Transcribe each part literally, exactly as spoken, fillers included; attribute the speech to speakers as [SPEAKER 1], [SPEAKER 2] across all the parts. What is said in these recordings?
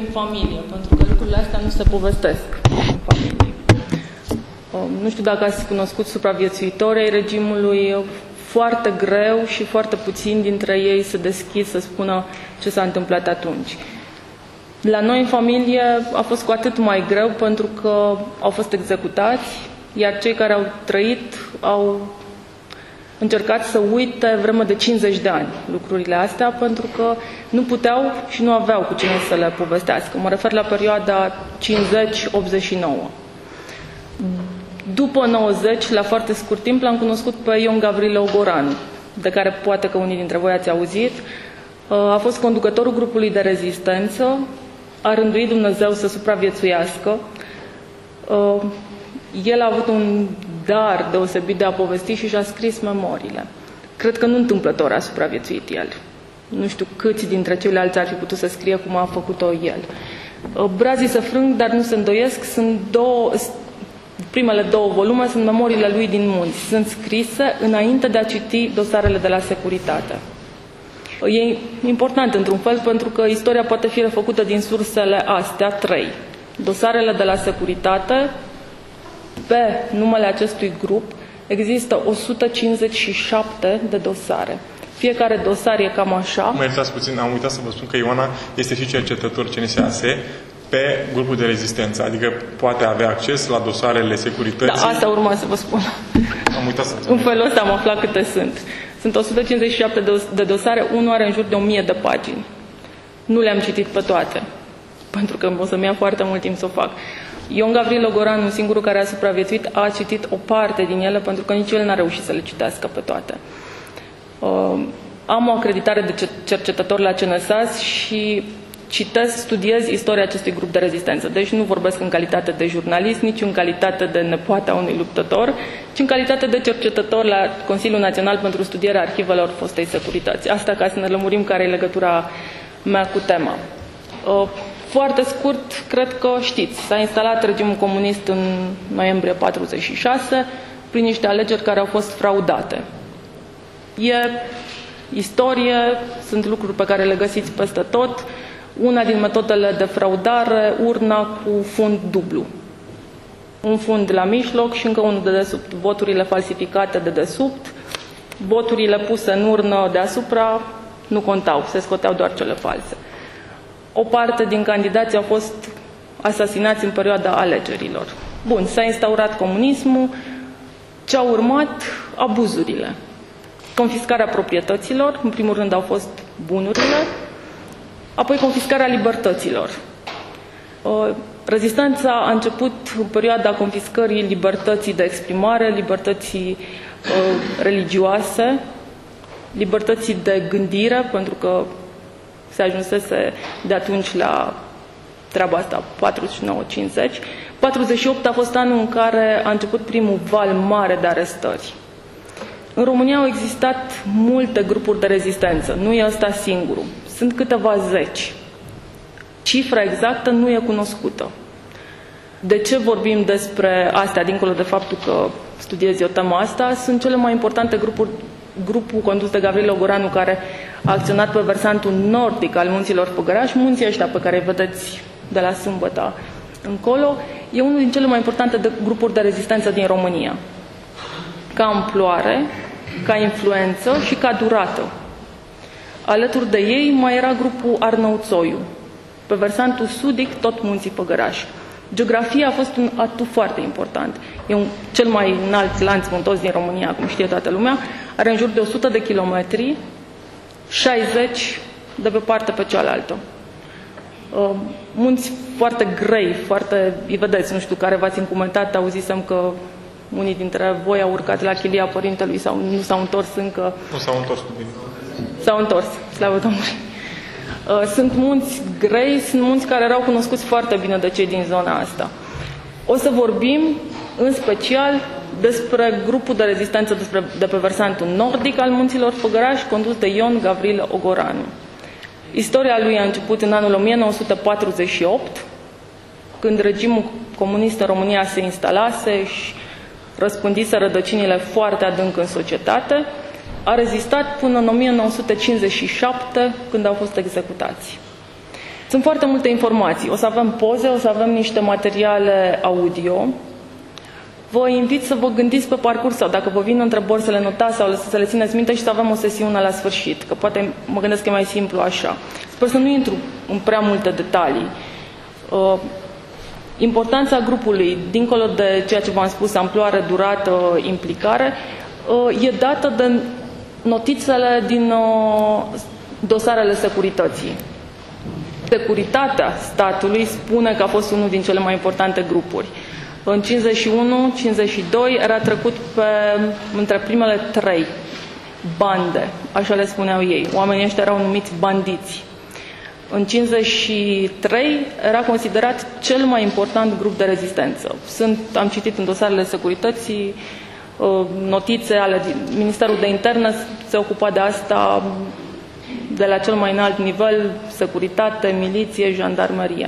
[SPEAKER 1] în familie, pentru că lucrurile astea nu se povestesc în familie. Nu știu dacă ați cunoscut supraviețuitori ai regimului, foarte greu și foarte puțini dintre ei se deschid să spună ce s-a întâmplat atunci. La noi în familie a fost cu atât mai greu pentru că au fost executați, iar cei care au trăit au încercat să uite vreme de cincizeci de ani lucrurile astea, pentru că nu puteau și nu aveau cu cine să le povestească. Mă refer la perioada cincizeci optzeci și nouă. După nouăzeci, la foarte scurt timp, l-am cunoscut pe Ion Gavrile Ogoranu, de care poate că unii dintre voi ați auzit. A fost conducătorul grupului de rezistență, a rânduit Dumnezeu să supraviețuiască. El a avut un dar deosebit de a povesti și și-a scris memoriile. Cred că nu întâmplător a supraviețuit el. Nu știu câți dintre ceilalți ar fi putut să scrie cum a făcut-o el. Brazii se frâng, dar nu se îndoiesc. Sunt două, primele două volume sunt memoriile lui din munți. Sunt scrise înainte de a citi dosarele de la securitate. E important într-un fel pentru că istoria poate fi refăcută din sursele astea trei. Dosarele de la securitate. Pe numele acestui grup există o sută cincizeci și șapte de dosare. Fiecare dosar e cam așa.
[SPEAKER 2] Mă iertați puțin, am uitat să vă spun că Ioana este și cercetător C N S A S pe grupul de rezistență, adică poate avea acces la dosarele securității.
[SPEAKER 1] Da, asta urma să vă spun.
[SPEAKER 2] Am uitat să spun.
[SPEAKER 1] În felul ăsta am aflat câte sunt. Sunt o sută cincizeci și șapte de dosare, unul are în jur de o mie de pagini. Nu le-am citit pe toate, pentru că o să-mi ia foarte mult timp să o fac. Ion Gavrile Ogoranu, singurul care a supraviețuit, a citit o parte din ele, pentru că nici el n-a reușit să le citească pe toate. Uh, am o acreditare de cercetător la C N S A S și citesc, studiez istoria acestui grup de rezistență. Deci nu vorbesc în calitate de jurnalist, nici în calitate de nepoata unui luptător, ci în calitate de cercetător la Consiliul Național pentru Studierea Arhivelor Fostei Securități. Asta ca să ne lămurim care e legătura mea cu tema. Uh, Foarte scurt, cred că știți, s-a instalat regimul comunist în noiembrie patruzeci și șase prin niște alegeri care au fost fraudate. E istorie, sunt lucruri pe care le găsiți peste tot. Una din metodele de fraudare, urna cu fund dublu. Un fund la mijloc și încă unul de desubt. Voturile falsificate de desubt, voturile puse în urnă deasupra nu contau, se scoteau doar cele false. O parte din candidați au fost asasinați în perioada alegerilor. Bun, s-a instaurat comunismul. Ce a urmat? Abuzurile. Confiscarea proprietăților, în primul rând au fost bunurile, apoi confiscarea libertăților. Rezistența a început în perioada confiscării libertății de exprimare, libertății religioase, libertății de gândire, pentru că se ajunsese de atunci la treaba asta, patruzeci și nouă cincizeci. patruzeci și opt a fost anul în care a început primul val mare de arestări. În România au existat multe grupuri de rezistență, nu e ăsta singurul. Sunt câteva zeci. Cifra exactă nu e cunoscută. De ce vorbim despre astea, dincolo de faptul că studiez eu tema asta? Sunt cele mai importante grupuri. Grupul condus de Gavrile Ogoranu, care a acționat pe versantul nordic al munților Făgăraș, munții ăștia pe care îi vedeți de la sâmbătă încolo, e unul din cele mai importante de grupuri de rezistență din România. Ca amploare, ca influență și ca durată. Alături de ei mai era grupul Arnăuțoiu, pe versantul sudic, tot munții Făgăraș. Geografia a fost un atu foarte important. E un, cel mai înalt lanț muntos din România, cum știe toată lumea, are în jur de o sută de kilometri, șaizeci de pe parte pe cealaltă. Uh, munți foarte grei, foarte, îi vedeți, nu știu, care v-ați încumentat, auzisem că unii dintre voi au urcat la chilia părintelui sau nu s-au întors încă.
[SPEAKER 2] Nu s-au întors cu bine.
[SPEAKER 1] S-au întors, slavă Domnului. Sunt munți grei, sunt munți care erau cunoscuți foarte bine de cei din zona asta. O să vorbim în special despre grupul de rezistență despre, de pe versantul nordic al munților Făgăraș, condus de Ion Gavrile Ogoranu. Istoria lui a început în anul o mie nouă sute patruzeci și opt, când regimul comunist în România se instalase și răspândise rădăcinile foarte adânc în societate. A rezistat până în o mie nouă sute cincizeci și șapte, când au fost executați. Sunt foarte multe informații. O să avem poze, o să avem niște materiale audio. Vă invit să vă gândiți pe parcurs sau dacă vă vin întrebări să le notați sau să le țineți minte și să avem o sesiune la sfârșit, că poate mă gândesc că e mai simplu așa. Sper să nu intru în prea multe detalii. Uh, importanța grupului, dincolo de ceea ce v-am spus, amploare, durată, implicare, uh, e dată de notițele din uh, dosarele securității. Securitatea statului spune că a fost unul din cele mai importante grupuri. În cincizeci și unu cincizeci și doi era trecut pe, între primele trei bande, așa le spuneau ei. Oamenii ăștia erau numiți bandiți. În cincizeci și trei era considerat cel mai important grup de rezistență. Sunt, am citit în dosarele securității notițe ale Ministerul de Interne, se ocupa de asta de la cel mai înalt nivel, securitate, miliție, jandarmerie.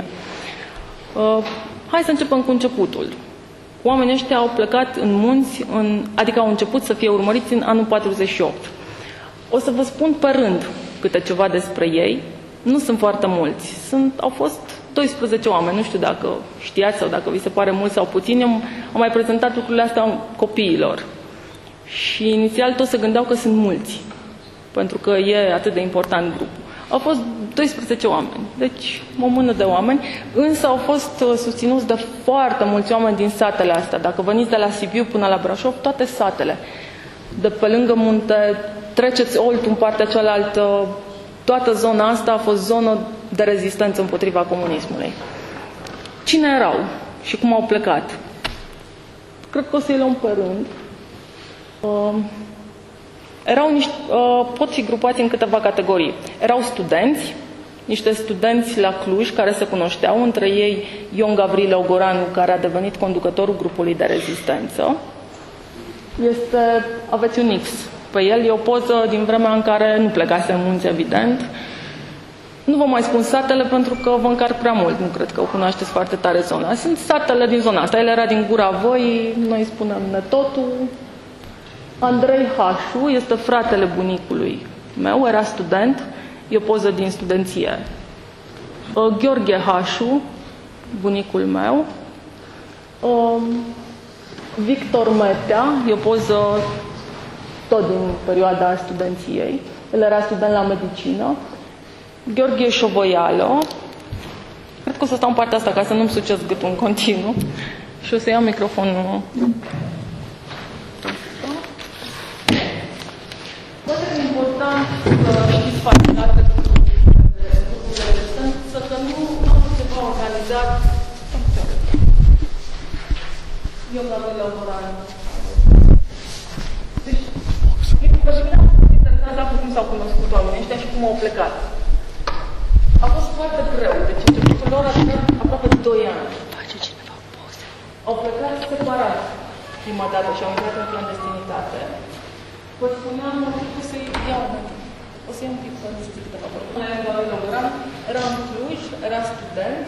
[SPEAKER 1] Hai să începem cu începutul. Oamenii ăștia au plecat în munți, în, adică au început să fie urmăriți în anul patruzeci și opt. O să vă spun pe rând câte ceva despre ei. Nu sunt foarte mulți. Sunt, au fost doisprezece oameni. Nu știu dacă știați sau dacă vi se pare mult sau puțin. Eu am mai prezentat lucrurile astea copiilor. Și inițial toți se gândeau că sunt mulți, pentru că e atât de important grupul. Au fost doisprezece oameni, deci o mână de oameni, însă au fost susținuți de foarte mulți oameni din satele astea. Dacă veniți de la Sibiu până la Brașov, toate satele, de pe lângă munte, treceți Olt în partea cealaltă, toată zona asta a fost zonă de rezistență împotriva comunismului. Cine erau și cum au plecat? Cred că o să-i luăm pe rând. Uh, Erau niște, uh, pot fi grupați în câteva categorii. Erau studenți, niște studenți la Cluj care se cunoșteau, între ei Ion Gavrile Ogoranu, care a devenit conducătorul grupului de rezistență. Este, aveți un X pe el, e o poză din vremea în care nu plecase în munți, evident. Nu vă mai spun satele pentru că vă încarc prea mult, nu cred că o cunoașteți foarte tare zona. Sunt satele din zona asta, el era din Gura Văii, noi spunem Netotu. Andrei Hașu este fratele bunicului meu, era student, e o poză din studenție. Gheorghe Hașu, bunicul meu. Victor Metea, e o poză tot din perioada studenției. El era student la medicină. Gheorghe Șovoială. Cred că o să stau în partea asta ca să nu-mi sucesc gâtul în continuu. Și o să iau microfonul. Poate că e important să știți foarte clar că să că nu am ceva organizat. Eu la voi la Oran. Deci, pe mine am fost interesant dacă cum s-au cunoscut oamenii ăștia și cum au plecat. A fost foarte greu, deci începutul lor a durat aproape doi ani. Au plecat separat prima dată și au intrat în clandestinitate. Vă spuneam, am făcut să-i iau o să iau un pic să zic câteva vorbe. Era în Cluj, era student,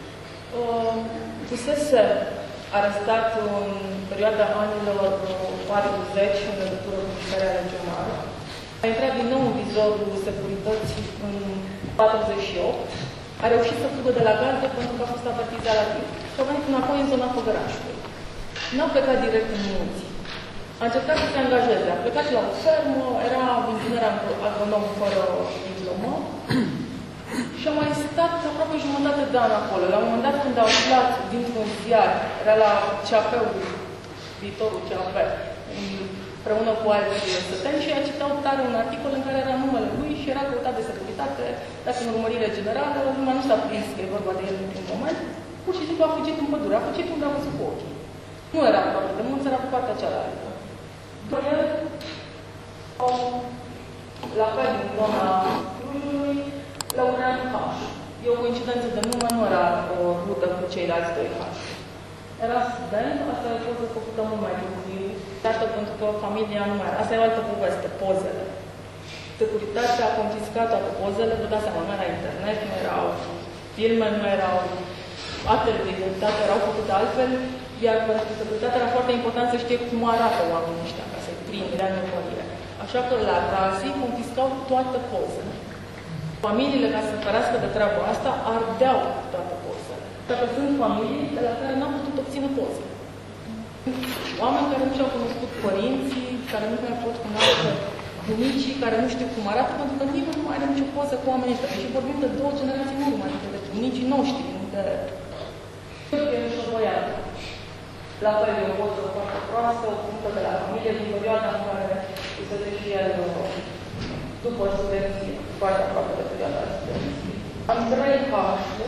[SPEAKER 1] fusese arestat în perioada anilor patruzeci în legătură cu mișcarea legionară. A intrat din nou în vizorul securității în patruzeci și opt. A reușit să fugă de la gardă pentru că a fost avertizat la timp. Și a venit înapoi în zona Făgărașului. N-a plecat direct în munți. A încercat să se angajeze. A plecat la o fermă, era inginer agronom fără diplomă și a mai stat aproape jumătate de an acolo. La un moment dat, când a aflat dintr-un ziar, era la C A P-ul, viitorul C A P, împreună cu alții stăteni și a citat tare un articol în care era numele lui și era căutat de securitate, dat în urmărire generală, numai nu s-a prins că e vorba de el în un moment, pur și simplu a fugit în pădure, a fugit unde a văzut cu ochii. Nu era aproape de munți, era pe partea cealaltă. După el, la fel din zona Clujului, Laurean H. E o coincidență de nume, nu era o rută cu ceilalți doi H. Era student, asta e o poză făcută mult mai târziu, iată pentru că familia nu mai era. Asta e o altă poveste, pozele. Securitatea a confiscat toate pozele, vă dați seama, nu era internet, nu erau filme, nu erau actele de identitate, erau făcute altfel, iar pentru securitatea era foarte important să știe cum arată oamenii ăștia, ca să-i prinde în urmărire. Așa că la razii confiscau toate pozele. Familiile, ca să se ferească de treaba asta, ardeau toate pozele. Dacă sunt familii de la care n-am putut obține poze. Oameni care nu și-au cunoscut părinții, care nu mai pot cunoaște bunicii, care nu știu cum arată, pentru că nimeni nu mai are nicio poză cu oamenii ăștia. Și vorbim de două generații în urmă, adică de bunicii noștri, de... E și o băiată. La fel e o poză foarte proastă, o punctă de la familie, din perioada în care îi se și el după studenție, foarte aproape de perioada studenției. Andrei Hașu,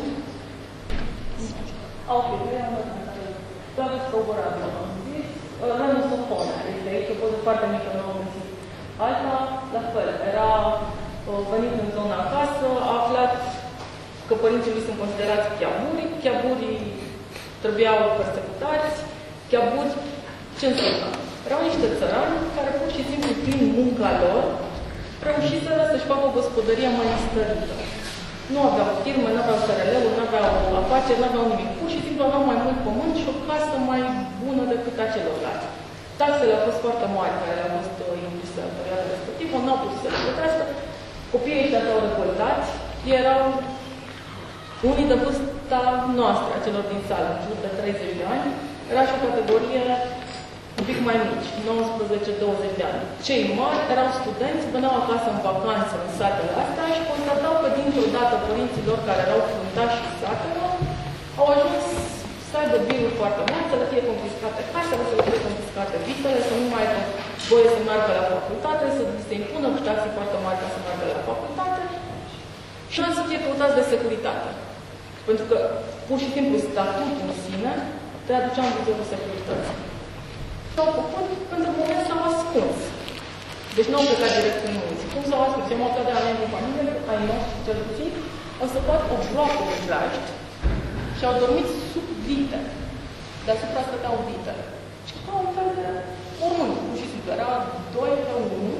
[SPEAKER 1] au fi, trei am văzut, toate strobăratul, am zis, Ranu Sofona, este aici, o poză foarte mică, nu am găsit. Alta, la fel, era venit în zona acasă, a aflat că părinții lui sunt considerați chiaburi, chiaburii trebuiau persecutați, chiaburi, ce înseamnă? Erau niște țărani care pur și simplu prin munca lor reușiseră să-și facă o gospodărie mănăstărită. Nu aveau firme, nu aveau S R L-uri, nu aveau afaceri, nu aveau nimic. Pur și simplu aveau mai mult pământ și o casă mai bună decât a celorlalți. Taxele au fost foarte mari care au fost impuse în perioada respectivă, nu au putut să le plătească. Copiii ăștia s-au revoltat, erau unii de vârsta noastră, a celor din sală, în jur de treizeci de ani, era și o categorie un pic mai mici, nouăsprezece douăzeci de ani. Cei mari erau studenți, veneau acasă în vacanță în satele astea și constatau că dintr-o dată părinții lor care erau fruntași satelor au ajuns să aibă biruri foarte mari, să le fie confiscate casele, să le fie confiscate vitele, să nu mai aibă voie să meargă la facultate, să se impună cu taxe foarte mari ca să meargă la facultate și să fie căutați de securitate. Pentru că, pur și simplu, statutul în sine te aducea în vizorul securității. S-au făcut pentru că s-au ascuns. Deci nu au plecat direct în munți. Cum s-au ascuns? Eu m-au plecat de la mine în familie, ai noștri cel puțin, au săpat o bloacă de plaști și au dormit sub vite. Deasupra stăteau vite. Și ca un fel de mormânt. Pur și simplu, era doi pe unu.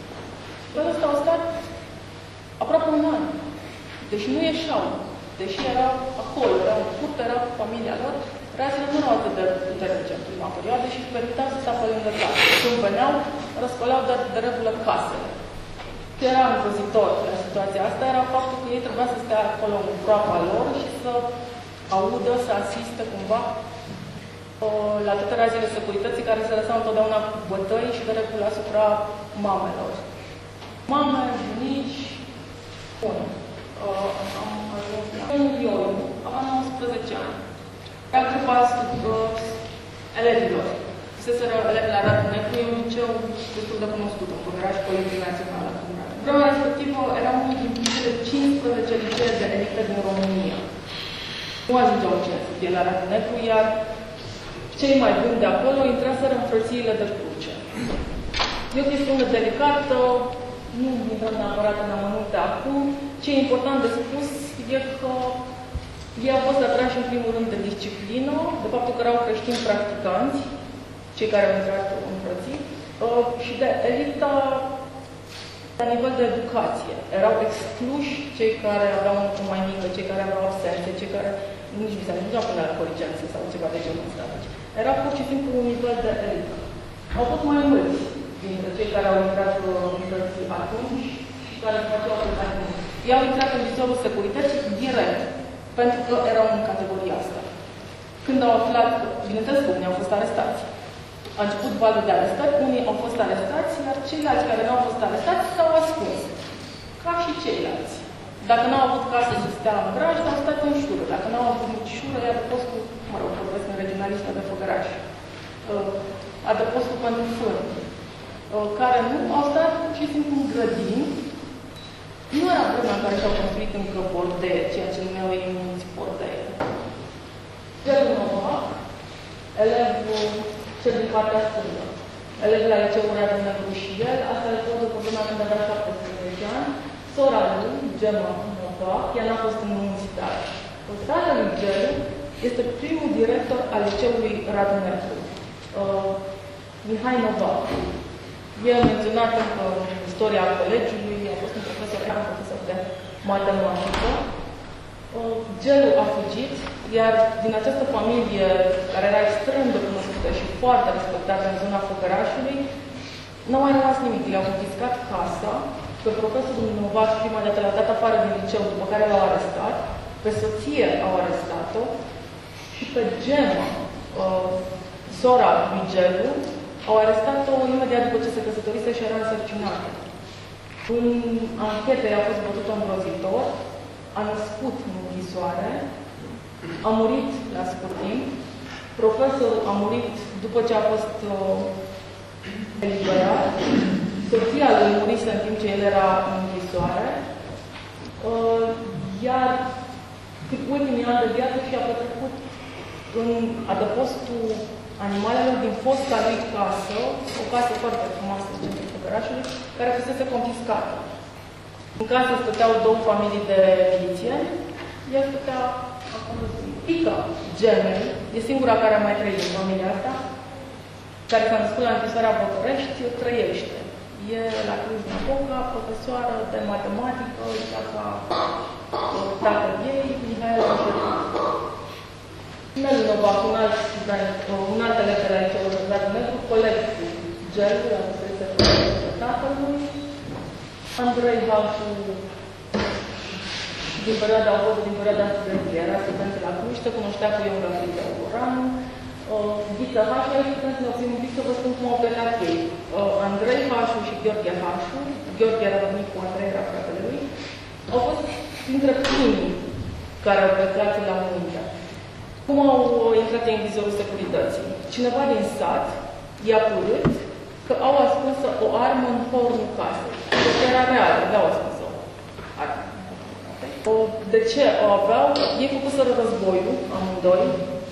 [SPEAKER 1] Dar ăsta au stat aproape un an. Deci nu ieșeau. Deși erau acolo, erau în curte, erau cu familia lor, razile nu erau atât de puternice în prima perioadă și își permiteau să stea pe lângă casă. Când veneau, răscoleau de, de regulă casele. Ce era îngrozitor la situația asta era faptul că ei trebuia să stea acolo în groapa lor și să audă, să asiste cumva la toate razile securității care se lăsau întotdeauna cu bătăi și de regulă asupra mamelor. Mame, bunici, bun. Uh, am ajuns la Ionu, aveam nouăsprezece ani. Era grupa uh, elevilor. Fuseseră elevi la Radu Negru, e un liceu destul de cunoscut în Făgăraș și Colegiul Național. În vremea respectivă era unul din cele cincisprezece licee de elită din România. Nu ajungeau ce să fie la Radu Negru, iar cei mai buni de acolo intraseră în frățiile de cruce. E o chestiune delicată, nu intrăm neapărat în amănunte acum. Ce e important de spus e că ei au fost atrași în primul rând de disciplină, de faptul că erau creștini practicanți, cei care au intrat în frății, și de elita la nivel de educație. Erau excluși cei care aveau un lucru mai mică, cei care aveau absențe, cei care nici nu se ajungeau până la colicențe sau ceva de genul ăsta. Era pur și simplu un nivel de elită. Au fost mai mulți dintre cei care au intrat în frății atunci și care făceau acum. Ei au intrat în vizorul securității direct, pentru că erau în categoria asta. Când au aflat, bineînțeles că unii au fost arestați. A început valul de arestări, unii au fost arestați, iar ceilalți care nu au fost arestați s-au ascuns. Ca și ceilalți. Dacă nu au avut casă să stea în graj, au stat în șură. Dacă nu au avut nici șură, i-a adăpostul, mă rog, vorbesc în regionalistă de Făgăraș, adăpostul pentru fân, care nu au stat pur și simplu în grădini. Nu era vremea în care și-au construit încă bordee, ceea ce numeau ei mulți bordee. Gelul Novac, elevul cel din partea stângă, elev la liceul Radu Negru și el, asta le pot după vremea când avea șaptesprezece ani, sora lui, Gemma Novac, ea n-a fost în municitar. Tatăl lui Gelu este primul director al liceului Radu Negru, uh, Mihai Novac. El menționat încă în istoria colegiului, a fost un profesor, era un profesor de matematică. Gelu a fugit, iar din această familie, care era extrem de cunoscută și foarte respectată în zona Făgărașului, nu a mai rămas nimic. Le-au confiscat casa pe profesorul Novaș prima dată l-a dat afară din liceu, după care l-au arestat, pe soție au arestat-o și pe Gemma, uh, sora lui Gelu, au arestat-o imediat după ce se căsătorise și era însărcinată. În anchetă i-a fost bătută îngrozitor, a născut în închisoare, a murit la scurt timp, profesorul a murit după ce a fost uh, eliberat, soția lui murise în timp ce el era în închisoare, uh, iar ultimii ani de viață și-a petrecut în adăpostul animalelor din fosta lui casă, o casă foarte frumoasă în centrul Făgărașului, care fusese confiscată. În casă stăteau două familii de milițieni, ea stătea acolo. Pica Gemei, e singura care a mai trăit în familia asta, care s-a născut la închisoarea Botorești, trăiește. E la Cluj-Napoca, profesoară de matematică, așa ca tatăl ei, Mihaela Șerpu. Nelu Novac, un alt, un alt elev de la Liceul Răzat Negru, coleg cu Gelu, la Măsăriță tatălui, Andrei Hașu, din perioada Augozu, din perioada studenției, era student la Cluj, se cunoștea cu Ion Gavril Teodoran, Ghiță Hașu, aici putem să ne oprim un pic să vă spun cum au plecat ei. Andrei Hașu și Gheorghe Hașu, Gheorghe era venit cu Andrei, era fratele lui, au fost dintre primii care au plecat la munte. Cum au intrat în vizorul securității? Cineva din sat i-a părât că au ascuns o armă în hornul casei. Deci era reală, aveau ascuns o armă. De ce o aveau? Ei făcuseră războiul, amândoi,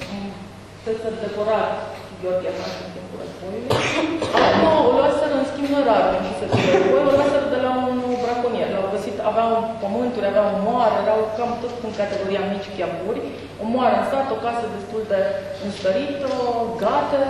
[SPEAKER 1] să decorat Gheorghe Hașu în timpul războiului. Acum o luaseră în schimb arme și să fie război, o luaseră de la un braconier. L-au găsit, aveau pământuri, aveau moară, erau cam tot în categoria mici chiaburi. O moară în sat, o casă destul de înstărită, gater.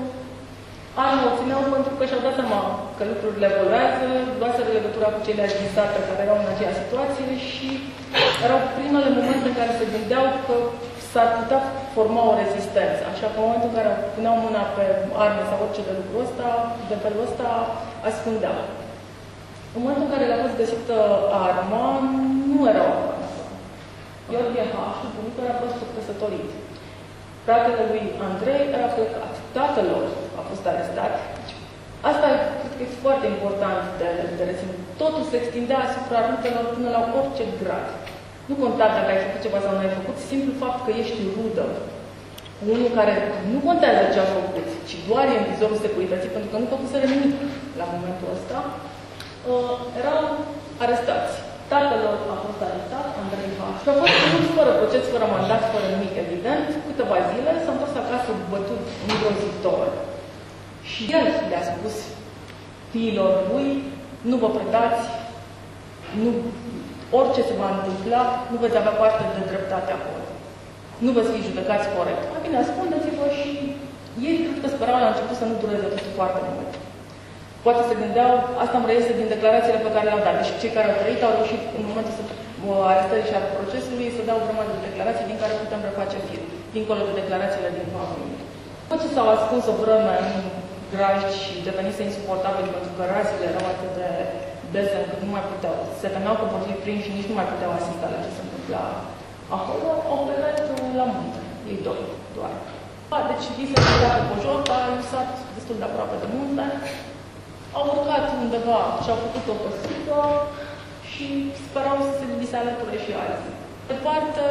[SPEAKER 1] Arme o țineau pentru că și-au dat seama că lucrurile evoluează, luaseră legătura cu ceilalți din sat care erau în aceea situație și erau primele momente în care se gândeau că s-ar putea forma o rezistență. Așa că în momentul în care puneau mâna pe arme sau orice de lucru ăsta, de felul ăsta, ascundeau. În momentul în care le-a fost găsită arma, nu era o armă. Gheorghe Hașu, bunicul, a fost căsătorit. Fratele lui Andrei era plecat. Tatăl lor a fost arestat. Asta cred că e foarte important de, de reținut. Totul se extindea asupra rudelor până la orice grad. Nu conta dacă ai făcut ceva sau nu ai făcut, simplu fapt că ești rudă. Unul care nu contează ce a făcut, ci doar e în vizorul securității, pentru că nu făcuseră nimic la momentul ăsta, uh, erau arestați. Tatăl lor a fost arestat, Andrei Hașu, și a fost ținut fără proces, fără mandat, fără nimic, evident. Câteva zile s-a întors acasă bătut îngrozitor. Și el le-a spus fiilor lui, nu vă predați, nu, orice se va întâmpla, nu veți avea parte de dreptate acolo. Nu veți fi judecați corect. Mai bine, ascundeți-vă și ei cred că sperau la început să nu dureze totul foarte mult. Poate se gândeau, asta îmi reiese din declarațiile pe care le-au dat. Deci cei care au trăit au reușit în momentul arestării și al procesului să dau o grămadă de declarații din care putem reface fir, dincolo de declarațiile din familie. După ce s-au ascuns o vreme în grajd și devenise insuportabil pentru că razile erau atât de dese încât nu mai puteau, se temeau că vor fi prinși și nici nu mai puteau asista la ce se întâmpla acolo, au plecat la munte, ei doi doar. Deci li se întâmpla pe Pojota, un sat destul de aproape de munte, au urcat undeva și au făcut o păsută și sperau să se li se alăture și alții. De parte,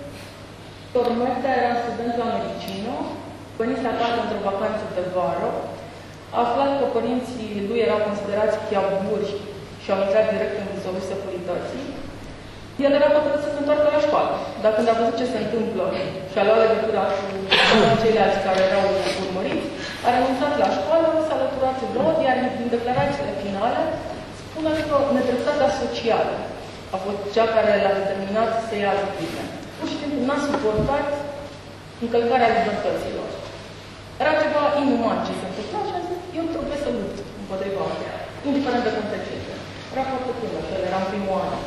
[SPEAKER 1] Tormeta era student la medicină, venise acasă într-o vacanță de vară, a aflat că părinții lui erau considerați chiaburi și au intrat direct în vizorul securității. El era hotărât să se întoarcă la școală, dar când a văzut ce se întâmplă și a luat legătura cu ceilalți care erau urmăriți, a renunțat la școală, s-a alăturat lor, iar din declarațiile finale spune că nedreptatea socială a fost cea care l-a determinat să ia lucrurile. Pur și simplu n-a suportat încălcarea libertăților. Era ceva inuman ce se întâmpla și a zis, eu trebuie să lupt împotriva aceea, indiferent de consecințe. Era foarte tânăr, el era în primul an.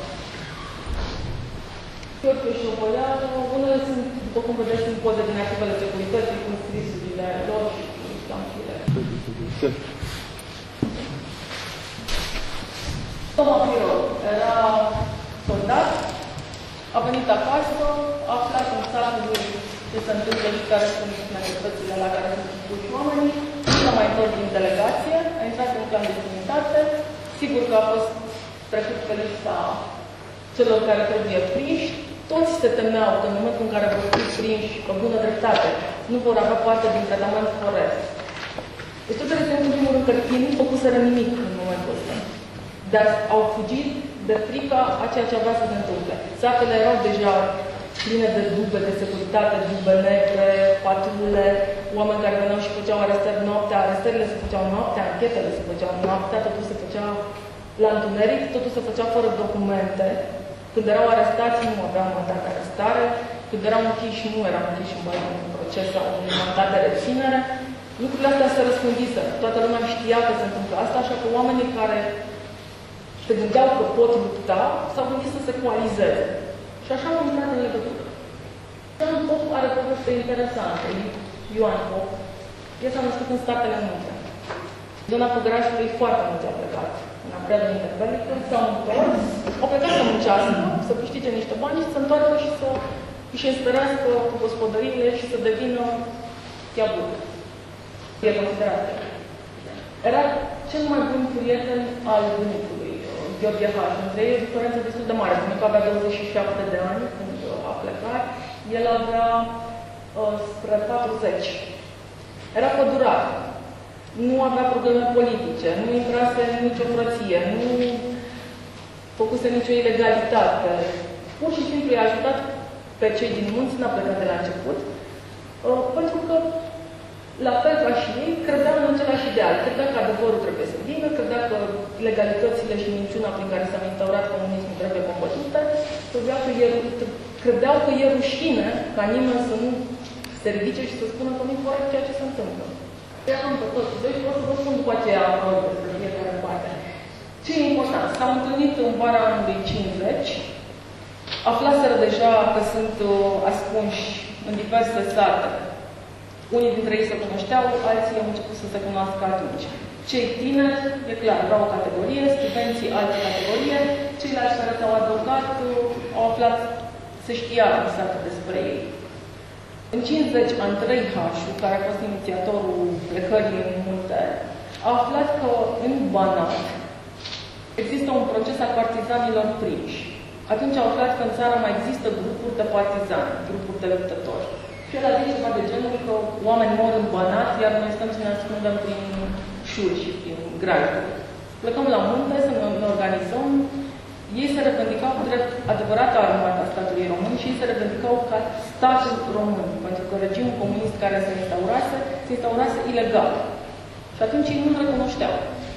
[SPEAKER 1] Gheorghe și Opoleanu, unele sunt, după cum vedeți, în poze din arhivele securității, cu scrisurile lor și cu ștampile. Toma Pirou era soldat, a venit acasă, a aflat în satul lui ce se întâmplă și care sunt necesitățile la care sunt supuși oamenii, nu s-a mai întors din delegație, a intrat în clandestinitate, sigur că a fost trecut pe lista celor care trebuie prinși, toți se temeau că în momentul în care vor fi prinși pe bună dreptate, nu vor avea parte din tratament corect. Deci tot trebuie să în primul rând că ei nu făcuseră nimic în momentul ăsta. Dar au fugit de frica a ceea ce avea să se întâmple. Satele erau deja pline de dube de securitate, dube negre, patrule, oameni care veneau și făceau arestări noaptea, arestările se făceau noaptea, anchetele se făceau noaptea, totul se făcea la întuneric, totul se făcea fără documente. Când erau arestați, nu aveau mandat de arestare, când erau închiși, nu erau închiși în baza unui proces sau unui mandat de reținere. Lucrurile astea se răspândiseră. Toată lumea știa că se întâmplă asta, așa că oamenii care se gândeau că pot lupta, s-au gândit să se coalizeze. Și așa am intrat în legătură. Ioan Pop are poveste interesantă. Ioan Pop. El s-a născut în Statele Unite. Zona Făgărașului foarte mult a plecat. În perioada interbelică, s-au întors, au plecat să muncească, să câștige niște bani și să se întoarcă și să își înspărească cu gospodăriile și să devină chiaburi. E considerat. Era cel mai bun prieten al bunicului, Gheorghe Haș. Între ei o diferență destul de mare. Bunicul avea douăzeci și șapte de ani când a plecat, el avea uh, spre patruzeci. Era pădurar. Nu avea probleme politice, nu intrase în nicio frăție, nu făcuse nicio ilegalitate. Pur și simplu i-a ajutat pe cei din munți, n-a plecat de la început, uh, pentru că, la fel ca și ei, credea în același ideal. Credea că adevărul trebuie să vină, credea că legalitățile și minciuna prin care s-a instaurat comunismul trebuie combătute, credea că e, credeau că e rușine ca nimeni să nu se ridice și să spună că nu-i corect ceea ce se întâmplă. Am pe toți doi și o să vă spun după aceea despre fiecare parte. Ce e important? S-au întâlnit în vara anului cincizeci, aflaseră deja că sunt uh, ascunși în diverse sate. Unii dintre ei se cunoșteau, alții au început să se cunoască atunci. Cei tineri, e clar, erau o categorie, studenții altă categorie, ceilalți care s-au adăugat uh, au aflat, se știa în sate despre ei. În cincizeci, Andrei Hașu, care a fost inițiatorul plecării în munte, a aflat că în Banat există un proces al partizanilor prinși. Atunci a aflat că în țară mai există grupuri de partizani, grupuri de luptători. Și el a zis ceva de genul că oameni mor în Banat, iar noi stăm să ne ascundem prin șuri și prin grajduri. Plecăm la munte să ne organizăm. Ei se revendicau drept adevărată armata statului român și ei se revendicau ca statul român, pentru că regimul comunist care se instaurase, se instaurase ilegal. Și atunci ei nu recunoșteau.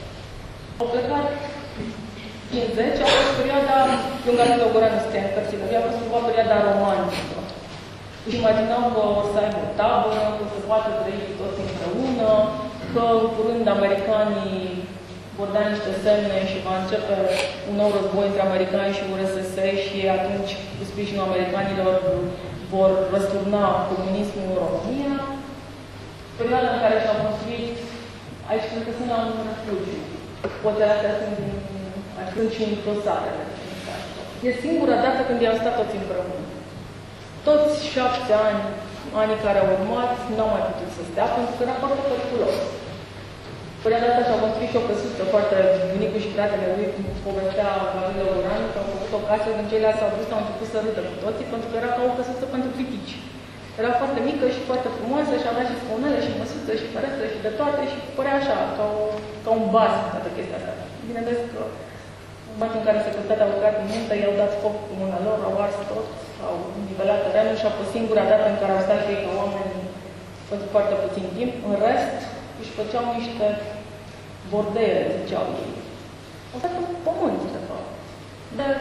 [SPEAKER 1] Au plecat cincizeci, a fost perioada, eu Gabriel Logoran scrie în cărțile lui, a fost cumva perioada romantică. Își imaginau că o să aibă o tabără, că se poate trăi toți împreună, că în curând americanii vor da niște semne și va începe un nou război între americani și U R S S și atunci, cu sprijinul americanilor, vor răsturna comunismul în România. Perioada în care s-au construit, aici cred că sunt la un refugiu. Poate astea sunt, sunt și în dosarele. E singura dată când i-au stat toți împreună. Toți șapte ani, anii care au urmat, n-au mai putut să stea, pentru că era foarte periculos. Perioada asta și-au construit și o căsuță foarte bunicul și fratele lui, cum povestea Gabriel Logoran, că au făcut o casă, când ceilalți s-au dus, au început să râdă cu toții, pentru că era ca o căsuță pentru pitici. Era foarte mică și foarte frumoasă și avea și scaunele și măsuță și ferestre și de toate și părea așa, ca, o, ca un baz toată chestia asta. Bineînțeles că în momentul în care securitatea a urcat în munte, i-au dat foc cu mâna lor, au ars tot, au nivelat terenul și a fost singura dată în care au stat ei ca oameni pentru foarte puțin timp. În rest, își făceau niște bordele, ziceau ei. O să fac pământ, de fapt. Dar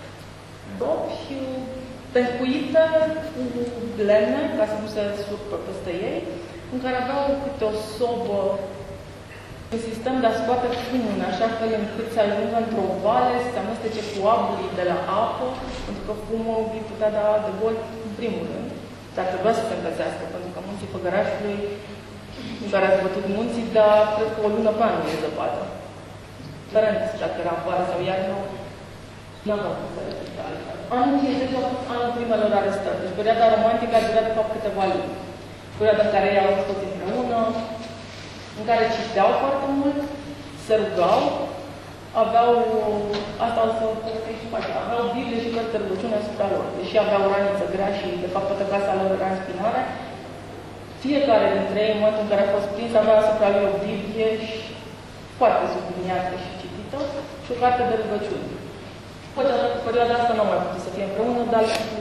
[SPEAKER 1] dopi pescuite cu lemne, ca să nu se surpă peste ei, în care aveau câte o sobă, un sistem de a scoate fumul, în așa fel încât să ajungă într-o vale, să se amestece cu aburii de la apă, pentru că fumul îi putea da de boli în primul rând. Dar trebuia să se încălzească, pentru că munții Făgărașului, în care ați bătut munții, dar cred că o lună pe an nu e zăpadă. diferent dacă era vară sau iarnă, nu am avut de altfel. Anul cincizeci a fost anul primelor arestări. Deci perioada romantică a durat de fapt câteva luni. Perioada în care ei au fost toți împreună, în care citeau foarte mult, se rugau, aveau, asta o să povestești și face, aveau Biblie și cărți de rugăciune asupra lor. Deși aveau o raniță grea și de fapt toată casa lor era în spinare, fiecare dintre ei, în momentul în care a fost prins, avea asupra lui o Biblie și foarte subliniată și citită și o carte de rugăciune. Poate în perioada asta nu au mai putut să fie împreună, dar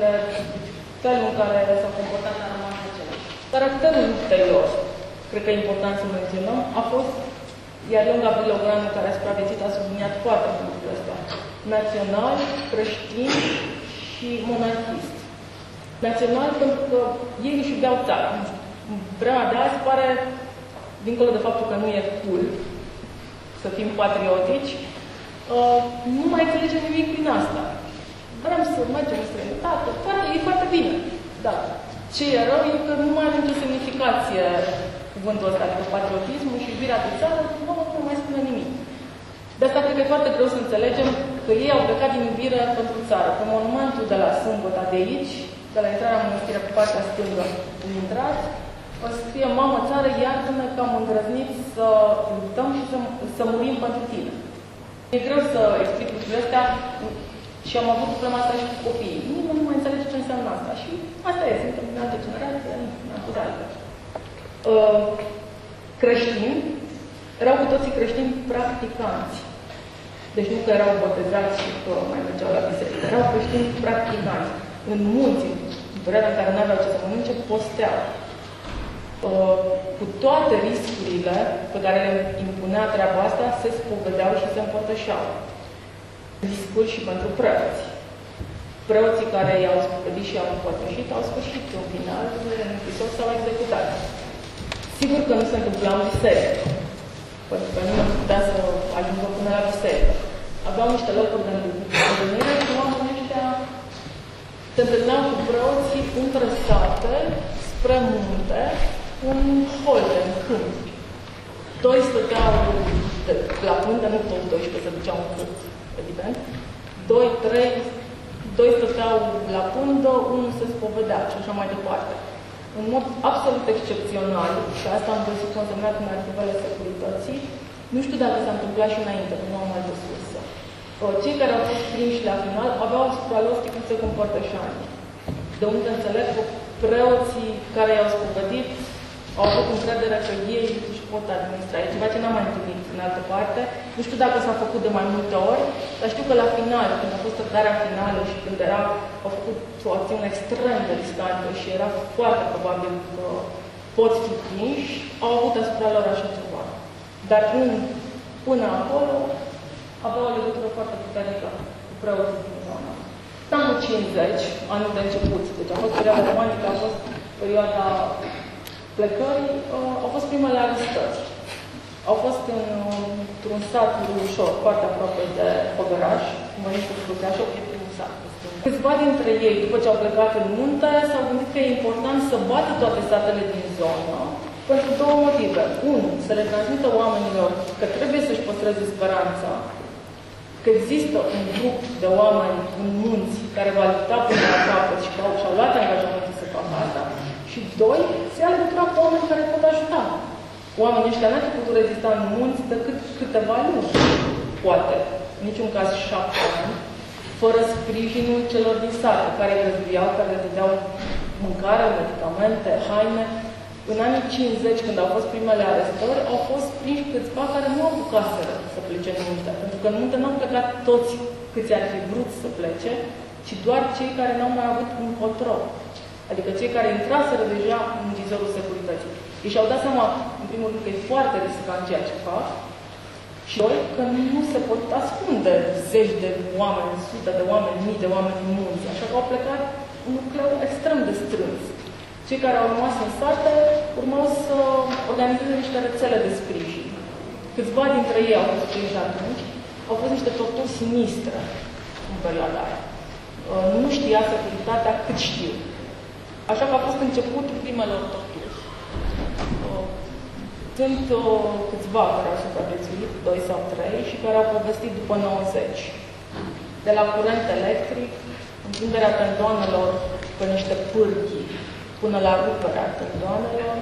[SPEAKER 1] felul în care s-au comportat a rămas același. Caracterul luptelor, cred că e important să menționăm, a fost, iar Ion Gavril Ogreanu, care a supraviețuit, a subliniat foarte mult lucrul ăsta, național, creștin și monarhist. Național pentru că ei își iubeau țara. În vremea de azi pare, dincolo de faptul că nu e cool să fim patriotici, uh, nu mai înțelegem nimic prin asta. Vrem să mergem în străinătate, foarte, e foarte bine. Dar ce e rău e că nu mai are nicio semnificație cuvântul ăsta, adică patriotismul și iubirea de țară, nu, nu mai spune nimic. De asta cred că e foarte greu să înțelegem că ei au plecat din iubire pentru țară. Pe monumentul de la Sâmbăta de aici, de la intrarea în mănăstire pe partea stângă, în intrat, o să scrie: mamă țară, iartă-ne că am îndrăznit să luptăm și să, să murim pentru tine. E greu să explic lucrurile astea și am avut problema asta și cu copiii. Nimeni nu mai înțelege ce înseamnă asta și asta e, suntem în altă generație, în altă altfel. Uh, creștini, erau cu toții creștini practicanți. Deci nu că erau botezați și că mai mergeau la biserică. Erau creștini practicanți. În munți, în perioada în care nu aveau ce să mănânce, posteau. Uh, cu toate riscurile pe care le impunea treaba asta, se spovedeau și se împărtășeau. Riscuri și pentru preoți. Preoții care i-au spovedit și i-au împărtășit au sfârșit în final în închisori sau executat. Sigur că nu se întâmpla în biserică, pentru că nu putea să ajungă până la biserică. Aveau niște locuri de întâlnire și oamenii ăștia se întâlneau cu preoții între sate, spre munte, în holde, în câmp. Doi stăteau de, la punte, nu toți doisprezece se duceau în câmp, evident. Doi, trei, doi stăteau la pundă, unul se spovedea și așa mai departe. În mod absolut excepțional, și asta am văzut consemnat în arhivele securității, nu știu dacă s-a întâmplat și înainte, că nu am altă sursă. Cei care au fost prinși la final aveau asupra lor sticuțe cu împărtășani. De unde înțeleg că preoții care i-au spovedit au avut încredere că ei își pot administra. E ceva ce n-am mai întâlnit în altă parte. Nu știu dacă s-a făcut de mai multe ori, dar știu că la final, când a fost tătarea finală și când era, au făcut o acțiune extrem de riscantă și era foarte probabil că pot fi prinși, au avut asupra lor așa ceva. Dar în, până acolo aveau o legătură foarte puternică cu preoții din zona. Anul cincizeci, anul de început, deci a fost perioada romantică, a fost perioada plecării, uh, au fost primele arestări. Au fost în, într-un sat ușor, foarte aproape de Făgăraș, măritul Frucașov, e primul sat. Câțiva dintre ei, după ce au plecat în munte, s-au gândit că e important să bată toate satele din zonă, pentru două motive. Unu, să le transmită oamenilor că trebuie să-și păstreze speranța, că există un grup de oameni în munți care va lupta până la capăt și au, și-au luat angajamentul să facă asta. Și doi, se ia legătura cu oameni care pot ajuta. Oamenii ăștia n-ar fi putut rezista în munți decât câteva luni, poate, în niciun caz șapte ani, fără sprijinul celor din sate, care îi răzbiau, care le dădeau mâncare, medicamente, haine. În anii cincizeci, când au fost primele arestări, au fost prinși câțiva care nu apucaseră să plece în munte. Pentru că în munte n-au plecat toți câți ar fi vrut să plece, ci doar cei care n-au mai avut un control. Adică cei care intraseră deja în vizorul securității. Ei și-au dat seama, în primul rând, că e foarte riscant ceea ce fac, și doi, că nu se pot ascunde zeci de oameni, sute de oameni, mii de oameni în munți. Așa că au plecat un nucleu extrem de strâns. Cei care au rămas în sate urmau să organizeze niște rețele de sprijin. Câțiva dintre ei au fost prinși atunci, au fost niște torturi sinistre în perioada aia. Nu știa securitatea cât știu. Așa că a fost începutul primelor torturi. Sunt uh, câțiva care au supraviețuit, doi sau trei, și care au povestit după nouăzeci. De la curent electric, împingerea tendoanelor pe niște pârghii, până la ruperea tendoanelor,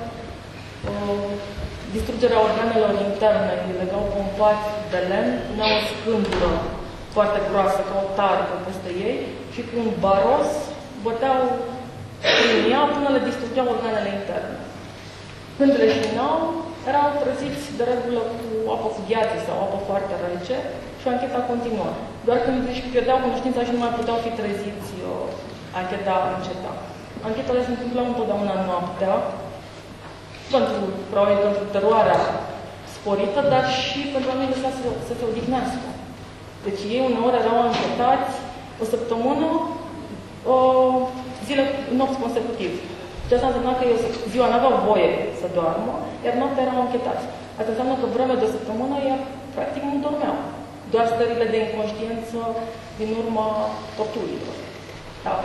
[SPEAKER 1] uh, distrugerea organelor interne, îi legau cu un pat de lemn, puneau o scândură foarte groasă, ca o tarbă peste ei, și cu un baros băteau prin ea până le distrugeau organele interne. Când leșinau, erau treziți de regulă cu apă cu gheață sau apă foarte rece și ancheta continua. Doar când își pierdeau cunoștința și nu mai puteau fi treziți, ancheta înceta. Anchetele se întâmplau întotdeauna noaptea, pentru, probabil pentru teroarea sporită, dar și pentru a nu lăsa să, să se odihnească. Deci ei uneori erau anchetați o săptămână, o zile, nopți consecutiv. Și asta însemna că eu ziua nu aveau voie să doarmă, iar noaptea erau anchetați. Asta înseamnă că vreme de o săptămână ea practic nu dormeau. Doar stările de inconștiență din urma torturilor. Da.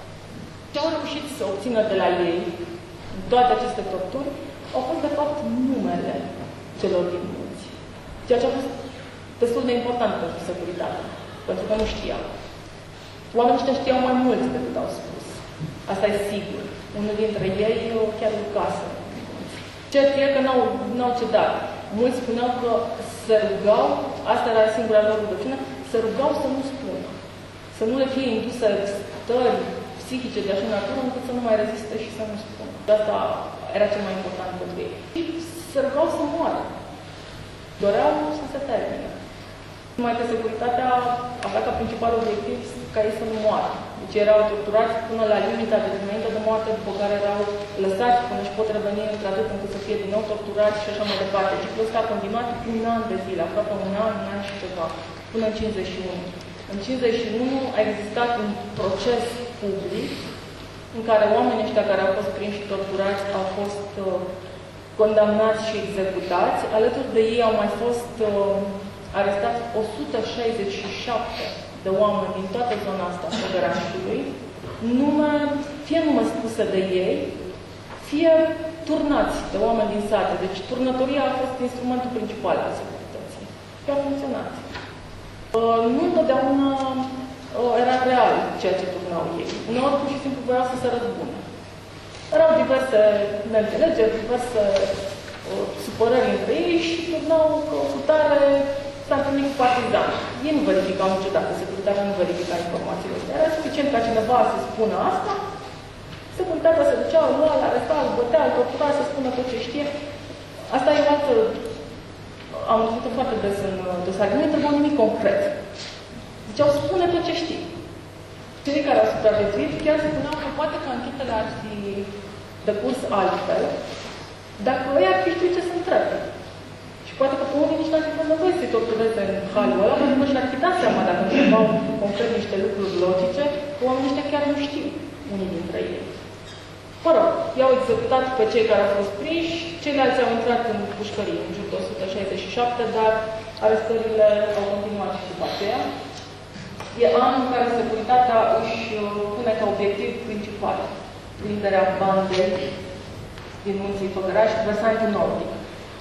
[SPEAKER 1] Ce au reușit să obțină de la ei, toate aceste torturi, au fost de fapt numele celor din munți. Ceea ce a fost destul de important pentru securitate, pentru că nu știau. Oamenii ăștia știau mai mult decât au spus. Asta e sigur. Unul dintre ei chiar lucase. Cert e că n-au cedat. Mulți spuneau că se rugau, asta era singura lor rugăciune, se rugau să nu spună. Să nu le fie induse stări psihice de așa natură, încât să nu mai reziste și să nu spună. Asta era cel mai important pentru ei. Și se rugau să moară. Doreau să se termine. Numai că securitatea avea ca principal obiectiv ca ei să nu moară. Deci erau torturați până la limita de înainte de moarte, după care erau lăsați până își pot reveni într-atât încât să fie din nou torturați și așa mai departe. Și plus că a continuat un an de zile, aproape un an, un an și ceva, până în cincizeci și unu. În cincizeci și unu a existat un proces public în care oamenii ăștia care au fost prinși și torturați au fost uh, condamnați și executați. Alături de ei au mai fost uh, arestați o sută șaizeci și șapte de oameni din toată zona asta a Făgărașului, nume, fie nume spuse de ei, fie turnați de oameni din sate. Deci turnătoria a fost instrumentul principal al securității. Și a funcționat. Uh, nu întotdeauna uh, era real ceea ce turnau ei. Uneori pur și simplu voiau să se răzbune. Erau diverse neînțelegeri, diverse uh, supărări între ei și turnau cu tare s-a întâlnit cu partizani. Ei nu verificau niciodată, securitatea nu verifica informațiile astea. Era suficient ca cineva să spună asta, securitatea se ducea, îl lua, îl aresta, îl bătea, îl tortura, să spună tot ce știe. Asta e o altă... Am văzut foarte des în dosare. Nu întrebau nimic concret. Ziceau, spune tot ce știi. Cei care au supraviețuit chiar spuneau că poate că anchetele ar fi decurs altfel, dacă ei ar fi știut ce se întrebe. Și poate că pe unii nici n-ar fi fost nevoie să-i tortureze în halul ăla, pentru că și-ar fi dat seama dacă întrebau concret niște lucruri logice, că oamenii ăștia chiar nu știu, unii dintre ei. Mă rog, i-au executat pe cei care au fost prinși, ceilalți au intrat în pușcărie, în jur de o sută șaizeci și șapte, dar arestările au continuat și după aceea. E anul în care securitatea își pune ca obiectiv principal prinderea bandei din munții Făgăraș, versantul nordic.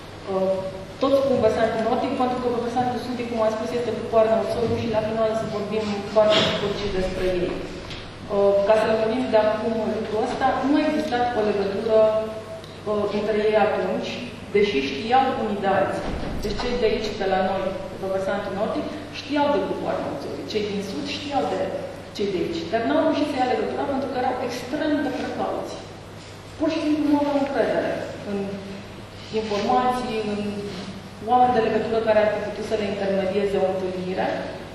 [SPEAKER 1] Tot cu versantul nordic, pentru că versantul sudic, cum am spus, este cu poarna Oțorului și la final să vorbim foarte scurt și despre ei. Ca să lămurim de acum lucrul ăsta, nu a existat o legătură între ei atunci, deși știau unii de alții. Deci cei de aici, de la noi, de versantul nordic, știau de grupul Armățului. Cei din sud știau de cei de aici. Dar n-au reușit să ia legătura pentru că erau extrem de precauți. Pur și simplu nu aveau încredere în informații, în oameni de legătură care ar fi putut să le intermedieze o întâlnire.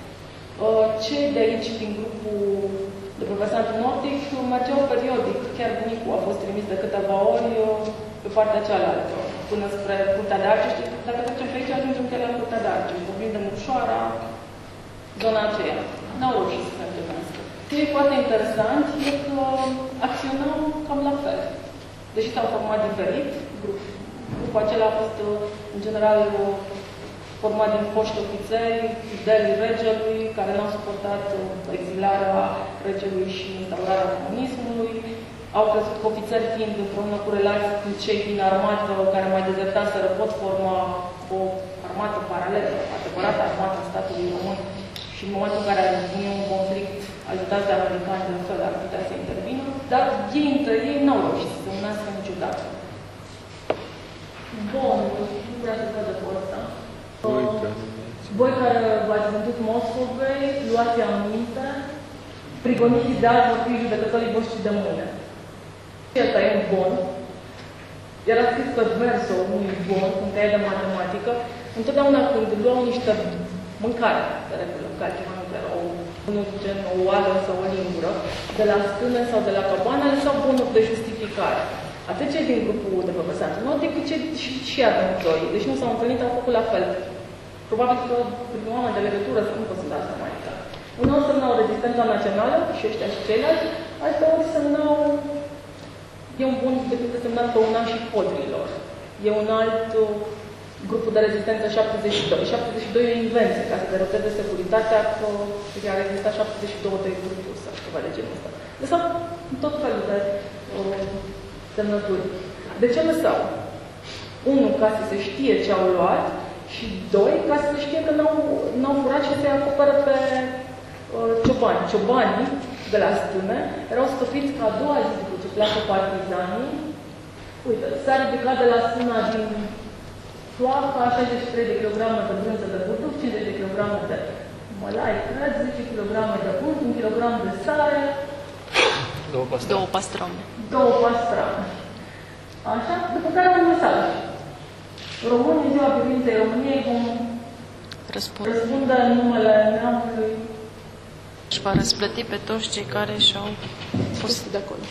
[SPEAKER 1] Cei de aici, din grupul de pe versantul nordic, mergeau periodic. Chiar bunicul a fost trimis de câteva ori pe partea cealaltă, până spre Curtea de Argeș. Dacă trecem pe aici, ajungem chiar la Curtea de Argeș. Vorbim de Mușoara, zona aceea. N-au reușit să se întâlnească. Ce e foarte interesant e că acționau cam la fel. Deși s-au format diferit, grup. Grupul acela a fost, în general, format din foști ofițeri, fideli regelui, care n-au suportat exilarea regelui și instaurarea comunismului. au crezut că ofițeri fiind împreună cu relații cu cei din armată care mai dezertaseră pot forma o armată paralelă, adevărată armată a statului român și în momentul în care ar veni un conflict ajutați de americani de fel ar putea să intervină, dar ei între ei n-au reușit să se unească niciodată. Bun, nu vreau să văd de pe ăsta. Voi care v-ați vândut Moscovei, luați aminte, prigoniți ideal vor fi judecătorii voștri de mâine. Asta e un bon. Era scris pe versul unui bon, un caiet de matematică. Întotdeauna când luau niște mâncare, de regulă, ca ceva nu era unul gen o oală sau o lingură, de la stâne sau de la cabană, sau bonuri de justificare. Atât cei din grupul de pe Băsatul Nordic, cât cei și armătorii. Deci nu s-au întâlnit, au făcut la fel. Probabil că prin oameni de legătură să nu pot să dați mai clar. Uneori semnau rezistența națională și ăștia și ceilalți, alteori semnau, e un bun decât de semnat pe un an și podrilor. E un alt uh, grupul de rezistență șaptezeci și doi. șaptezeci și doi e o invenție ca să deroteze securitatea că ar exista șaptezeci și doi de grupuri sau ceva de genul ăsta. Lăsau tot felul de uh, semnături. De ce lăsau? Unu, ca să se știe ce au luat și doi, ca să se știe că n-au furat și să-i acoperă pe uh, ciobani. Ciobanii de la stâne erau scopiți ca a doua zi după ce pleacă partizanii. Uite, s-a ridicat de la stâna din Ploaca, șaizeci și trei de kilograme de brânză de burduc, cincizeci de kilograme de mălai, cred, zece kilograme de unt, un kilogram de sare,
[SPEAKER 3] două pastrame.
[SPEAKER 1] Două pastrame. Două pastrame. Așa? După care un mesaj. Românii, ziua biruinței României, vom
[SPEAKER 3] Răspunde.
[SPEAKER 1] răspunde în numele neamului.
[SPEAKER 3] Și va răsplăti pe toți cei care și-au fost de acolo.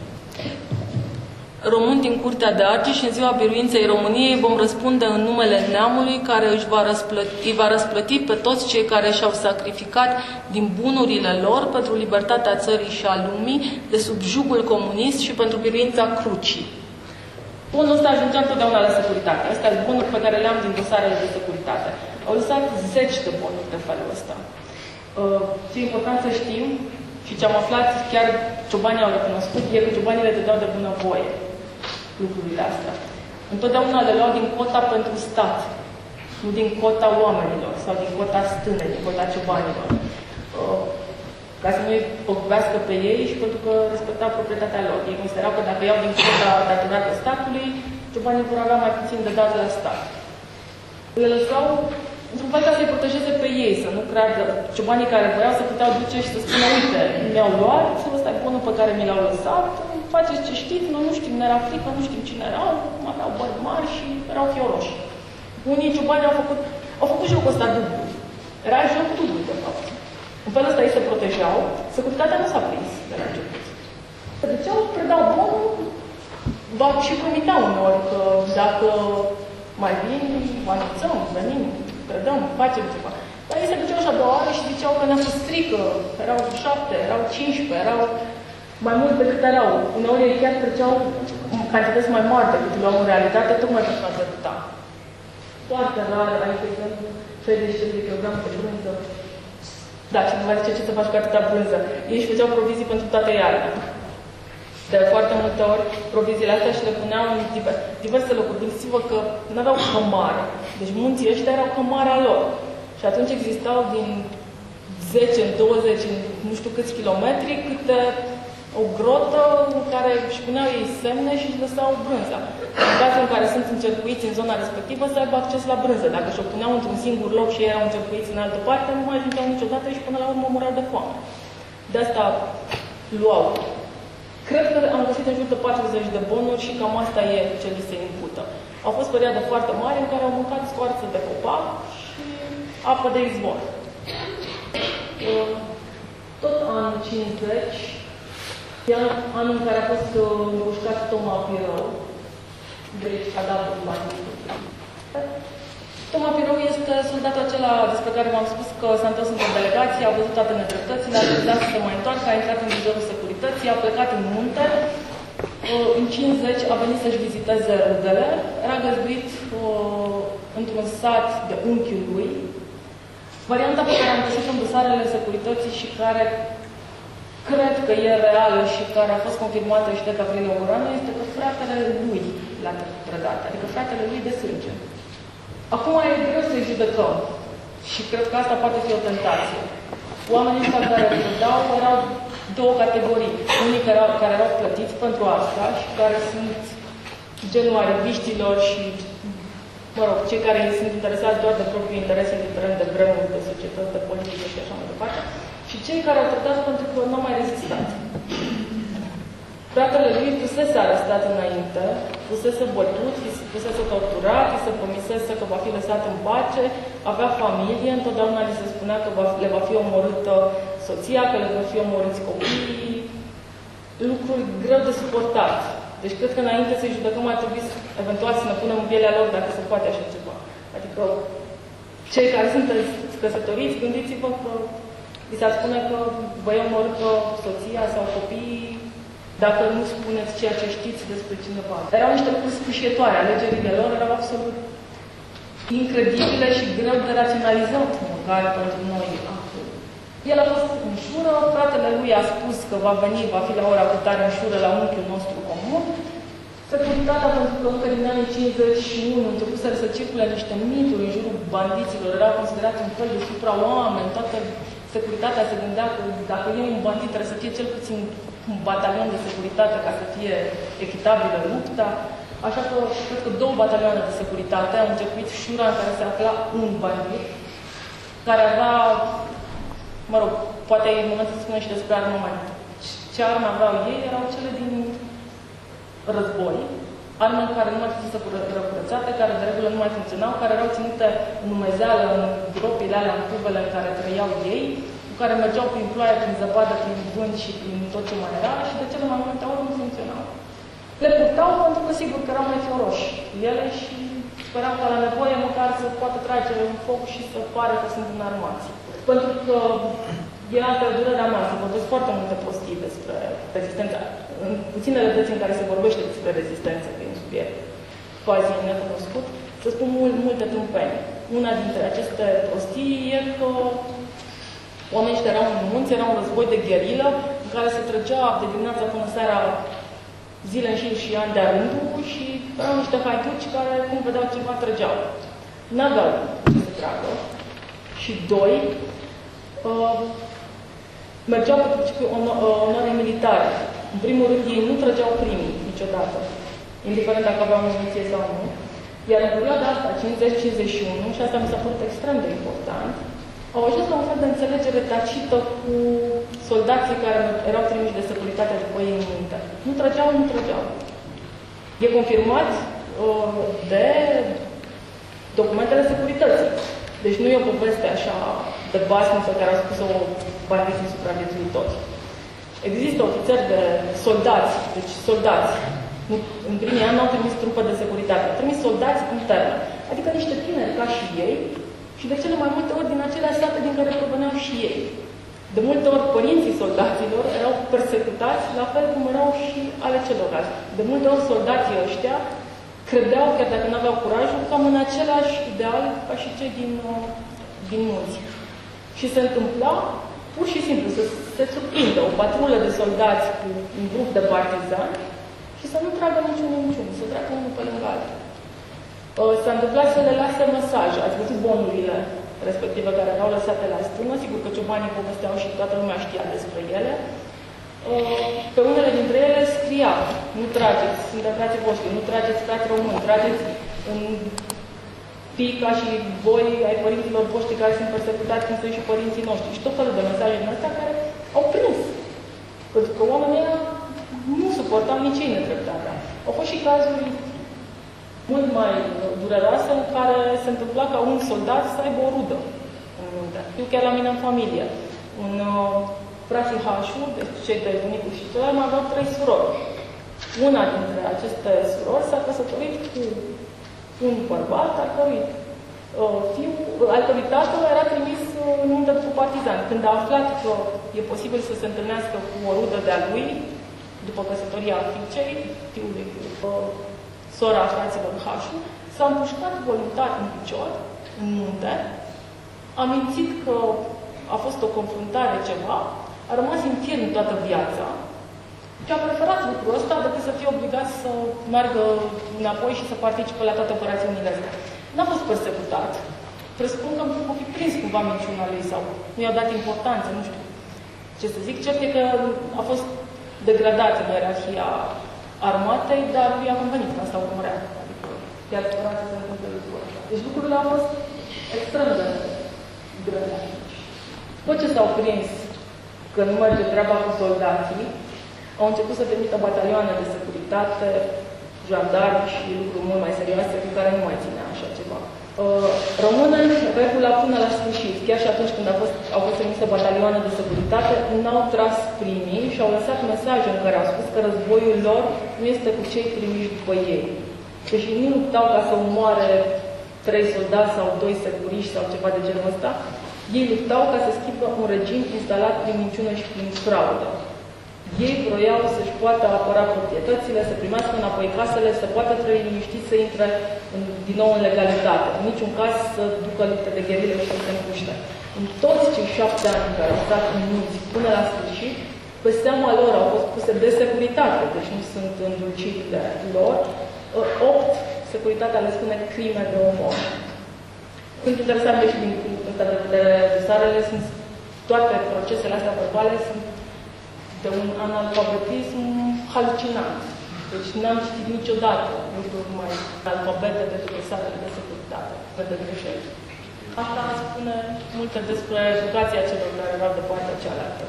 [SPEAKER 1] Români din Curtea de Argeș, în ziua biruinței României, vom răspunde în numele neamului care își va răsplăti, îi va răsplăti pe toți cei care și-au sacrificat din bunurile lor pentru libertatea țării și a lumii, de sub jugul comunist și pentru biruința crucii. Bunul ăsta ajungea întotdeauna la securitate. Astea sunt bunuri pe care le-am din dosarele de securitate. Au lăsat zeci de bunuri de felul ăsta. Ce e important să știm și ce am aflat, chiar ciobanii au recunoscut, e că ciobanii le dădeau de bunăvoie lucrurile astea. Întotdeauna le luau din cota pentru stat, nu din cota oamenilor sau din cota stânei, din cota ciobanilor. Ca să nu-i păgubească pe ei și pentru că respectau proprietatea lor. Ei considerau că dacă iau din cota datorată statului, ciobanii vor avea mai puțin de dat la stat. Le lăsau într-un fel ca să-i protejeze pe ei, să nu creadă ciobanii care voiau să puteau duce și să spună, uite, mi-au luat, ăsta e bunul pe care mi l-au lăsat, faceți ce știți, noi nu știm, ne era frică, nu știm cine erau, aveau bărbi mari și erau fioroși. Unii ciobani au făcut, au făcut jocul ăsta dublu. Era joc dublu, de fapt. În felul ăsta ei se protejau, securitatea nu s-a prins de la început. Se duceau, predau bunul, dar și promiteau uneori că dacă mai vin, vă anunțăm, venim, predăm, facem ceva. Dar ei se duceau așa două ore și ziceau că ne-a fost frică, erau șapte, erau cincisprezece, erau mai mult decât erau. Uneori ei chiar treceau cantități mai mari decât luau în realitate, tocmai pentru a trăta. Foarte rar, aici, de exemplu, șaizeci de kilograme de brânză. Da, și nu mai zice ce să faci cu atâta brânză. Ei își făceau provizii pentru toată iarna. De foarte multe ori, proviziile astea și le puneau în diverse locuri. Gândiți-vă că nu aveau cămară. Deci munții ăștia erau cămara lor. Și atunci existau din zece în douăzeci, în nu știu câți kilometri, câte o grotă în care își puneau ei semne și își lăsau brânza. În cazul în care sunt încercuiți în zona respectivă, să aibă acces la brânză. Dacă și-o puneau într-un singur loc și erau încercuiți în altă parte, nu mai ajungeau niciodată și până la urmă mureau de foame. De asta luau. Cred că am găsit în jur de patruzeci de bonuri și cam asta e ce li se impută. Au fost perioade foarte mari în care au mâncat scoarță de copac și apă de izvor. Tot anul cincizeci, anul în care a fost împușcat Toma Pirou, deci cadavrul banditului. Toma Pirou este soldatul acela despre care v-am spus că s-a întors într-o delegație, a văzut toate nedreptățile, a refuzat să se mai întoarcă, a intrat în vizorul securității, a plecat în munte. În cincizeci a venit să-și viziteze rudele, era găzduit într-un sat de unchiul lui. Varianta pe care am găsit în dosarele securității și care cred că e reală și care a fost confirmată și de Gavril Ogoranu este că fratele lui l-a trădat, adică fratele lui de sânge. Acum e greu să-i judecăm și cred că asta poate fi o tentație. Oamenii ăștia care trădau erau două categorii. Unii care erau, care erau plătiți pentru asta și care sunt genul ariviștilor și, mă rog, cei care sunt interesați doar de propriul interes, indiferent de vremuri, de societăți, de politică și așa mai departe, și cei care au trădat pentru că nu au mai rezistat. Fratele lui fusese arestat înainte, fusese bătut, fusese torturat, îi se promisese că va fi lăsat în pace, avea familie, întotdeauna li se spunea că va, le va fi omorâtă soția, că le va fi omorâți copiii, lucruri greu de suportat. Deci cred că înainte să-i judecăm ar trebui să, eventual să ne punem în pielea lor dacă se poate așa ceva. Adică cei care sunt căsătoriți, gândiți-vă că li s-ar spune că vă e omorâtă soția sau copiii dacă nu spuneți ceea ce știți despre cineva. Erau niște lucruri sfâșietoare, alegerile lor erau absolut incredibile și greu de raționalizat, măcar pentru noi. El a fost în șură, fratele lui a spus că va veni, va fi la ora cu tare în șură la unchiul nostru comun. Securitatea, pentru că încă din anii cincizeci și unu începuseră să circule niște mituri în jurul bandiților, erau considerați un fel de supra-oameni, toată securitatea se gândea că dacă e un bandit trebuie să fie cel puțin un batalion de securitate ca să fie echitabilă lupta. Așa că, cred că două batalioane de securitate au început șura în care se afla un bandit, care avea, mă rog, poate e momentul să spunem și despre armament. Ce arme aveau ei erau cele din război, arme care nu mai fusese răcurățate, care de regulă nu mai funcționau, care erau ținute în umezeală, în gropile alea, în cubele în care trăiau ei, cu care mergeau prin ploaie, prin zăpadă, prin vânt și prin tot ce mai era și de cele mai multe ori nu funcționau. Le purtau pentru că sigur că erau mai fioroși ele și sperau că la nevoie măcar să poată trage în foc și să pare că sunt înarmați. Pentru că era pe durerea mea să vorbesc foarte multe prostii despre rezistența. În puținele dăți în care se vorbește despre rezistență, că e un subiect quasi necunoscut, să spun mult, multe tâmpeni. Una dintre aceste prostii e că oamenii ăștia erau în munți, era un război de gherilă, în care se trăgea de dimineața până seara zile în șir și ani de-a rândul și erau niște haituci care, cum vedeau ceva, trăgeau. N-aveau ce să tragă. Și doi, uh, mergeau pe principiu onoare militare. În primul rând, ei nu trăgeau primii niciodată, indiferent dacă aveau muniție sau nu. Iar în perioada asta, cincizeci cincizeci și unu, și asta mi s-a părut extrem de important, au ajuns la un fel de înțelegere tacită cu soldații care erau trimiși de securitatea după ei în munte. Nu trăgeau, nu trăgeau. E confirmat uh, de documentele securității. Deci nu e o poveste așa de basniță care a spus-o bandiții supraviețuitori. Există ofițeri de soldați, deci soldați. În primii ani nu au trimis trupă de securitate, au trimis soldați interne, adică niște tineri ca și ei, și de cele mai multe ori din aceleași sate din care proveneau și ei. De multe ori părinții soldaților erau persecutați, la fel cum erau și ale celorlalți. De multe ori soldații ăștia credeau, chiar dacă nu aveau curajul, cam în același ideal ca și cei din, din munți. Și se întâmpla pur și simplu să se surprindă o patrulă de soldați cu un grup de partizani și să nu tragă niciun niciun, să treacă unul pe lângă altul. S-a întâmplat să le lase mesaje. Ați văzut bonurile respective care erau lăsate la stână. Sigur că ciobanii povesteau și toată lumea știa despre ele. Pe unele dintre ele scria: nu trageți, sunt frații voștri, nu trageți frați români, trageți în fiica și voi ai părinților voștri care sunt persecutați cum sunt și părinții noștri. Și tot felul de mesaje din astea care au prins. Pentru că oamenii nu suportau nici ei nedreptatea. Au fost și cazuri mult mai dureroase în care se întâmpla ca un soldat să aibă o rudă în munte. Eu chiar la mine în familie. Un uh, frații Hașu, deci cei de bunicul și celălalt, mai aveau trei surori. Una dintre aceste surori s-a căsătorit cu un bărbat al cărui uh, fiu, al cărui tatăl era trimis în munte cu partizani. Când a aflat că e posibil să se întâlnească cu o rudă de-a lui, după căsătoria fiicei, fiului cu uh, sora fraților Hașu, s-a împușcat voluntar în picior, în munte, a mințit că a fost o confruntare ceva, a rămas infirm toată viața și a preferat lucrul ăsta decât să fie obligat să meargă înapoi și să participe la toate operațiunile astea. N-a fost persecutat. Presupun că o fi prins cumva minciuna lui sau nu i-a dat importanță, nu știu ce să zic. Cert e că a fost degradat în ierarhia armatei, dar lui a convenit că asta urmărea. Adică chiar spera să se întâmple lucrul ăsta. Deci lucrurile au fost extrem de grele atunci. După ce s-au prins că nu merge treaba cu soldații, au început să trimită batalioane de securitate, jandarmi și lucruri mult mai serioase cu care nu mai ținea așa ceva. Rămâne regula până la sfârșit. Chiar și atunci când a fost, au fost trimise batalioane de securitate, n-au tras primii și au lăsat mesaje în care au spus că războiul lor nu este cu cei trimiși după ei. Deci ei nu luptau ca să omoare trei soldați sau doi securiști sau ceva de genul ăsta. Ei luptau ca să schimbă un regim instalat prin minciună și prin fraudă. Ei vroiau să-și poată apăra proprietățile, să primească înapoi casele, să poată trăi liniștit, să intre în, din nou în legalitate. În niciun caz să ducă lupte de gherilă și să se împuște. În toți cei șapte ani care au stat în munți până la sfârșit, pe seama lor au fost puse de securitate, deci nu sunt îndulcirile lor, opt, securitatea le spune crime de omor. Sunt interesante și din punctul ăsta de vedere, dosarele sunt, toate procesele astea verbale sunt de un analfabetism halucinant. Deci n-am citit niciodată lucruri mai alfabete decât dosarele de securitate, de greșeli. Asta îmi spune multe despre educația celor care erau de partea cealaltă.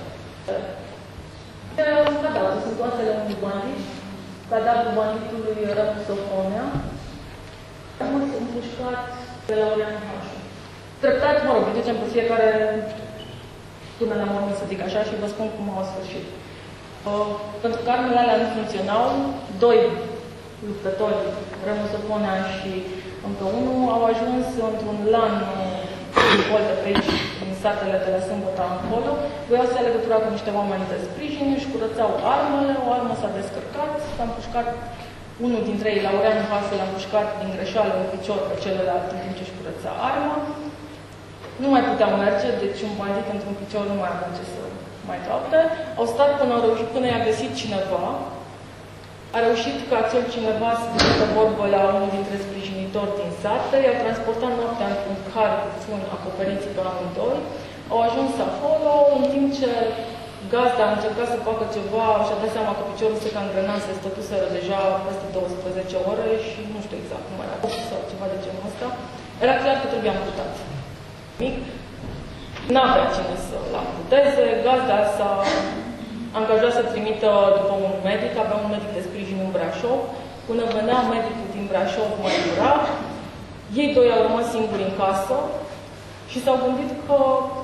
[SPEAKER 1] Cadavrul sunt oasele unui bandit, cadavrul banditului Rămu Sofonea, rămas împușcat de la Laurean Hașu. Treptat, mă rog, ducem pe fiecare până la mormânt, să zic așa, și vă spun cum au sfârșit. Uh, pentru că armele alea nu funcționau, doi luptători, Rămu Sofonea și încă unul, au ajuns într-un lan uh, de pe aici, din satele de la Sâmbăta încolo, voiau să ia legătura cu niște oameni de sprijin, își curățau armele, o armă s-a descărcat, s-a împușcat unul dintre ei, Laurean Hașu, l-a împușcat din greșeală în picior pe celălalt în timp ce își curăța arma. Nu mai puteau merge, deci un bandit într-un picior nu mai avea ce să mai caute. Au stat până au reușit, până i-a găsit cineva. A reușit ca acel cineva să ducă vorbă la unul dintre sprijinitori din sate, i-au transportat noaptea într-un car cu fân acoperiți pe amândoi. Au ajuns acolo, în timp ce gazda a încercat să facă ceva, și-a dat seama că piciorul se cangrenat, se stătuseră deja peste douăsprezece ore și nu știu exact cum era, sau ceva de genul ăsta. Era clar că trebuia amputat. Mic, n-avea cine să-l amputeze, gazda s-a angajat să trimită după un medic, avea un medic de sprijin în Brașov, până venea medicul din Brașov mai dura, ei doi au rămas singuri în casă și s-au gândit că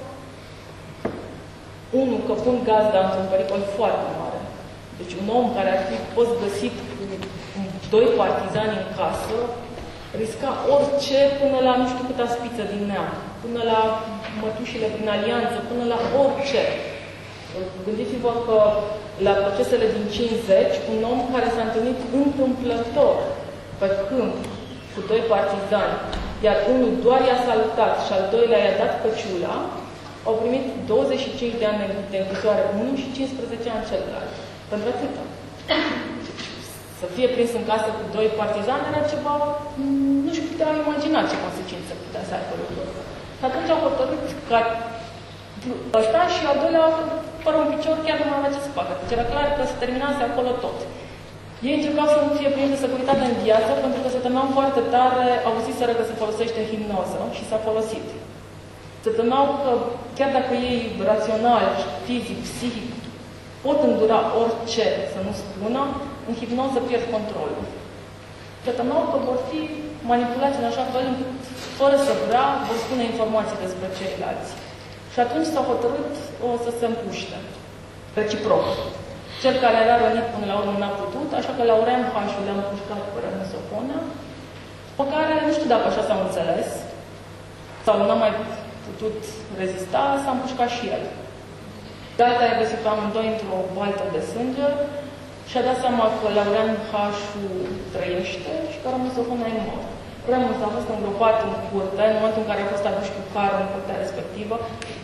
[SPEAKER 1] unul, că pun gazda într-un pericol foarte mare. Deci un om care ar fi fost găsit cu doi partizani în casă, risca orice până la nu știu câta spiță din neam, până la mătușile prin alianță, până la orice. Gândiți-vă că la procesele din cincizeci, un om care s-a întâlnit întâmplător pe câmp cu doi partizani, iar unul doar i-a salutat și al doilea i-a dat căciula, au primit douăzeci și cinci de ani de închisoare unul și cincisprezece ani celălalt. Pentru atâta. Să fie prins în casă cu doi partizani era ceva, nu-și puteau imagina ce consecințe putea să aibă lucrul ăsta. Și atunci au hotărât ca ăsta și al doilea, fără un picior, chiar nu mai avea ce să facă. Deci era clar că se terminase acolo tot. Ei încercau să nu fie prins de securitate în viață, pentru că se temeau foarte tare, auziseră că se folosește hipnoză și s-a folosit. Se temeau că, chiar dacă ei rațional, fizic, psihic, pot îndura orice să nu spună, în hipnoză pierd controlul. Se temeau că vor fi manipulați în așa fel încât, fără să vrea, vor spune informații despre ceilalți. Și atunci s-au hotărât o, să se împuște. Reciproc. Cel care era rănit până la urmă n-a putut, așa că Laurean Hașu le-a împușcat pe Rămu Sofonea, pe care, nu știu dacă așa s-au înțeles, sau n-a mai putut rezista, s-a împușcat și el. Gata i-a găsit pe amândoi într-o baltă de sânge și a dat seama că Laurean Hașu trăiește și că Rămu Sofonea e mort. Rămu s-a fost îngropat în curte, în momentul în care a fost adus cu carul în curtea respectivă.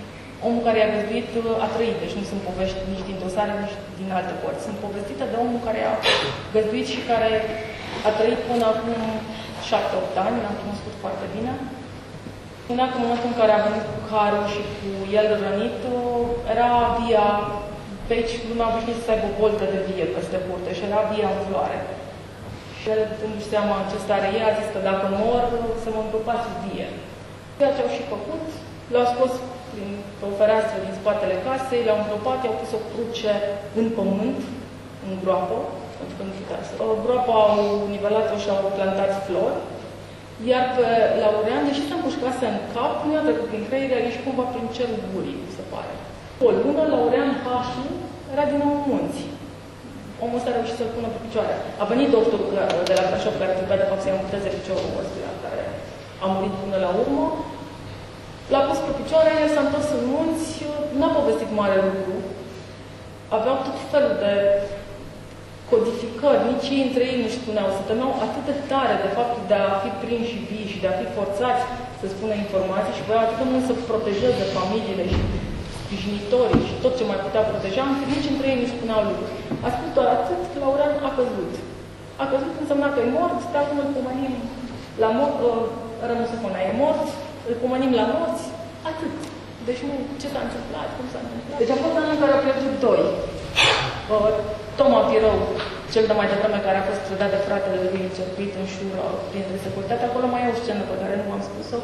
[SPEAKER 1] Omul care i-a găzduit a trăit, deci nu sunt povești nici din dosare, nici din alte părți. Sunt povestite de omul care a găzduit și care a trăit până acum șapte opt ani, l-am cunoscut foarte bine. Spunea că în momentul în care a venit cu carul și cu el rănit, era via, pe aici lumea obișnuit să aibă boltă de vie peste burtă și era via în floare. Și el, dându-și seama în ce stare e, a zis că dacă mor, să mă îngropați vie. Ceea ce au și făcut, l-au scos prin, pe o fereastră din spatele casei, l-au îngropat, i-au pus o cruce în pământ, în groapă, pentru că nu putea să... Groapa au nivelat-o și au plantat flori, iar pe Laurean, deși s-a împușcase în cap, nu i-a trecut prin creier, a ieșit cumva prin cerul gurii, se pare. O lună, Laurean Hașu era din nou în munți. Omul ăsta a reușit să-l pună pe picioare. A venit doctorul de la Brașov, care trebuia de fapt să-i amputeze piciorul ăstuia, care a murit până la urmă. L-a pus pe picioare, el s-a întors în munți, n-a povestit mare lucru. Aveau tot felul de codificări, nici ei între ei nu spuneau, se temeau atât de tare de faptul de a fi prinși vii și de a fi forțați să spună informații și voiau atât de mult să protejeze familiile și sprijinitorii și tot ce mai putea proteja, încât nici între ei nu spuneau lucruri. A spus doar atât, Laurean a căzut. A căzut însemna că e mort, de acum îl pomenim la mort, rămâse până e mort, îl pomenim la morți, atât. Deci nu, ce s-a întâmplat, cum s-a întâmplat. Deci a fost anul în care au pierdut doi. Toma Pirău, cel de mai devreme care a fost trădat de fratele lui, încercuit în șură printre securitate, acolo mai e o scenă pe care nu v-am spus-o.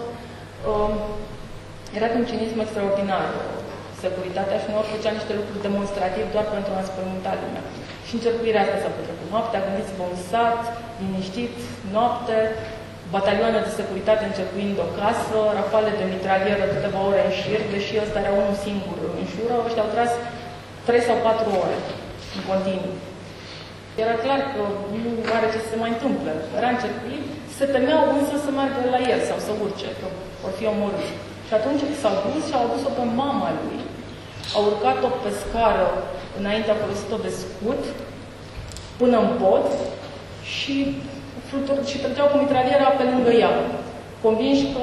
[SPEAKER 1] Era un cinism extraordinar. Securitatea și uneori făcea niște lucruri demonstrativ doar pentru a înspăimânta lumea. Și încercuirea asta s-a petrecut noaptea, gândiți-vă un sat, liniștit, noapte, batalioane de securitate încercuind o casă, rafale de mitralieră câteva ore în șir, deși ăsta era unul singur în șură, ăștia au tras trei sau patru ore în continuu. Era clar că nu are ce să se mai întâmple. Era încercuit, se temeau însă să meargă la el sau să urce, că vor fi omorâți. Și atunci s-au dus și au adus-o pe mama lui, au urcat-o pe scară, înainte a folosit-o de scut, până în pod și, și trăgeau cu mitraliera pe lângă ea, convinși că,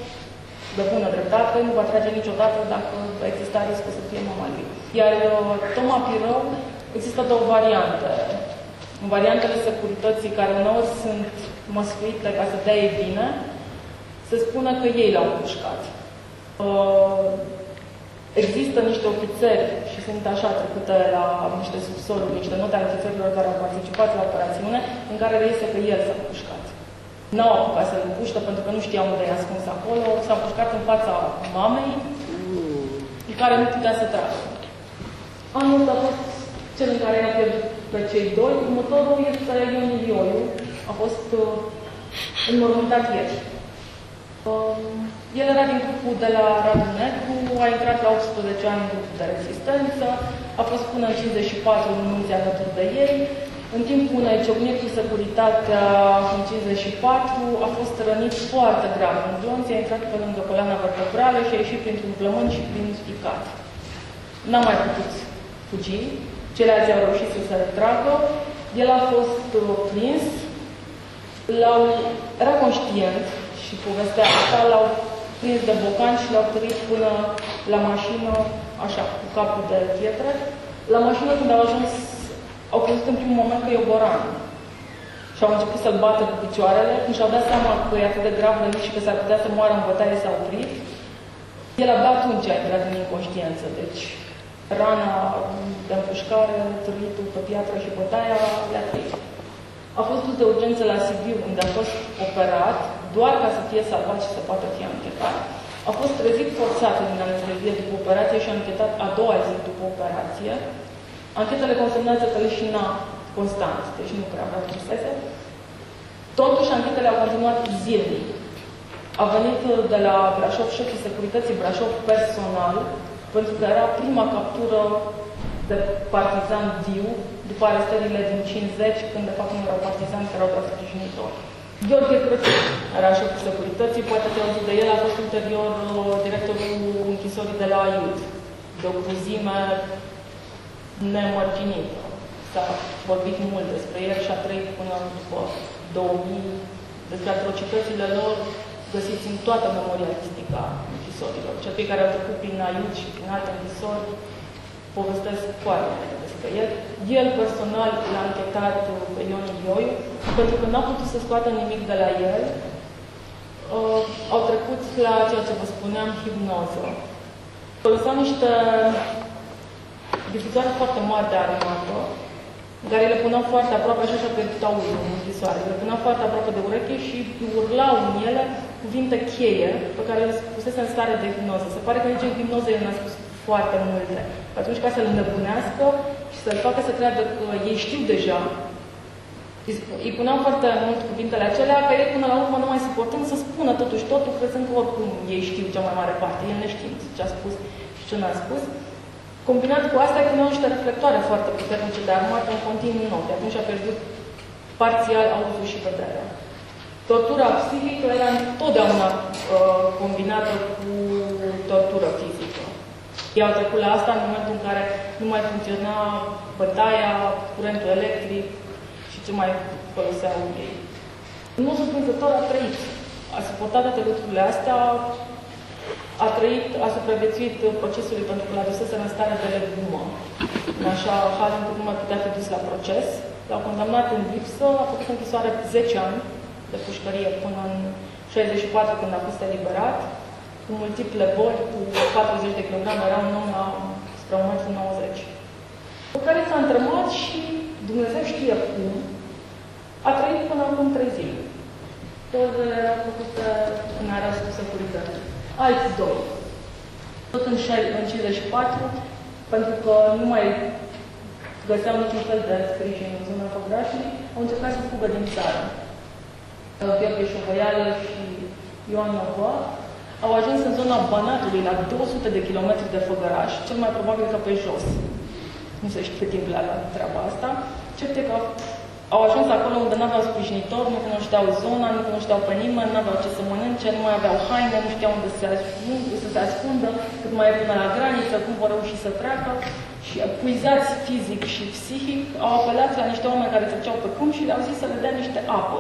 [SPEAKER 1] de bună dreptate, nu va trage niciodată dacă exista riscul să fie mama lui. Iar Toma Pirău, există două variante. În variantele securității, care uneori sunt măsluite ca să dea ei bine, se spune că ei l-au împușcat. Uh, există niște ofițeri și sunt așa trecute la niște subsoluri, niște note ale ofițerilor care au participat la operațiune, în care reiese că el s-a împușcat. N-au apucat să-l împuște pentru că nu știau unde e ascuns acolo, s-a împușcat în fața mamei, în care nu putea să tragă. Anul a fost cel în care i-a pierdut pe cei doi. Următorul este Ion Ilioiu, a fost uh, înmormântat ieri. Uh, el era din grupul de la Radu Negru, a intrat la optsprezece ani în grupul de rezistență, a fost până în cincizeci și patru în munții alături de ei. În timpul unei ciocniri cu securitatea în cincizeci și patru a fost rănit foarte grav în glonț, a intrat pe lângă coloana vertebrală și a ieșit printr-un plămân și prin ficat. N-a mai putut fugi, ceilalți au reușit să se retragă, el a fost prins, l-au, era conștient și povestea asta, l-au prins de bocan și l-au târit până la mașină, așa, cu capul de pietre. La mașină, când au ajuns, au crezut în primul moment că e oboran. Și au început să-l bată cu picioarele. Când și-au dat seama că e atât de grav rănit și că s-ar putea să moară în bătaie, s-a oprit. El abia atunci a intrat în inconștiență. Deci, rana de împușcare, târlitul pe piatră și bătaia le-a trăit. A fost dus de urgență la Sibiu, unde a fost operat, doar ca să fie salvat și să poată fi anchetat. A fost trezit forțat din anestezie după operație și a anchetat a doua zi după operație. Anchetele consemnează că leșina constant, deci nu prea avea trusese. Totuși, anchetele au continuat zilnic. A venit de la Brașov șeful securității Brașov personal, pentru că era prima captură de partizan viu, după arestările din cincizeci, când de fapt nu erau partizani, că erau doar sprijinitori. Gheorghe Crăciun era șeful securității, poate ați auzit de el, a fost ulterior directorul închisorii de la Aiud, de o cruzime nemărginită. S-a vorbit mult despre el și a trăit până după două mii, despre atrocitățile lor găsiți în toată memoria artistică a închisorilor. Cei care au trecut prin Aiud și prin alte închisori povestesc foarte despre el. El personal l-a anchetat pe Ion Ilioiu, pentru că n-a putut să scoată nimic de la el. Uh, au trecut la ceea ce vă spuneam, hipnoză. Folosau niște difuzoare foarte mari de armată, care le puneau foarte aproape, așa așa pe taurul în închisoare, le puneau foarte aproape de ureche și urlau în ele cuvinte cheie pe care le spusese în stare de hipnoză. Se pare că nici în hipnoză el n-a spus foarte multe. Atunci, ca să-l înnebunească și să-l facă să creadă că ei știu deja, îi puneau foarte mult cuvintele acelea, că ei până la urmă nu mai suportând să spună totuși totul, crezând că oricum ei știu cea mai mare parte, el neștiind ce a spus și ce n-a spus. Combinat cu asta, îi puneau niște reflectoare foarte puternice de armată în continuu în ochi. Atunci a pierdut parțial auzul și vederea. Tortura psihică era întotdeauna uh, combinată cu tortură fizică. Ei au trecut la asta în momentul în care nu mai funcționa bătaia, curentul electric și ce mai foloseau ei. În mod surprinzător a trăit. A suportat toate lucrurile astea, a trăit, a supraviețuit procesului pentru că l-a dusese în stare de legumă. În așa hal încât nu mai putea fi dus la proces. L-au condamnat în lipsă, a făcut închisoare zece ani de pușcărie până în șaizeci și patru, când a fost eliberat, cu multiple boli, cu patruzeci de kilograme, era un om la spre un metru nouăzeci. Cu care s-a întremat și Dumnezeu știe cum, a trăit până acum trei zile. Dozele erau făcute în arestul securității. Alți doi. Tot în cincizeci și patru, pentru că nu mai găseau niciun fel de sprijin în zona Făgărașului, au încercat să fugă din țară. Gheorghe Șovăială și Ioan Nova au ajuns în zona Banatului, la două sute de kilometri de Făgăraș, cel mai probabil că pe jos. Nu se știe cât timp le-a luat treaba asta. Cert e că au ajuns acolo unde nu aveau sprijinitor, nu cunoșteau zona, nu cunoșteau pe nimeni, nu aveau ce să mănânce, nu mai aveau haine, nu știau unde să se ascundă, să se ascundă cât mai e până la graniță, cum vor reuși să treacă. Și epuizați fizic și psihic, au apelat la niște oameni care treceau pe câmp și le-au zis să le dea niște apă.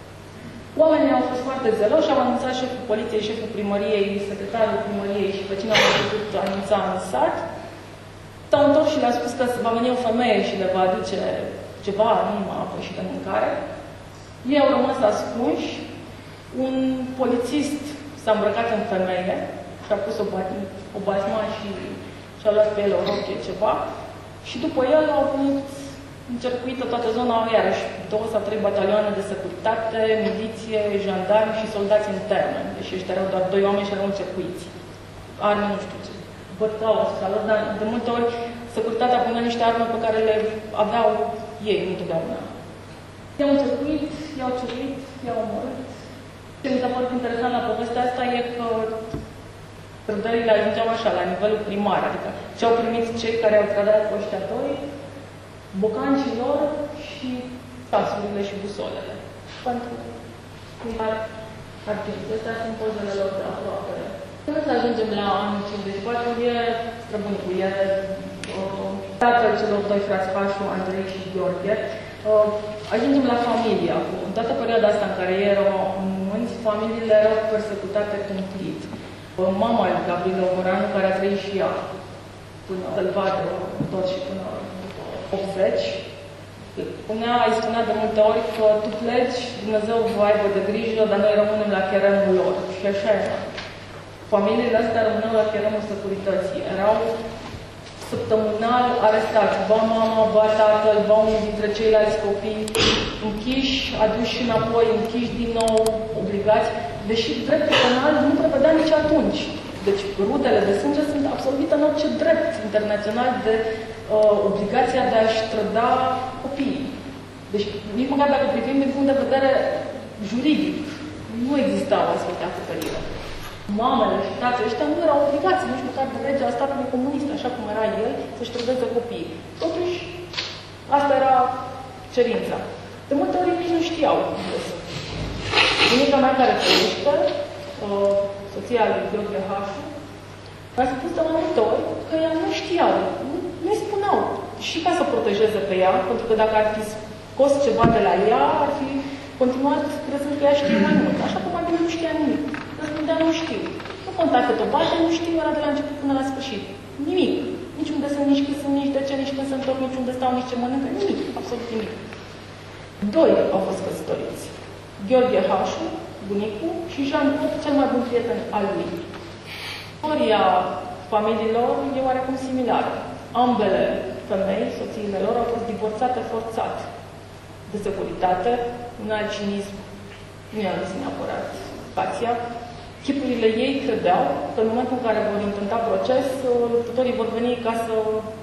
[SPEAKER 1] Oamenii au fost foarte zeloși, au anunțat șeful poliției, șeful primăriei, secretarul primăriei și pe cine au putut anunța în sat. S-au întors și le-au spus că va veni o femeie și le va aduce ceva, numai apă și de mâncare. Ei au rămas ascunși. Un polițist s-a îmbrăcat în femeie și-a pus o, o basma și și-a luat pe el o rochie, ceva. Și după el au venit încercuită toată zona, iarăși două sau trei batalioane de securitate, miliție, jandarmi și soldați interne. Deși ăștia erau doar doi oameni și erau încercuiți. Arme, nu știu ce, bătau asupra lor, dar de multe ori securitatea punea niște arme pe care le aveau ei, nu întotdeauna. I-au încercuit, i-au ciurit, i-au omorât. Ce mi s-a părut interesant la povestea asta e că trădările ajungeau așa, la nivelul primar, adică ce-au primit cei care au trădat pe ăștia doi, bocancii lor și tasurile și busolele. Pentru primar argint. Astea sunt pozele lor de aproape. Când să ajungem la anul cincizeci și patru, e străbunicul, e uh, tatăl celor doi frați Hașu, Andrei și Gheorghe. Uh, ajungem la familie acum. În toată perioada asta în care ei erau mânți, familiile erau persecutate cumplit. Uh, mama lui Gabriela Ogoranu, care a trăit și ea până să-l vadă tot și până optzeci, Punea, îi spunea de multe ori că tu pleci, Dumnezeu vă aibă de grijă, dar noi rămânem la cheremul lor. Și așa era. Familiile astea rămâneau la cheremul securității. Erau săptămânal arestați. Ba mama, ba tatăl, ba unul dintre ceilalți copii, închiși, aduși înapoi, închiși din nou, obligați. Deși dreptul penal nu prevedea nici atunci. Deci rudele de sânge sunt absolvite în orice drept internațional de uh, obligația de a-și trăda copiii. Deci, nici măcar dacă privim din punct de vedere juridic, nu exista o astfel de acoperire. Mamele și tatăl ăștia nu erau obligați, nici măcar de legea statului comunist, așa cum era el, să-și trădeze copiii. Totuși, asta era cerința. De multe ori nici nu știau. Bunica mea care trăiește, uh, soția lui Gheorghe Hașu, mi-a spus de mai multe ori că ea nu știa, nu-i spuneau. Și ca să protejeze pe ea, pentru că dacă ar fi scos ceva de la ea, ar fi continuat crezând că ea știe mai mult. Așa cum mai bine nu știa nimic. Răspundea, nu știu. Nu conta cât o bate, nu știu era de la început până la sfârșit. Nimic. Nici unde sunt, nici cât sunt, nici de ce, nici când se întorc, nici unde stau, nici ce mănâncă, nimic. Absolut nimic. Doi au fost căsătoriți. Gheorghe Hașu, bunicul, și Jean Pop, cel mai bun prieten al lui. Istoria familiilor e oarecum similară. Ambele femei, soțiile lor, au fost divorțate forțat de securitate, un alt cinism, nu i-am zis neapărat spația. Chipurile ei credeau că în momentul în care vor intenta proces, luptătorii vor veni ca să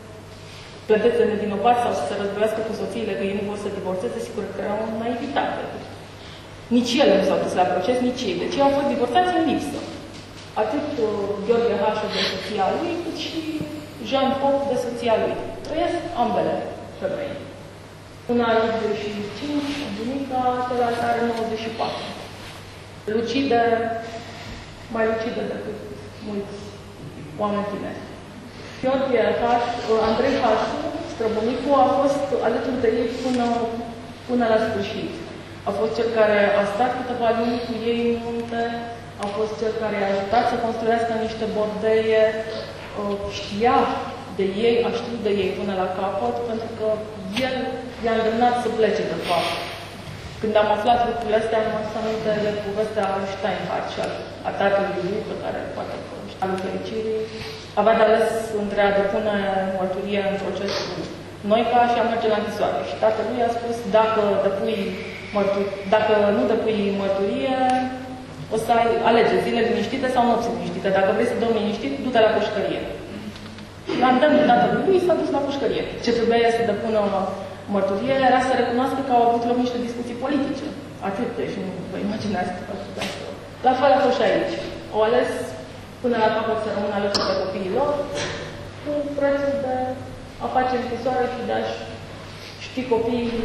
[SPEAKER 1] plăteze nevinovați sau să se războiască cu soțiile, că ei nu vor să divorțeze, sigur că era o naivitate. Nici ele nu s-au dus la proces, nici ei. Deci ei au fost divorțați în lipsă. Atât uh, Gheorghe Hașu de soția lui, cât și Jean Pop de soția lui. Trăiesc ambele femei. Una are optzeci și cinci, bunica, celălalt are nouăzeci și patru. Lucide, mai lucide decât mulți oameni tineri. Gheorghe Hașu, Andrei Hașu, străbunicul, a fost alături de ei până, până la sfârșit. A fost cel care a stat câteva luni cu ei în munte, a fost cel care i-a ajutat să construiască niște bordeie, știa de ei, a știut de ei până la capăt, pentru că el i-a îndemnat să plece, de fapt. Când am aflat lucrurile astea, am adus aminte de povestea lui Steinhardt și a tatălui lui, pe care poate că știa lui fericirii, avea de ales între a depune mărturie în procesul Noica și a merge la închisoare. Și tatălui a spus, dacă, depui mărtur, dacă nu depui mărturie, o să ai alege zile liniștite sau nopți liniștite. Dacă vrei să dormi liniștit, du-te la pușcărie. La îndemnul tatălui lui s-a dus la pușcărie. Ce trebuia să depună mărturie era să recunoască că au avut loc niște discuții politice. Atât, deci nu vă imaginați că putea să... La fel a fost și aici. Au ales până la capăt să rămână alături de copiii lor, cu prețul de a face închisoare și de a-și ști copiii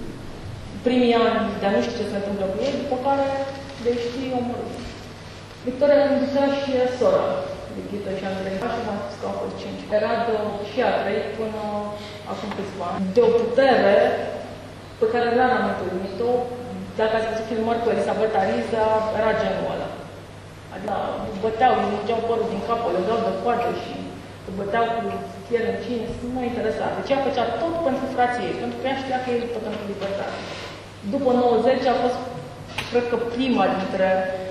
[SPEAKER 1] primii ani, de a nu ști ce se întâmplă cu ei, după care de ști omorât. Victoria Cândița și e sora lui Ghiță și Andrei. Așa m-am spus că au fost cinci. Era de și a trei până acum câțiva ani. De o putere pe care rar am întâlnit-o. Dacă ați văzut filmări cu Elisabeta Riza, era genul ăla. Adică băteau, îi mungeau părul din cap, o legau de coadă și îi băteau cu fier încins. Nu m-a interesat. Deci ea făcea tot pentru frații ei, pentru că ea știa că ei luptă pentru libertate. După nouăzeci a fost, cred că, prima dintre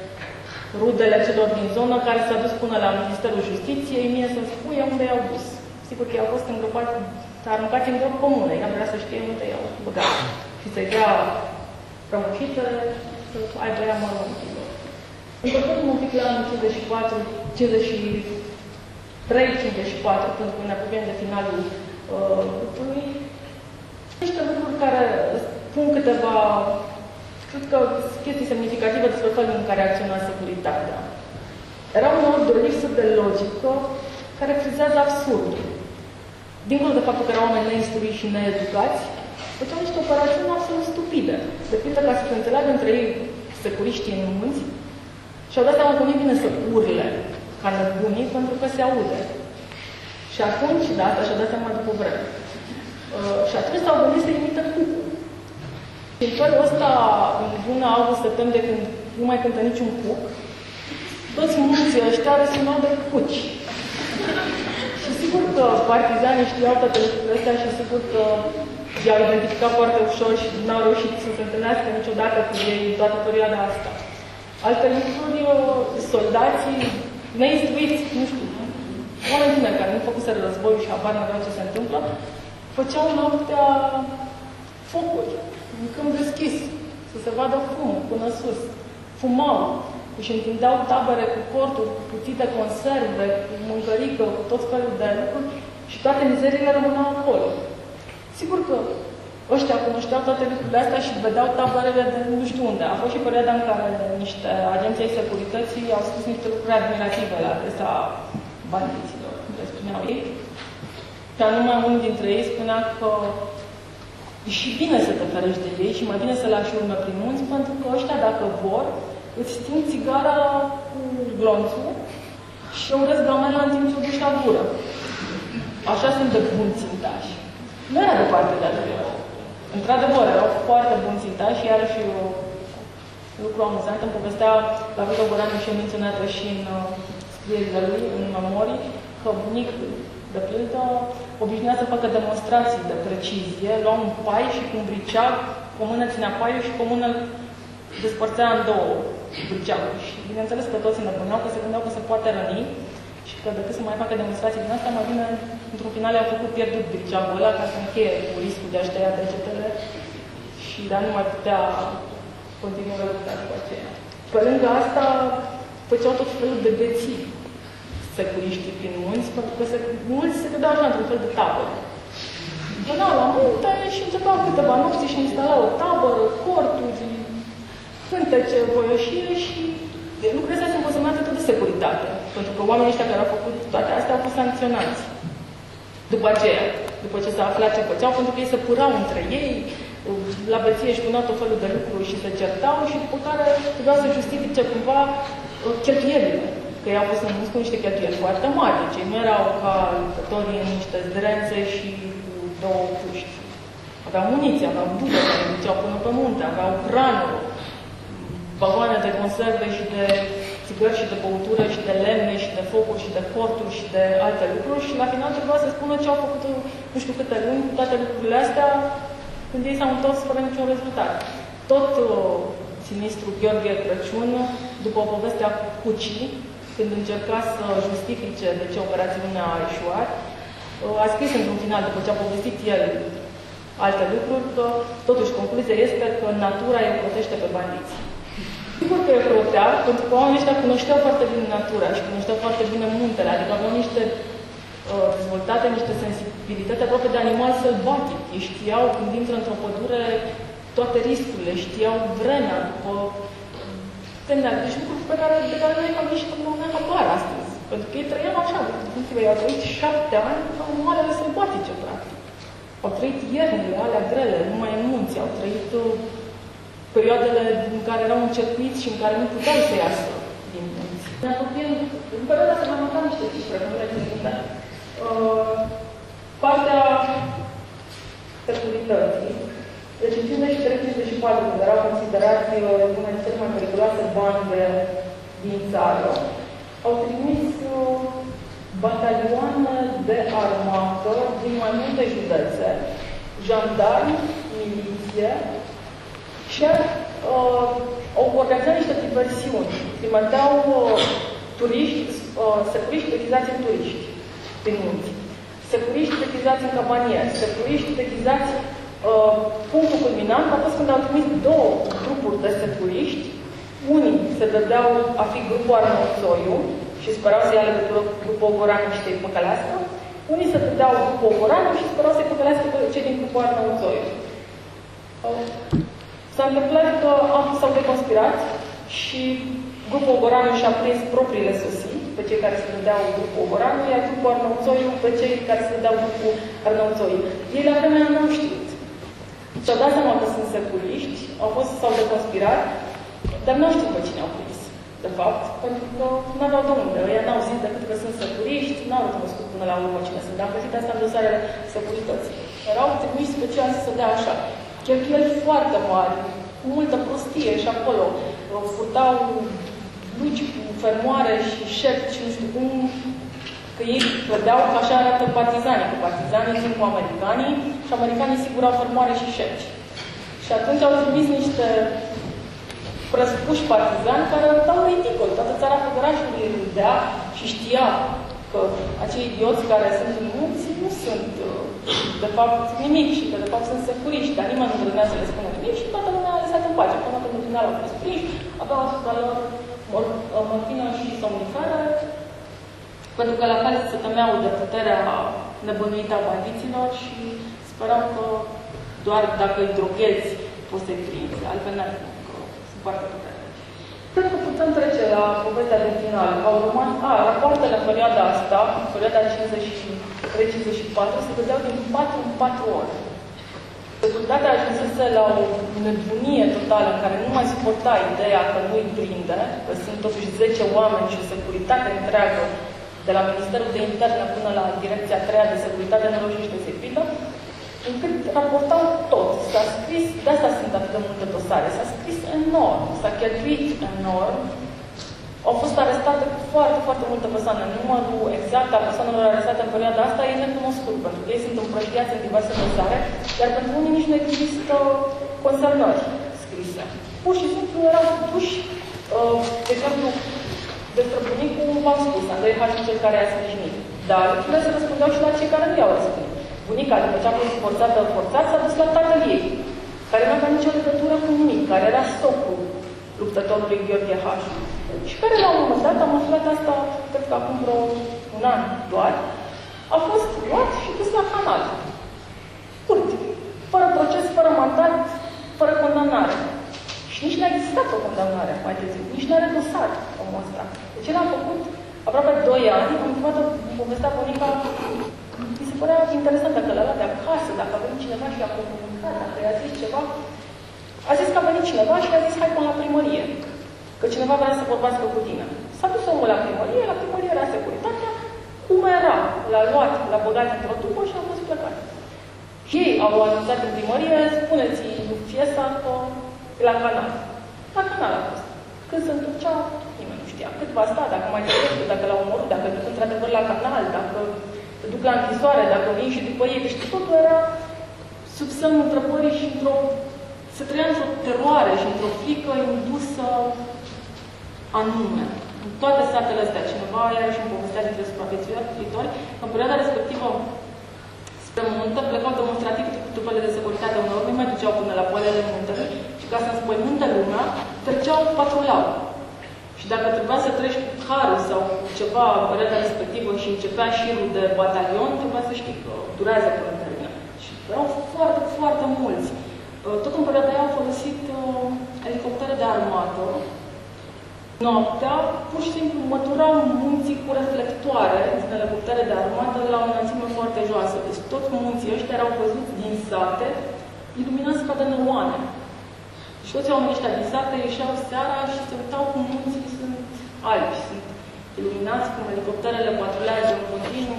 [SPEAKER 1] rudele celor din zonă care s-a dus până la Ministerul Justiției, mie să-mi spui unde i-au dus. Sigur că i-au fost îngropați, aruncați în gropi comune. Ea vrea să știe unde i-au băgat. Și să-i dea rămușită, să aibă ea mărunților. Întorcându-mă un pic la anul cincizeci și patru, cincizeci și trei cincizeci și patru, pentru că ne apropiem de finalul lucrului, uh, niște lucruri care spun câteva, cred că chestii semnificative despre felul în care acționa securitatea. Era uneori de o lipsă de logică care frizează absurdul. Dincolo de faptul că erau oameni neinstruiți și needucați, făceau niște operațiuni absolut stupide. De pildă, ca să se înțeleagă între ei securiștii în munți, și-au dat seama că nu-i bine să urle ca nebunii, pentru că se aude. Și atunci, da, asta și-au dat seama după vreme. Uh, și atunci s-au gândit să imită cucul. Și în felul ăsta, în luna august-septembrie, când nu mai cântă niciun cuc, toți munții ăștia răsunau de cuci. Și sigur că partizanii știau toate lucrurile astea și sigur că i-au identificat foarte ușor și n-au reușit să se întâlnească niciodată cu ei în toată perioada asta. Alte lucruri, soldații neinstruiți, nu știu, oameni tineri care nu făcuseră războiul și habar n-aveau ce se întâmplă, făceau noaptea focuri, în câmp deschis, să se vadă fum până sus. Fumau, își întindeau tabere cu corturi, cu cutii de conserve, cu mâncărică, cu tot felul de lucruri și toate mizeriile rămâneau acolo. Sigur că ăștia cunoșteau toate lucrurile astea și vedeau taberele de nu știu unde. A fost și perioada în care niște agenții ai securității au spus niște lucruri admirative la adresa bandiților, le spuneau ei. Și anume, unul dintre ei spunea că e și bine să te ferești de ei și mai bine să lași urmă prin munți, pentru că ăștia, dacă vor, îți sting țigara cu glonțul și o urăsc gamela în timp ce o duci la gură. Așa sunt de buni țintași. Nu era departe de altfel. Într-adevăr, erau foarte buni țintași și iarăși o lucru amuzant îmi povestea la Vito Goranu și menționată și în uh, scrierile lui în memorii că bunicul, de pildă, obișnuia să facă demonstrații de precizie, lua un pai și cu un briceag, cu o mână ținea paiul și cu o mână despărțea în două briceagul. Și bineînțeles că toți înnebâneau, că se gândeau că se poate răni și că decât să mai facă demonstrații din astea, mai bine, într-un final, i-au făcut pierdut briceagul ăla ca să încheie cu riscul de a-și tăia degetele și de a nu mai putea continua răbdarea cu aceea. Pe lângă asta, făceau tot felul de beții securiștii prin munți, pentru că se, mulți se gândeau așa într-un fel de tabără. Veneau la munte și începeau câteva nopți și instalau o tabără, corturi, cântece, voioșie și lucrurile astea sunt consemnate tot de securitate. Pentru că oamenii ăștia care au făcut toate astea au fost sancționați. După aceea, după ce s-a aflat ce făceau, pentru că ei se purau între ei, la beție își puneau tot felul de lucruri și se certau și după care trebuiau să justifice cumva cheltuielile. Că ei au fost înmulți cu niște cheltuieli foarte mari. Deci ei nu erau ca luptătorii în niște zdrențe și cu două puști. Aveau muniție, aveau bube care duceau până pe munte, aveau hrană, vagoane de conserve și de țigări și de băutură și de lemne și de focuri și de corturi și de alte lucruri și la final trebuia să spună ce au făcut nu știu câte luni cu toate lucrurile astea când ei s-au întors fără niciun rezultat. Tot uh, sinistru Gheorghe Crăciun, după povestea cu Cucii, când încerca să justifice de ce operațiunea a eșuat, uh, a scris într-un final, după ce a povestit el alte lucruri, că totuși concluzia este că natura îi protește pe bandiți. Sigur că îi protea, pentru că oamenii ăștia cunoșteau foarte bine natura și cunoșteau foarte bine muntele, adică aveau niște uh, dezvoltate, niște sensibilitate aproape de animal sălbatic. Ei știau când intră într-o pădure toate riscurile, știau vremea după semnele. Deci lucruri pe care, de care noi am ieșit în lumea habar astăzi. Pentru că ei trăiau așa, ei au trăit șapte ani ca animalele sălbatice, practic. Au trăit iernile alea grele, numai în munți, au trăit uh, perioadele în care erau încercuiți și în care nu puteau să iasă din munți. Ne apropiem, în perioada asta m-am notat niște cifre, că nu le țin minte. Uh, partea securității, deci în cincizeci și trei cincizeci și patru, când erau considerați uh, una dintre cele mai periculoase bande din țară, au trimis uh, batalioane de armată din mai multe județe, jandarmi, miliție, și uh, au organizat niște diversiuni. Trimiteau uh, turiști, uh, securiști dechizați în turiști din munți, securiști dechizați în cabanieri, securiști dechizați. Uh, punctul culminant a fost când au trimis două grupuri de securiști. Unii se dădeau a fi grupul Arnăuțoiu și sperau să ia legătură cu grupul Ogoranu și să-i păcălească. Unii se dădeau grupul Ogoranu și sperau să-i păcălească pe cei din grupul Arnăuțoiu. Uh, S-a întâmplat că s-au deconspirat și grupul Ogoranu și-a prins propriile sosii, pe cei care se dădeau grupul Ogoranu, iar grupul Arnăuțoiu pe cei care se dădeau grupul Arnăuțoiu. Ei la vremea nu au știut. Și-au dat seama că sunt securiști, au fost, s-au deconspirat, dar nu știu pe cine au prins, de fapt, pentru că nu aveau de unde. Ei n-au zis decât că sunt securiști, n-au recunoscut până la urmă cine sunt. Am găsit asta în dosarele securității. Erau trimiși special să se dea așa. Cheltuieli foarte mari, cu multă prostie și acolo. Furtau luci cu fermoare și șerpi și nu știu cum, că ei credeau că așa arată partizanii, că partizanii sunt cu americanii și americanii sigur au fermoare și șerpi. Și atunci au trimis niște presuppuși partizani care arătau ridicol. Toată țara Făgărașului îi râdea și știa că acei idioți care sunt în munți nu sunt, de fapt, nimic și că, de fapt, sunt securiști, dar nimeni nu vrea să le spună nimic și toată lumea a lăsat în pace. Până când, în final, au fost prinși, aveau asupra lor morfină și somniferă, pentru că la fel se temeau de puterea nebănuită a bandiților și sperau că doar dacă îi droghezi poți să-i prinzi, altfel n-ai cum, că sunt foarte puternici. Cred că putem trece la povestea de final. Au rămas, a, rapoartele în perioada asta, în perioada cincizeci și trei cincizeci și patru, se dădeau din patru în patru ori. Securitatea ajunsese la o nebunie totală în care nu mai suporta ideea că nu-i prinde, că sunt totuși zece oameni și o securitate întreagă, de la Ministerul de Interne până la Direcția a treia de Securitate, nu reușește să-i prindă, încât raportau tot. S-a scris, de asta sunt atât de multe dosare, s-a scris enorm, s-a cheltuit enorm. Au fost arestate foarte, foarte multe persoane. Numărul exact al persoanelor arestate în perioada asta e necunoscut, pentru că ei sunt împrăștiați în diverse dosare, iar pentru unii nici nu există consemnări scrise. Pur și simplu erau duși, uh, de exemplu, despre bunicul, v-am spus, Andrei Hașu, cel care i-a sprijinit. Dar lucrurile se răspundeau și la cei care nu i-au răspundit. Bunica, după ce a fost forțată forțat, s-a dus la tatăl ei, care nu avea nicio legătură cu nimic, care era socul luptătorului Gheorghe Hașu. Și care la un moment dat, am aflat asta, cred că acum vreo un an doar, a fost luat și dus la canal. Scurt, fără proces, fără mandat, fără condamnare. Și nici n-a existat o condamnare mai târziu, nici n-a redusat omul ăsta. Deci el a făcut aproape doi ani, am întrebat-o, povestea Monica, mi se părea interesant dacă l-a luat de acasă, dacă a venit cineva și a comunicat, dacă i-a zis ceva. A zis că a venit cineva și a zis, hai până la primărie, că cineva vrea să vorbească cu tine. S-a dus omul la primărie, la primărie era securitatea, cum era, l-a luat, l-a băgat într-o tubă și a fost plecat. Și ei au anunțat în primărie, spuneți-i fiesa că la canal. La canal a fost. Când se întorcea, nimeni nu știa. Cât va sta, dacă mai trăiește, dacă l-au omorât, dacă duc într-adevăr la canal, dacă te duc la închisoare, dacă vin și după ei. Deci totul era sub semnul întrebării și într-o... se trăia într-o teroare și într-o frică indusă anume. În toate satele astea, cineva era și în povestea dintre supraviețuitori, în perioada respectivă, spre munte, plecau demonstrativ cu trupele de securitate uneori, nu mai duceau până la poalele muntelui și ca să înspăimânte lumea, treceau patrulau. Și dacă trebuia să treci cu carul sau ceva în perioada respectivă și începea șirul de batalion, trebuia să știi că durează până termină. Și erau foarte, foarte mulți. Tot în perioada aia au folosit uh, elicoptere de armată. Noaptea, pur și simplu, măturau munții cu reflectoare din elicoptere de armată la o înălțime foarte joasă. Deci tot munții ăștia erau văzuți din sate, iluminați ca de neoane. Și toți oamenii ăștia din sate ieșeau seara și se uitau cum munții sunt albi, sunt iluminați, cum elicopterele patrulează în continuu.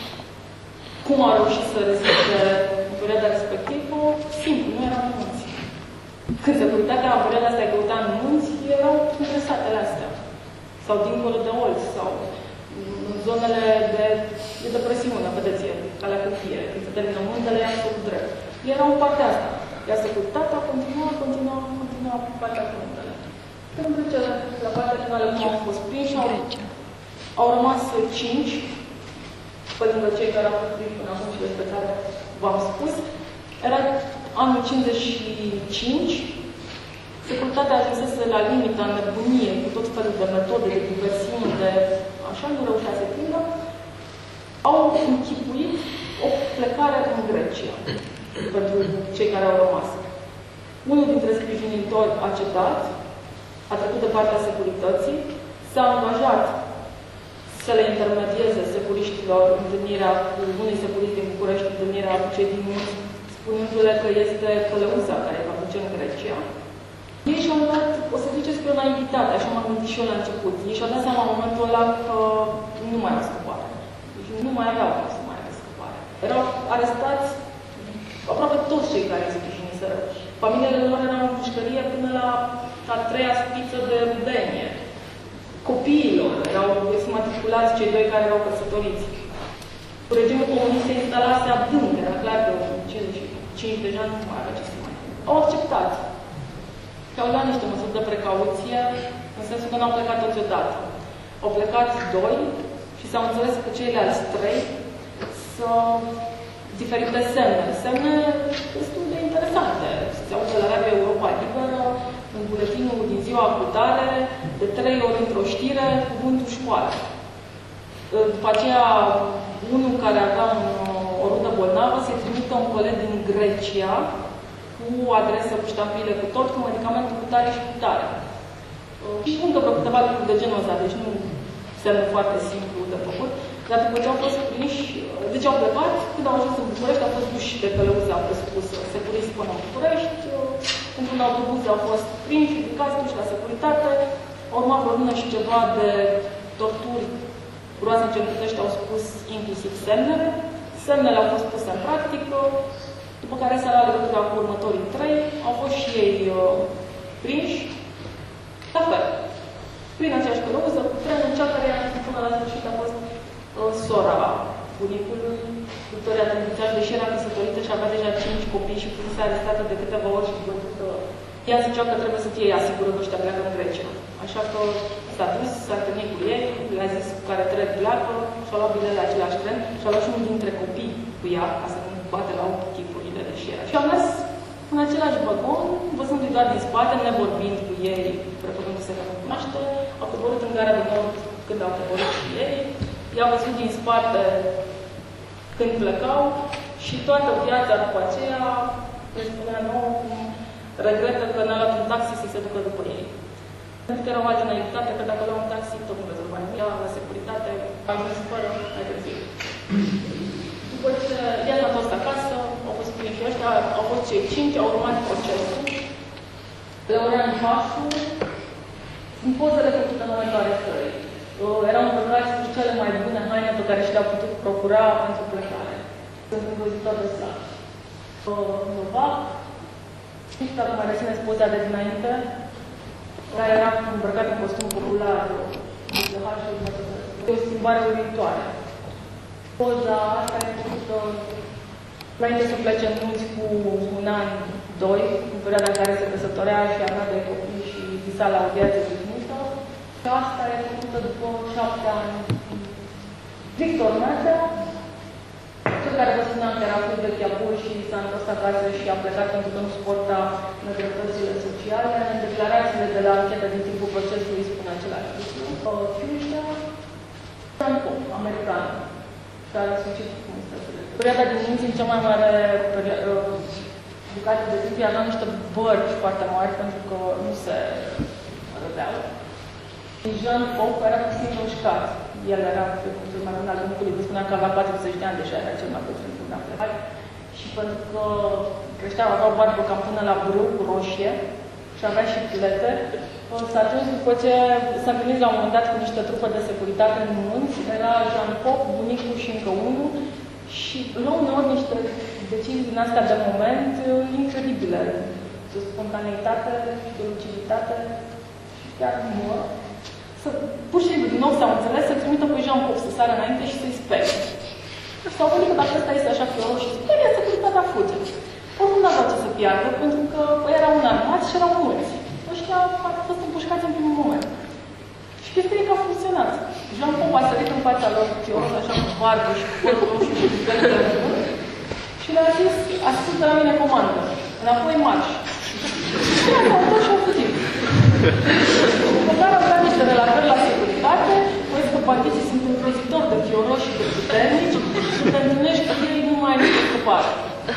[SPEAKER 1] Cum au reușit să reziste în perioada respectivă? Simplu, nu erau munți. Când securitatea în perioada asta căuta în munți, erau între satele astea. Sau dincolo de Olți, sau în zonele de, de depresiune, vedeți, calea câmpie. Când se termină muntele, ea se drept. Erau în partea asta. Iar securitatea continua, continua, continua cu partea cu muntele. Când trece la partea finală, cum au fost prinși, au, au rămas cinci, pe lângă cei care au fost prinși până acum și despre care v-am spus. Era anul cincizeci și cinci, securitatea ajunsese la limita nebunie cu tot felul de metode, de diversiuni, de așa, nu reușea să prindă, au închipuit o plecare în Grecia pentru cei care au rămas. Unul dintre sprijinitori a cedat, a trecut de partea securității, s-a angajat să le intermedieze securiștilor întâlnirea cu unui securist din București, întâlnirea cu cei din munți, spunându-le că este călăuza care va duce în Grecia. Ei și-au dat, o să ziceți că e o naivitate, așa m-am gândit și eu la început. Ei și-au dat seama în momentul ăla că nu mai au scăpare. Deci nu mai aveau cum să mai aibă scăpare. Erau arestați aproape toți cei care îi sprijiniseră. Familiile lor erau în pușcărie până la a treia spiță de rudenie. Copiilor erau exmatriculați cei doi care erau căsătoriți. Regimul comunist se instalase adânc, era clar că în cincizeci și cinci deja nu mai avea ce să mai. Au acceptat. Că au luat niște măsuri de precauție, în sensul că n-au plecat toți odată. Au plecat doi și s-au înțeles că ceilalți trei să diferite semne. Semne destul de interesante. Se aude la Radio Europa Liberă, în buletinul din ziua acutare, de trei ori într-o știre, cuvântul școală. După aceea, unul care avea un, o rudă bolnavă se trimită un coleg din Grecia cu adresă, cu ștampile, cu tot, cu medicamentul cu tare și cu tare. Și încă vreo câteva lucruri de genul ăsta, deci nu semne foarte simplu de făcut. Dar după ce au fost prinși, deci au plecat, când au ajuns în București, au fost duși de călăuze, au presupus securiști până în București. Într-un autobuz au fost prinși, ridicați, duși la securitate. Au urmat vreo lună și ceva de torturi groaznice încât ăștia au spus inclusiv semnele. Semnele au fost puse în practică, după care s-a luat legătura cu următorii trei, au fost și ei uh, prinși, la fel. Prin aceeași călăuză, bunicului, Victoria Tâmpițeaș, deși era căsătorită și avea deja cinci copii și fusese arestată de câteva ori și bătută. Ea zicea că trebuie să fie ea sigură că ăștia pleacă în Grecia. Așa că s-a dus, s-a întâlnit cu ei, le-a zis cu care tren pleacă, și-a luat bilet la același tren și-a luat și unul dintre copii cu ea, ca să nu bate la ochi chipurile de șiera. Și au mers în același vagon, văzându-i doar din spate, nevorbind cu ei, prefăcându-se că nu cunoaște, au coborât în gara de nord când au coborât și ei, i-au văzut din spate când plecau și toată viața după aceea le spunea nouă cum regretă că n-a luat un taxi să se ducă după ei. Pentru că era o altă naivitate, că dacă lua un taxi, tot nu rezolva nimic, la securitate, a ajuns fără mai târziu. După ce ea s-a întors acasă, au fost prinși și ăștia, au fost cei cinci, au urmat procesul. Laurean Hașu, sunt pozele făcute în următoare țări. Erau îmbrăcați cu cele mai bune haine pe care și le-au putut procura pentru plecare. Sunt îngrozitor de slat. Novac, știți dacă mai rețineți poza de dinainte, care era îmbrăcat în costum popular, de o schimbare uluitoare. Poza asta e făcută înainte să plece în munți cu un an, doi, în perioada în care se căsătorea și avea doi copii și visa la o viață obișnuită. Și asta e făcută după șapte ani. Victor Nădea, cel care vă spuneam că era fost de chiapur și s-a întors acasă și a plecat pentru că nu suporta nedreptățile sociale. În declarațiile de la anchetă din timpul procesului spune același lucru. Fiuștea, Franco, american, care a sfârșit cum este. Perioada din munți, în cea mai mare bucată de timp, aveau niște bărci foarte mari pentru că nu se rădeau. Jean Paul era puțin roșcat. El era cel mai bun al bunicului, vă spuneam că avea patruzeci de ani, deja era cel mai bătrân când a plecat. Și pentru că creșteau, avea o barbă cam până la brâu, roșie, și avea și plete, s-a ajuns după ce s-a întâlnit la un moment dat cu niște trupă de securitate în munți, era Jean Paul, bunicul și încă unul, și luau uneori niște decizii din astea de moment incredibile, de spontaneitate, de luciditate și chiar umor. Să, pur și simplu, din nou s-au înțeles, să trimită pe Jean Paul să sară înainte și să-i sperie. Și s-au gândit că dacă ăsta este așa fioros și sperie, securitatea fuge. Oricum n-aveau ce să piardă, pentru că erau înarmați și erau mulți. Ăștia au fost împușcați în primul moment. Și chestia că a funcționat. Jean Paul a sărit în fața lor, fioros, așa cu barbă și cu părul roșu și cu pelele de mână, și le-a zis, ascult de la mine comandă, înapoi marș. Și s-au întors și au fugit. După care au dat niște relatări la securitate, păi că bandiții sunt îngrozitori de fioroși și de puternici și te întâlnești cu ei, nu mai ai nicio scăpare.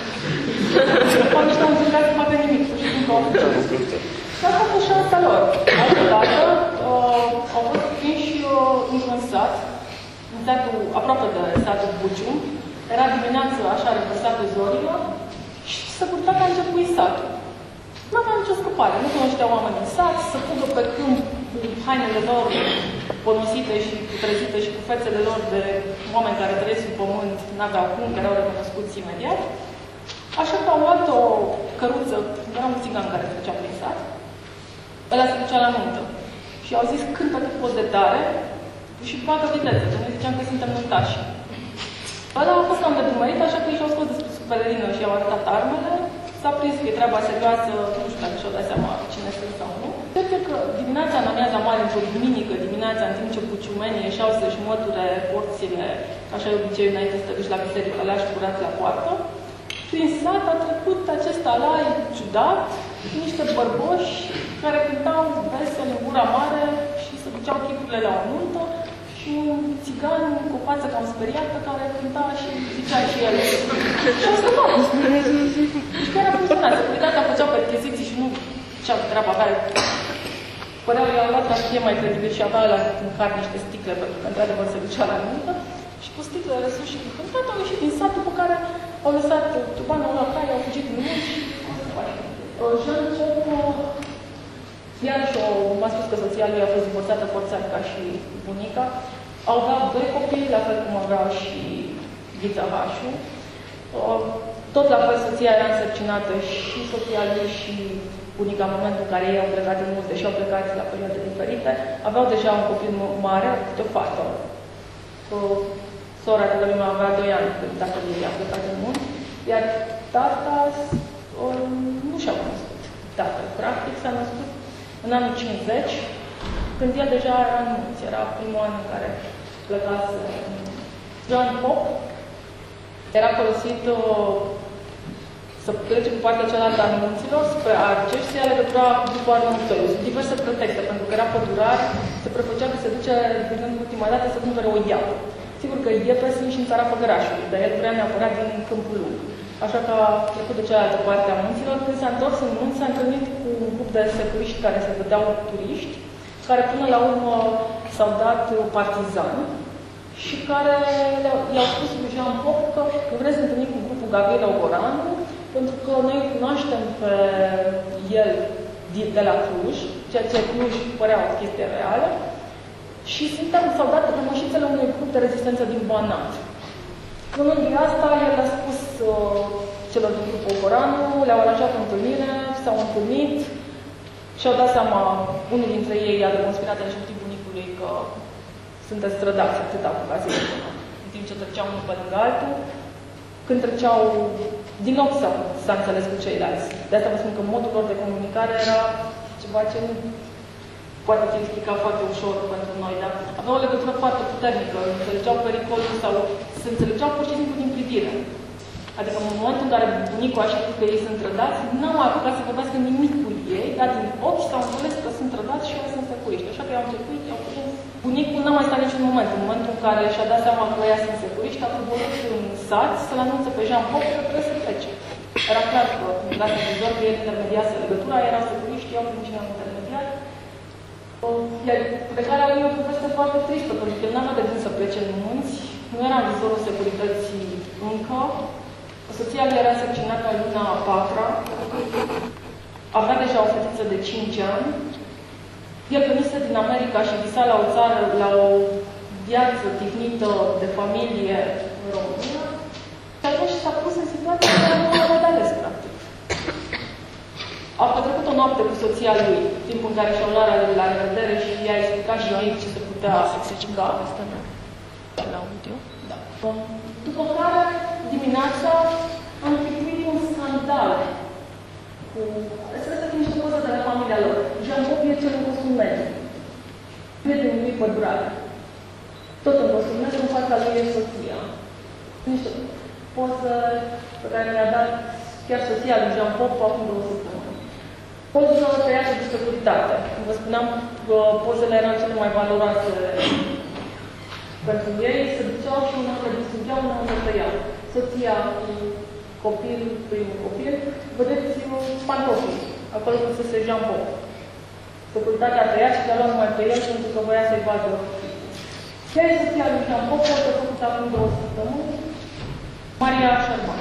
[SPEAKER 1] După niște au încercat să facă nimic, pur și simplu au făcut. Și asta a fost șansa lor. Altă dată uh, au fost prinși uh, într-un sat, în satul, aproape de satul Buciu. Era dimineață așa revărsată zorilor și securitatea a început satul. Nu aveau nicio scăpare, nu cunoșteau oameni în sat, să fugă pe câmp cu hainele lor ponosite și putrezite și cu fețele lor de oameni care trăiesc sub pământ, n-aveau cum, că erau recunoscuți imediat. Așa că au luat o căruță, era un țigan care se ducea prin sat, ăla se ducea la nuntă. Și au zis, cântă cât poți de tare și facă viteză, că noi ziceam că suntem nuntași. Ăla a fost cam de dumărit, așa că și-au scos despre pelerină și i-au arătat armele. S-a prins că e treaba serioasă, nu știu dacă și-au dat seama cine sunt sau nu. Cred că dimineața, în amiaza mare, într-o duminică dimineața, în timp ce buciumenii ieșeau să-și măture porțile, așa e obiceiul înainte să te duci la biserică, lași curat la poartă, prin sat a trecut acest alai ciudat, niște bărboși care cântau vesel în gura mare și se duceau chipurile la o nuntă, și un țigan cu o față cam speriată care cânta și zicea și el. Și au scăpat. Și chiar a funcționat. Securitatea făcea percheziții și nu ce-au treaba care păreau i-au luat ca să fie mai credibil și avea la mâncat niște sticle pentru că într-adevăr se ducea la nuntă. Și cu sticlele sus și cu cântat au ieșit din sat, după care au lăsat tubanul la care au fugit în munți și Jean Cepu, iarăși m-a spus că soția lui a fost divorțată forțat ca și bunica. Au avut doi copii, la fel cum aveau și Ghița Hașu. Tot la fel soția era însărcinată și soția lui și bunica în momentul în care ei au plecat în munte și au plecat la perioade diferite. Aveau deja un copil mare, câte o fată. sora de lumea avea doi ani când tatăl ei a plecat în munți, iar tata uh, nu și-a cunoscut tatăl. Practic s-a născut în anul cincizeci, când el deja era în munți. Era primul an în care plecase John Pop. Era folosit uh, să plece pe partea cealaltă a munților, spre Argeș, să ia legătura cu grupul Arnăuțului. Sunt diverse pretexte, pentru că era pădurare, se prefăcea că se duce, de gând ultima dată, să cumpere o iapă. Sigur că iepe sunt și în țara Făgărașului, dar el vrea neapărat din câmpul lung. Așa că a trecut de cealaltă parte a munților. Când s-a întors în munți, s-a întâlnit cu un grup de securiști care se vedeau turiști, care până la urmă s-au dat partizani și care i-au spus lui Jean Pop că nu vreți să întâlnim cu grupul Gabriela Ogoranu, pentru că noi îl cunoaștem pe el de la Cluj, ceea ce Cluj părea o chestie reală, și suntem, s-au dat rămășițele unui grup de rezistență din Banat. Spunând de asta, el a spus uh, celor din grupul Ogoranu, le-au aranjat o întâlnire, s-au întâlnit și-au dat seama, unul dintre ei a demonstrat în știut bunicului că sunteți strădați atâta cu cazele, în timp ce treceau unul pe lângă altul. Când treceau, din nou s-a înțeles cu ceilalți. De asta vă spun că modul lor de comunicare era ceva ce nu poate fi explicat foarte ușor pentru noi, dar aveau o legătură foarte puternică, înțelegeau pericolul sau se înțelegeau pur și simplu din privire. Adică în momentul în care bunicul a știut că ei sunt trădați, n-au apucat să vorbească nimic cu ei, dar din ochi s-au înțeles că sunt trădați și eu sunt securiști. Așa că i-au început, i-au prins. Bunicul n-a mai stat niciun moment. În momentul în care și-a dat seama că ăia sunt securiști, a coborât în sat să-l anunțe pe Jean Pop că trebuie să plece. Era clar că, dacă vizor că el intermediase legătura, erau securiști, eu prin cine am intermediat. Iar plecarea lui e o poveste foarte tristă, pentru că el n-avea de gând să plece în munți, nu era în vizorul securității încă. Soția lui era secționată în luna a patra, avea deja o fetiță de cinci ani. El venise din America și visa la o țară, la o viață tihnită de familie în România. Și atunci s-a pus în situația în care nu avea de ales, practic. A petrecut o noapte cu soția lui, timpul în care și-au luat la revedere și i-a explicat și ei ce se putea explica.
[SPEAKER 3] La audio?
[SPEAKER 1] Da. După care, dimineața, am închipuit un scandal cu... Trebuie să fie niște poze de la familia lor. Jean Pop e cel în costum mediu. Prietenul lui pădurare. Tot în costum mediu, în fața lui e soția. Niște poze pe care mi-a dat chiar soția lui Jean Pop acum două săptămâni. Poză tăiată de securitate. Vă spuneam că pozele erau cele mai valoroase pentru ei, se duceau și una le distrugeau, una le tăiau. Soția cu copil, primul copil, vedeți pantofii, acolo cu se Jean Pop. Securitatea a tăiat și le-a luat numai pe el pentru că voia să-i vadă. Chiar e soția lui Jean Pop, o să făcut acum două săptămâni, Maria Șerman.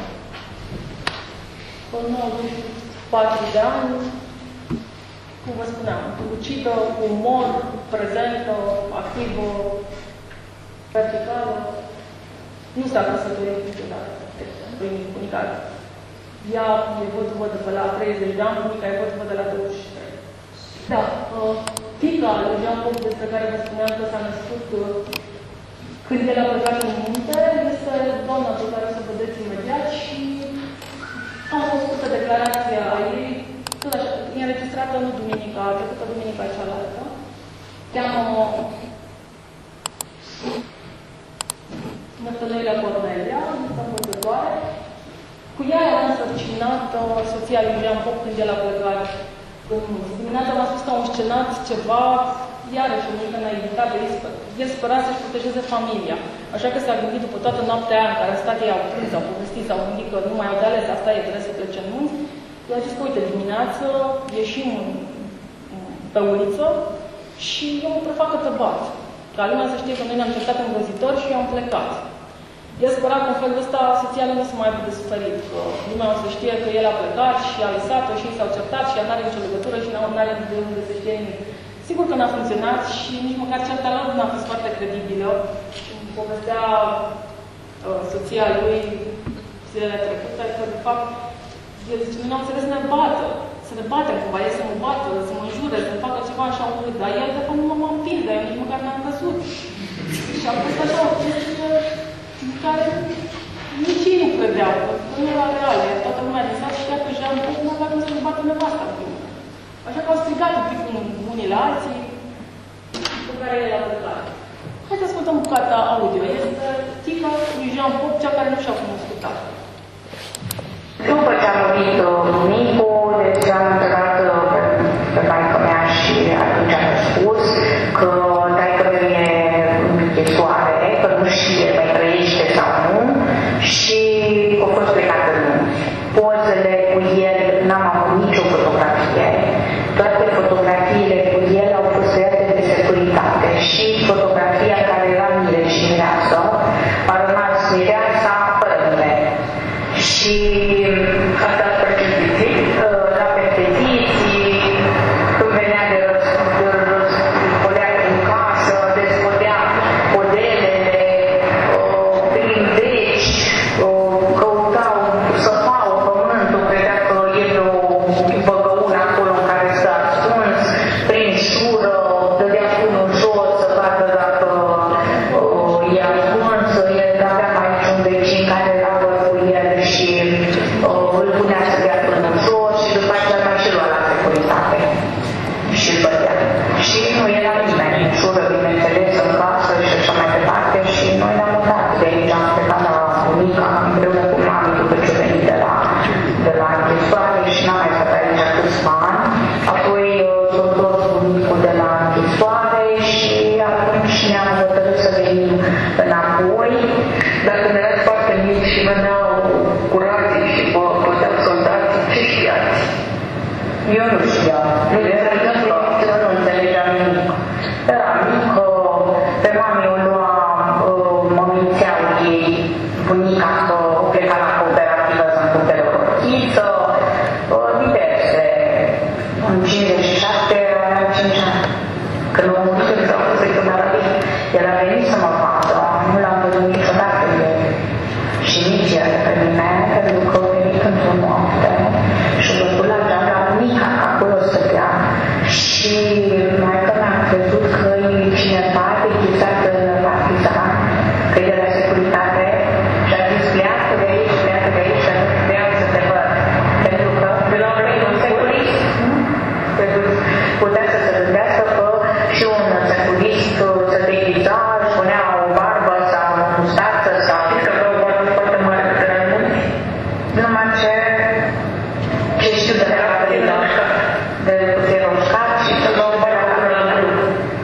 [SPEAKER 1] Cu nouăzeci și patru de ani, cum vă spuneam, lucidă, cu umor, prezentă, activă, verticală. Nu s-a căsătorit niciodată, bunica. Ea e văduvă de pe la treizeci de ani, bunica e văduvă de la douăzeci și trei. Da, fiica lui Jean Pop, despre care vă spuneam că s-a născut când el a plecat în munte, este doamna pe care o să vedeți imediat și am o scurtă declarație a ei, tot așa, e înregistrată nu duminica, trecută duminica cealaltă. Cheamă Năftănoila Cornelia, învățătoare. Cu ea era însărcinat soția lui Jean Pop când el a plecat în munți. Dimineața m-a spus că au scenat ceva, iarăși o mică naivitate. El spera să-și protejeze familia. Așa că s-a gândit după toată noaptea aia în care a stat ei au prins, au povestit, s-au gândit că nu mai au de ales, asta e, trebuie să plece în munți. El a zis că, uite, dimineață ieșim pe uliță și eu mă prefac că te bat. Ca lumea să știe că noi ne-am certat îngrozitor și eu am plecat. El spera că în felul ăsta soția lui nu se mai aibă de suferit, că lumea o să știe că el a plecat și a lăsat-o și ei s-au certat și ea n-are nicio legătură și n-are de unde să știe nimic. Sigur că n-a funcționat și nici măcar certa lor n-a fost foarte credibilă. Îmi povestea uh, soția lui zilele trecute că, de fapt, el zice, nu am înțeles să ne bată, să ne batem cumva, el să mă bată, să mă înjure, să mă facă ceva așa urât, dar el, de fapt, nu mă împinge, dar eu nici măcar n-am căzut. Și a fost așa o chestie în care nici ei nu credeau, că nu era real, toată lumea din sat știa că Jean Paul nu avea cum să-și bată nevasta în primul. Așa că au strigat un pic unii la alții, cu care el a plecat. Hai să ascultăm bucata audio. Este tica lui Jean Paul, cea care nu și-a cunoscut tatăl.
[SPEAKER 4] După ce a murit Nicu, deci am întrebat pe maică mea și atunci am spus că taică mi e închisoare, că nu știe mai trăiește sau nu și a fost plecat în munți. Pozele cu el, n-am avut nicio fotografie. Toate fotografiile cu el au fost tăiate de securitate și fotografia care era Mire și Mireasă a rămas Mireasa fără nimeni. Și asta a pregătit la repetiții, când venea de răspodea în casă, descodea modelele, prin veci, căutau, săpau pământul, credea că e o băgăună acolo în care stă ascuns, prin șură, dădea pânul jos să vadă dacă e ascuns, el avea aici un vecin care era cu el și îl punea să dea până jos și după aceea mai și lua la securitate și îl bătea. Și nu era nimeni în șură, bineînțeles, în casă și așa mai departe și noi ne-am mutat de aici, am plecat la bunica împreună cu mami după ce venit de la, de la închisoare și n-am mai stat aici câțiva ani. Apoi s-a întors bunicul de la închisoare și atunci ne-am hotărât să venim înapoi, dar când erați foarte mici și veneau curații și vă puteau soldați, ce știați? Eu nu știam. Nu era mică, nu înțelegeam nimic. Era mică, pe mami o lua, mă mințeau ei, bunica că o pleca la cooperativă să-mi cumpere o rochiță, diverse. În cincizeci și șapte aveam cinci ani. Când m-am murit în Zăuză, când a venit, el a venit să mă vadă, nu l-am văzut niciodată el. Și nici el pe mine, pentru că a venit într-o noapte și a văzut la geam la bunica, că acolo stătea. Și maică mi-a crezut că e cineva deghizat în partizan, că e de la securitate și a zis pleacă de aici, pleacă de aici, și nu vreau să te văd. Pentru că un securist putea să se gândească că și un securist se deghiza, își punea o barbă sau o mustață sau știți că vreau o barbă foarte mare pe la munți. Numai ce, ce știu de la de putere roșcat și să dau barbă la grup.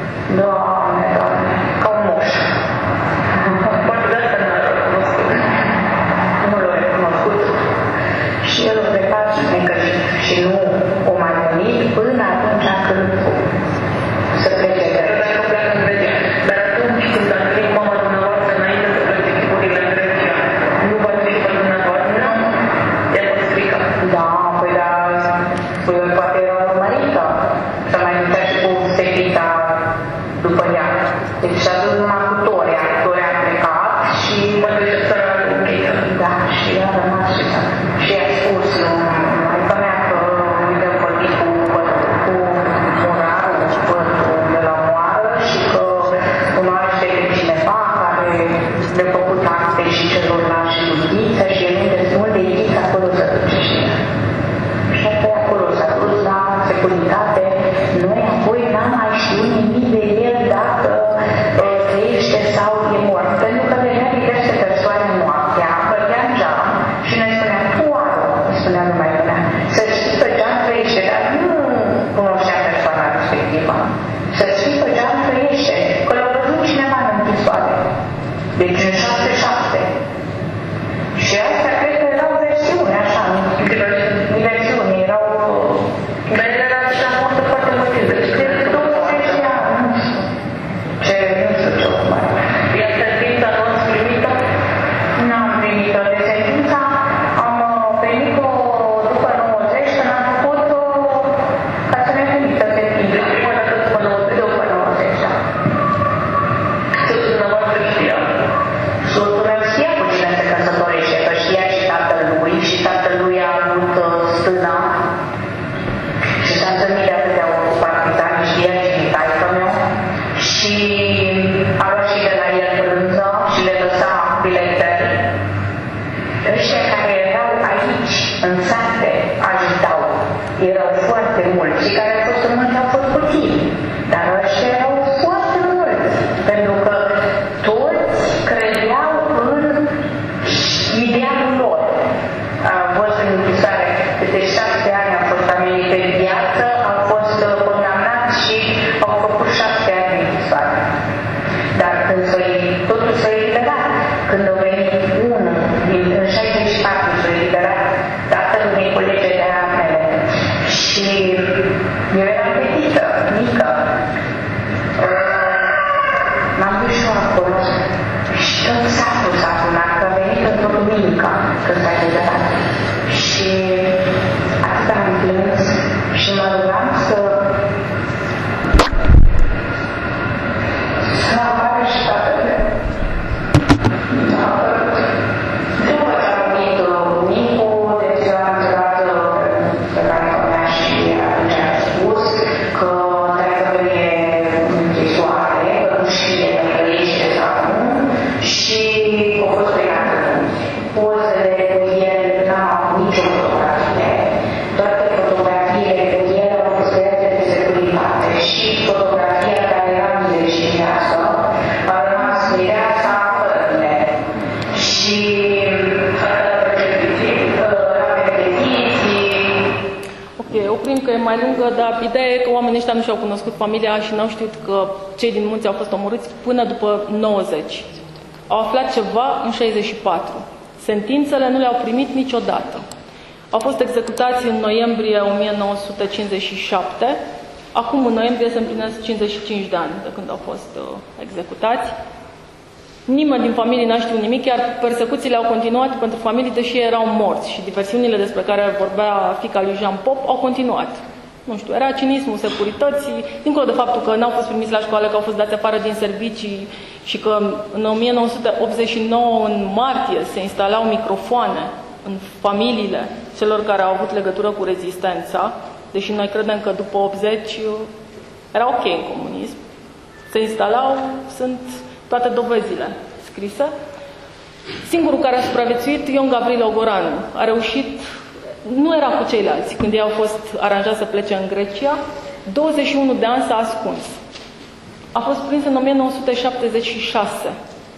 [SPEAKER 1] mai lungă, dar ideea e că oamenii ăștia nu și-au cunoscut familia și n-au știut că cei din munți au fost omorâți până după nouăzeci. Au aflat ceva în șaizeci și patru. Sentințele nu le-au primit niciodată. Au fost executați în noiembrie o mie nouă sute cincizeci și șapte. Acum, în noiembrie, se împlinesc cincizeci și cinci de ani de când au fost uh, executați. Nimeni din familie n-a știut nimic, iar persecuțiile au continuat pentru familii, deși erau morți și diversiunile despre care vorbea fiica lui Jean Pop au continuat. Nu știu, era cinismul securității, dincolo de faptul că n-au fost primiți la școală, că au fost dați afară din servicii și că în o mie nouă sute optzeci și nouă, în martie, se instalau microfoane în familiile celor care au avut legătură cu rezistența, deși noi credem că după optzeci era ok în comunism. Se instalau, sunt toate dovezile scrise. Singurul care a supraviețuit, Ion Gavrilo Ogoranu, a reușit, nu era cu ceilalți, când ei au fost aranjați să plece în Grecia, douăzeci și unu de ani s-a ascuns. A fost prins în o mie nouă sute șaptezeci și șase.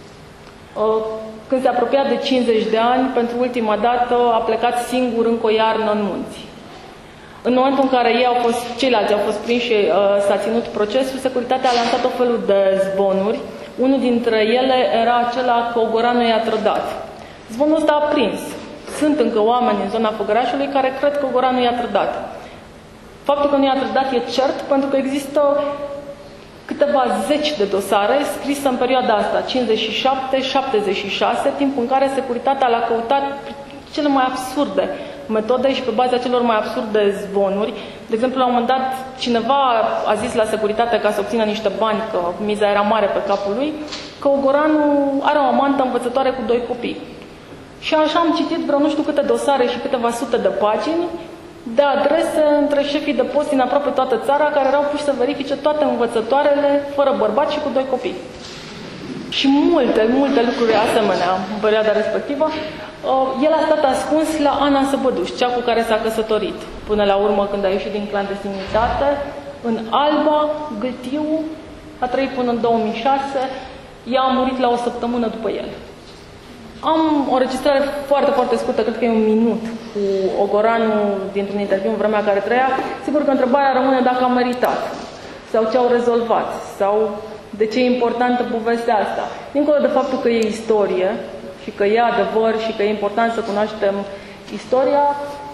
[SPEAKER 1] Când se apropia de cincizeci de ani, pentru ultima dată a plecat singur încă o iarnă în munți. În momentul în care ei au fost, ceilalți au fost prinși și s-a ținut procesul, securitatea a lansat o felul de zvonuri. Unul dintre ele era acela că Ogoranu i-a trădat. Zvonul ăsta a prins. Sunt încă oameni în zona Făgărașului care cred că Ogoranu i-a trădat. Faptul că nu i-a trădat e cert, pentru că există câteva zeci de dosare scrise în perioada asta, cincizeci și șapte șaptezeci și șase, timp în care securitatea l-a căutat cele mai absurde metode și pe baza celor mai absurde zvonuri. De exemplu, la un moment dat, cineva a zis la securitate, ca să obțină niște bani, că miza era mare pe capul lui, că Ogoranu are o amantă învățătoare cu doi copii. Și așa am citit vreo nu știu câte dosare și câteva sute de pagini de adrese între șefii de post din aproape toată țara, care erau puși să verifice toate învățătoarele, fără bărbați și cu doi copii. Și multe, multe lucruri asemenea în perioada respectivă. El a stat ascuns la Ana Săbăduș, cea cu care s-a căsătorit. Până la urmă, când a ieșit din clandestinitate, în Alba, Gâltiu, a trăit până în două mii șase, ea a murit la o săptămână după el. Am o registrare foarte, foarte scurtă, cred că e un minut, cu Ogoranu dintr-un interviu în vremea care trăia. Sigur că întrebarea rămâne dacă a meritat, sau ce au rezolvat, sau de ce e importantă povestea asta. Dincolo de faptul că e istorie și că e adevăr și că e important să cunoaștem istoria,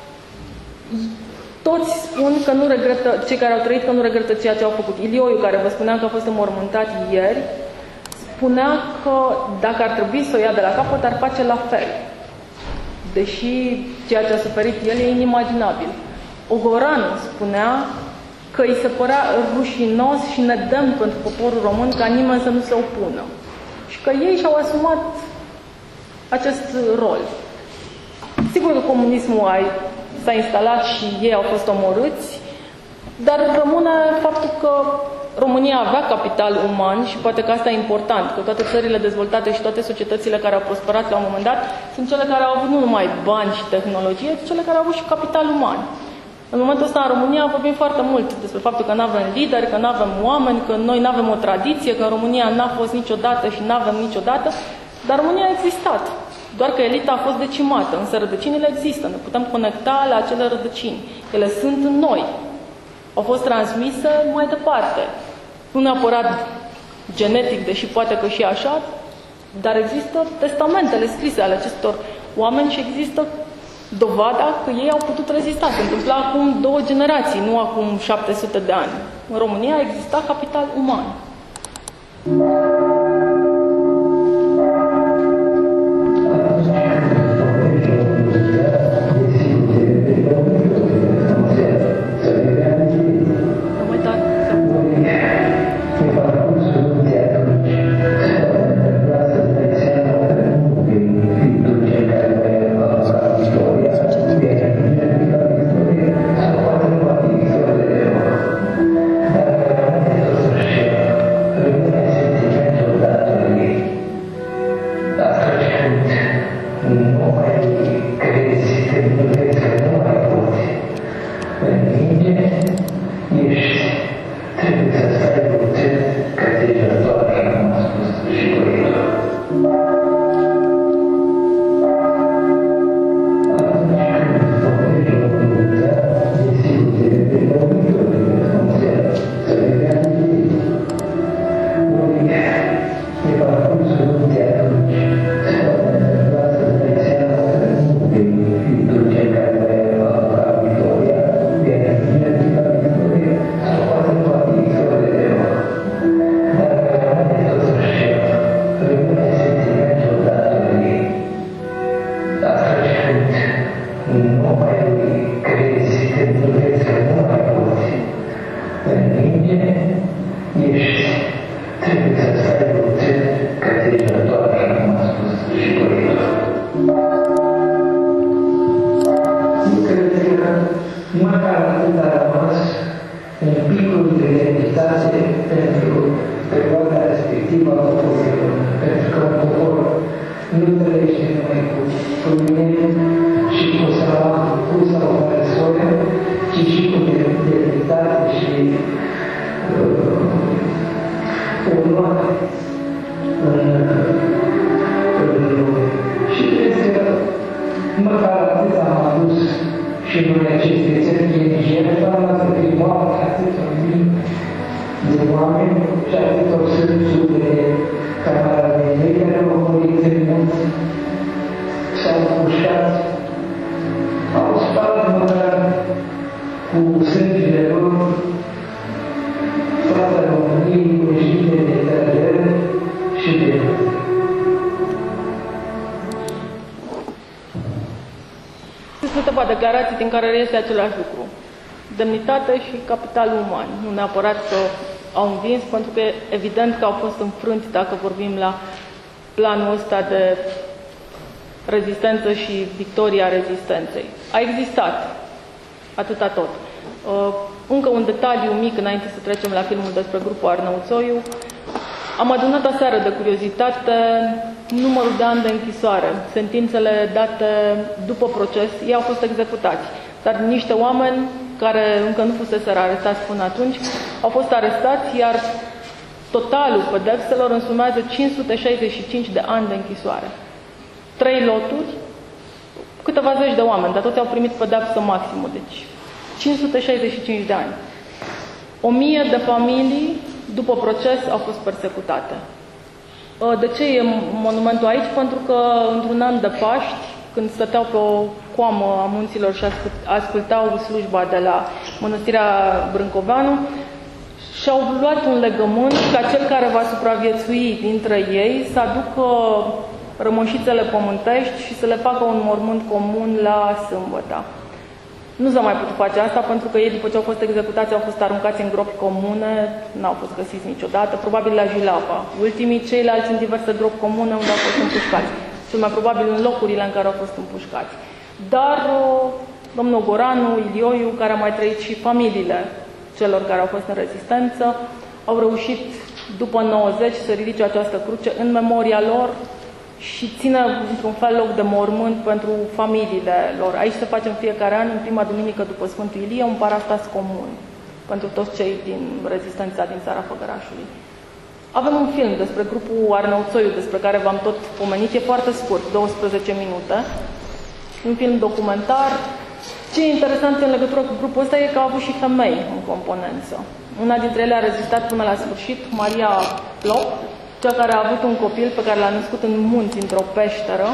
[SPEAKER 1] toți spun că nu regretă, cei care au trăit, că nu regretă ceea ce au făcut. Ilioiu, care vă spuneam că a fost înmormântat ieri, spunea că dacă ar trebui să o ia de la capăt, ar face la fel. Deși ceea ce a suferit el e inimaginabil. Ogoranu spunea că îi se părea rușinos și nedemn pentru poporul român ca nimeni să nu se opună. Și că ei și-au asumat acest rol. Sigur că comunismul s-a instalat și ei au fost omorâți, dar rămâne faptul că România avea capital uman și poate că asta e important, că toate țările dezvoltate și toate societățile care au prosperat la un moment dat sunt cele care au avut nu numai bani și tehnologie, ci cele care au avut și capital uman. În momentul ăsta, în România, vorbim foarte mult despre faptul că nu avem lideri, că nu avem oameni, că noi nu avem o tradiție, că în România n-a fost niciodată și nu avem niciodată, dar România a existat. Doar că elita a fost decimată, însă rădăcinile există, ne putem conecta la acele rădăcini. Ele sunt în noi. Au fost transmise mai departe. Nu neapărat genetic, deși poate că și așa, dar există testamentele scrise ale acestor oameni și există dovada că ei au putut rezista. Se întâmpla acum două generații, nu acum șapte sute de ani. În România exista capital uman.
[SPEAKER 5] Thank you. de oameni și atât o sârțul de camarade mei care au murit în munți, s-au pușcat, au spart măcar cu sângele lor fața României ieșite de tragere și de
[SPEAKER 1] Sunt câteva declarații din care reiese același lucru. Demnitate și capital uman. Nu neapărat că au învins, pentru că evident că au fost înfrânți dacă vorbim la planul ăsta de rezistență și victoria rezistenței. A existat. Atâta tot. Încă un detaliu mic înainte să trecem la filmul despre grupul Arnăuțoiu. Am adunat aseară de curiozitate numărul de ani de închisoare, sentințele date după proces, ei au fost executați, dar niște oameni care încă nu fuseseră arestați până atunci au fost arestați, iar totalul pedepselor însumează cinci sute șaizeci și cinci de ani de închisoare. Trei loturi, câteva zeci de oameni, dar toți au primit pedepsă maximă, deci cinci sute șaizeci și cinci de ani. O mie de familii după proces au fost persecutate. De ce e monumentul aici? Pentru că într-un an de Paști, când stăteau pe o coamă a munților și ascultau slujba de la Mănăstirea Brâncoveanu, și-au luat un legământ ca cel care va supraviețui dintre ei să aducă rămășițele pământești și să le facă un mormânt comun la sâmbătă. Nu s-a mai putut face asta pentru că ei, după ce au fost executați, au fost aruncați în gropi comune, n-au fost găsiți niciodată, probabil la Jilava. Ultimii, ceilalți în diverse gropi comune unde au fost împușcați. Cel mai probabil în locurile în care au fost împușcați. Dar domnul Goranu, Ilioiu, care a mai trăit și familiile celor care au fost în rezistență, au reușit după nouăzeci să ridice această cruce în memoria lor și țină într-un fel loc de mormânt pentru familiile lor. Aici se face în fiecare an, în prima duminică după Sfântul Ilie, un parastas comun pentru toți cei din rezistența din țara Făgărașului. Avem un film despre grupul Arnăuțoiu, despre care v-am tot pomenit, e foarte scurt, douăsprezece minute. Un film documentar. Ce e interesant în legătură cu grupul ăsta e că au avut și femei în componență. Una dintre ele a rezistat până la sfârșit, Maria Plop, cea care a avut un copil pe care l-a născut în munți, într-o peșteră.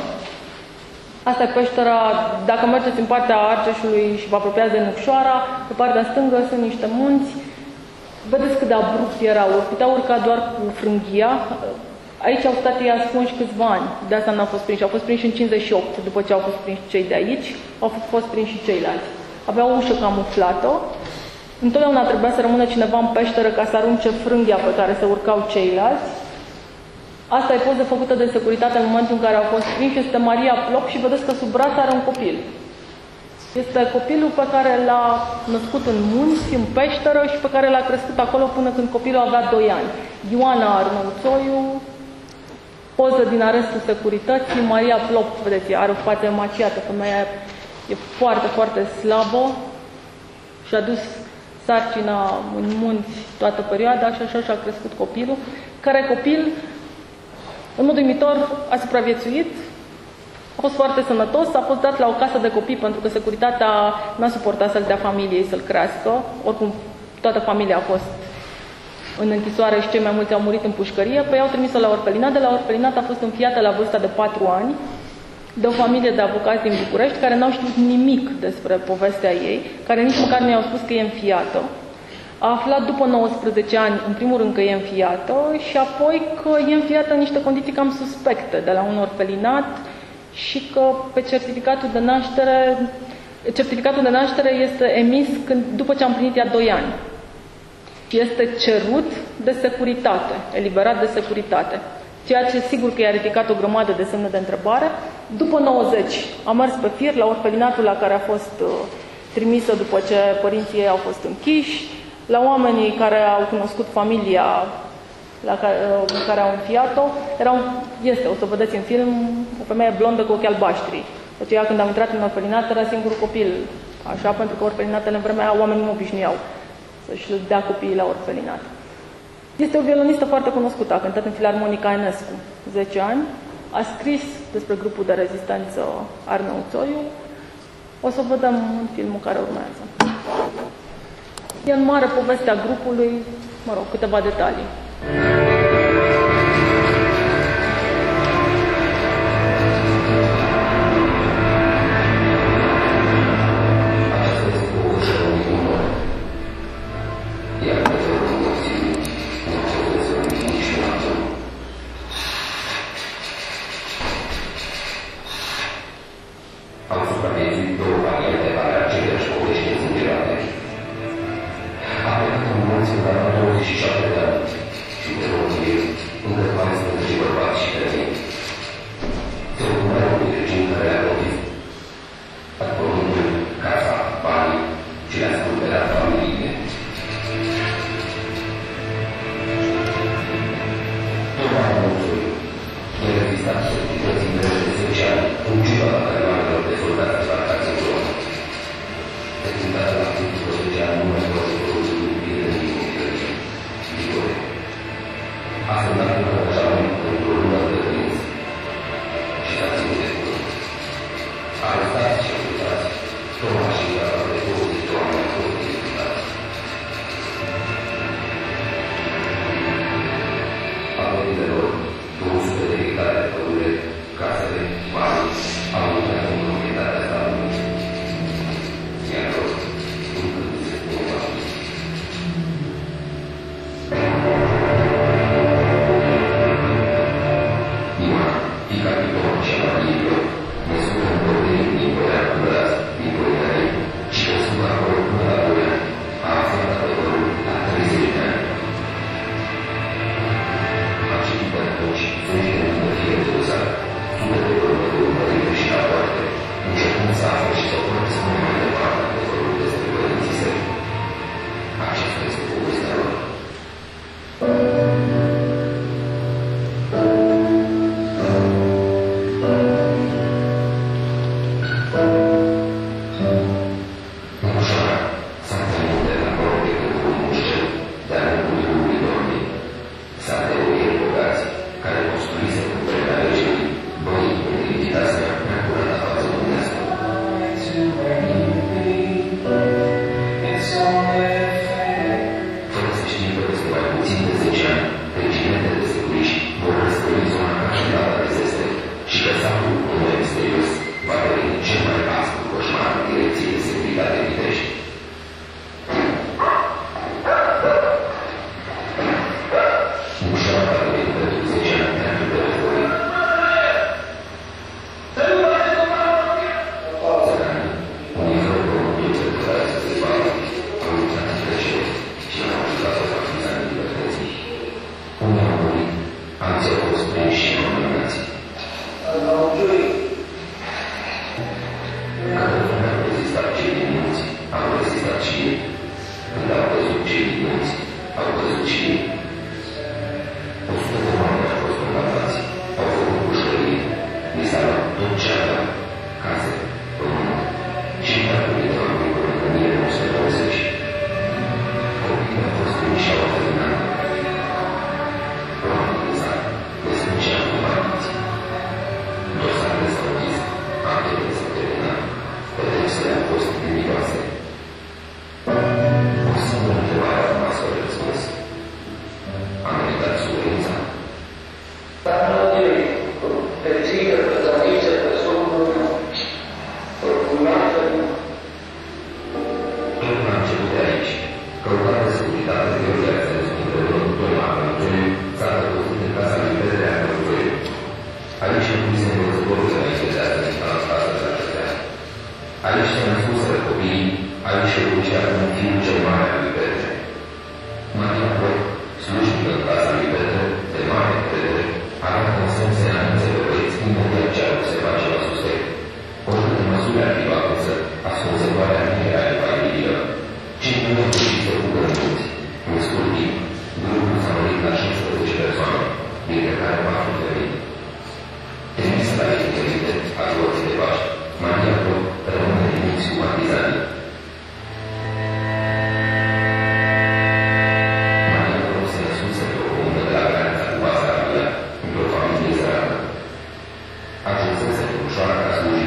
[SPEAKER 1] Asta e peștera, dacă mergeți în partea Argeșului și vă apropiați de Nucșoara, pe partea stângă sunt niște munți. Vedeți cât de abrupt erau, puteau urca doar cu frânghia. Aici au stat ei ascunși câțiva ani, de asta n-au fost prinși. Au fost prinși în cincizeci și opt, după ce au fost prinși cei de aici, au fost prinși și ceilalți. Aveau o ușă camuflată. Întotdeauna trebuia să rămână cineva în peșteră ca să arunce frânghia pe care se urcau ceilalți. Asta e poză făcută de securitate în momentul în care au fost prinși. Este Maria Plop și vedeți că sub braț are un copil. Este copilul pe care l-a născut în munți, în peșteră și pe care l-a crescut acolo până când copilul avea doi ani. Ioana Arnăuțoiu, poză din arestul securității. Maria Plop, vedeți, are o față emaciată, femeia e foarte, foarte slabă și-a dus sarcina în munți toată perioada și așa și-a crescut copilul, care copil, în mod uimitor, a supraviețuit, a fost foarte sănătos, a fost dat la o casă de copii pentru că securitatea n-a suportat să-l dea familiei să-l crească. Oricum, toată familia a fost în închisoare și cei mai mulți au murit în pușcărie. Păi au trimis-o la orfelinat. De la orfelinat a fost înfiată la vârsta de patru ani de o familie de avocați din București care n-au știut nimic despre povestea ei, care nici măcar nu i-au spus că e înfiată. A aflat după nouăsprezece ani, în primul rând, că e înfiată și apoi că e înfiată în niște condiții cam suspecte de la un orfelinat și că pe certificatul de naștere, certificatul de naștere este emis când, după ce am plinit ea doi ani. Este cerut de securitate, eliberat de securitate. Ceea ce sigur că i-a ridicat o grămadă de semne de întrebare. După nouăzeci a mers pe fir la orfelinatul la care a fost uh, trimisă după ce părinții ei au fost închiși, la oamenii care au cunoscut familia la care, uh, care au înfiat-o. Era un, este, o să vedeți în film, o femeie blondă cu ochi albaștri. Deci ea, când am intrat în orfelinat, era singurul copil. Așa, pentru că orfelinatele în vremea aia oamenii nu obișnuiau să-și dea copiii la orfelinat. Este o violonistă foarte cunoscută, a cântat în Filarmonica Enescu zece ani, a scris despre grupul de rezistență Arnăuțoiu. O să vedem în filmul care urmează. E în mare povestea grupului, mă rog, câteva detalii.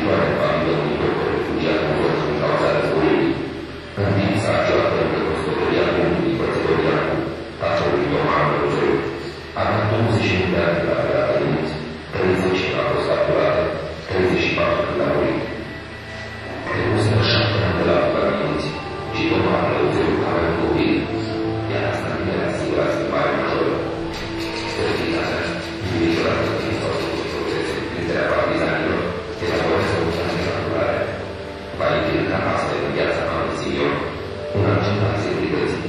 [SPEAKER 6] În timp s-a aflat pentru căsătorie. întâmplate la părinți, treizeci a fost capturată, treizeci și patru când a murit. De o sută șapte ani de la părinți și tot a plăuțeu că avea un copil, iar asta nu era singura schimbare majoră. Fertilitatea, niciodată nu s-au făcut progrese prinderea partizanilor, elaborase o plană naturare. Va implica astfel în viața mamei Simion un agent al securității.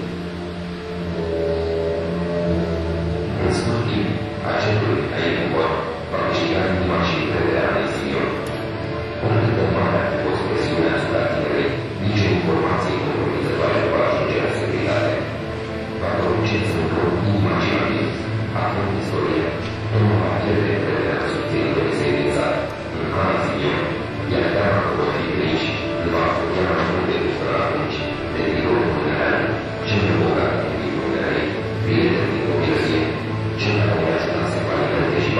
[SPEAKER 6] În scurt timp, agentul Aiencor va câștiga inima și încrederea lui Simion. Până cât de mare ar fi fost presiunea asupra tinerei, nicio informație compromițătoare nu va ajunge la securitate. Va porunci să încălc inima și aviz, acum în istorie, domnul va pierde încrederea susținătorii săi din țară, în Ana Simion, iar teama că vor fi prinși, îl va apropiat mai mult decât până atunci, de tricoul funerar, cel mai bogat din timpul funerării, prieten din copilărie, cel mai bun ajutat să valideze și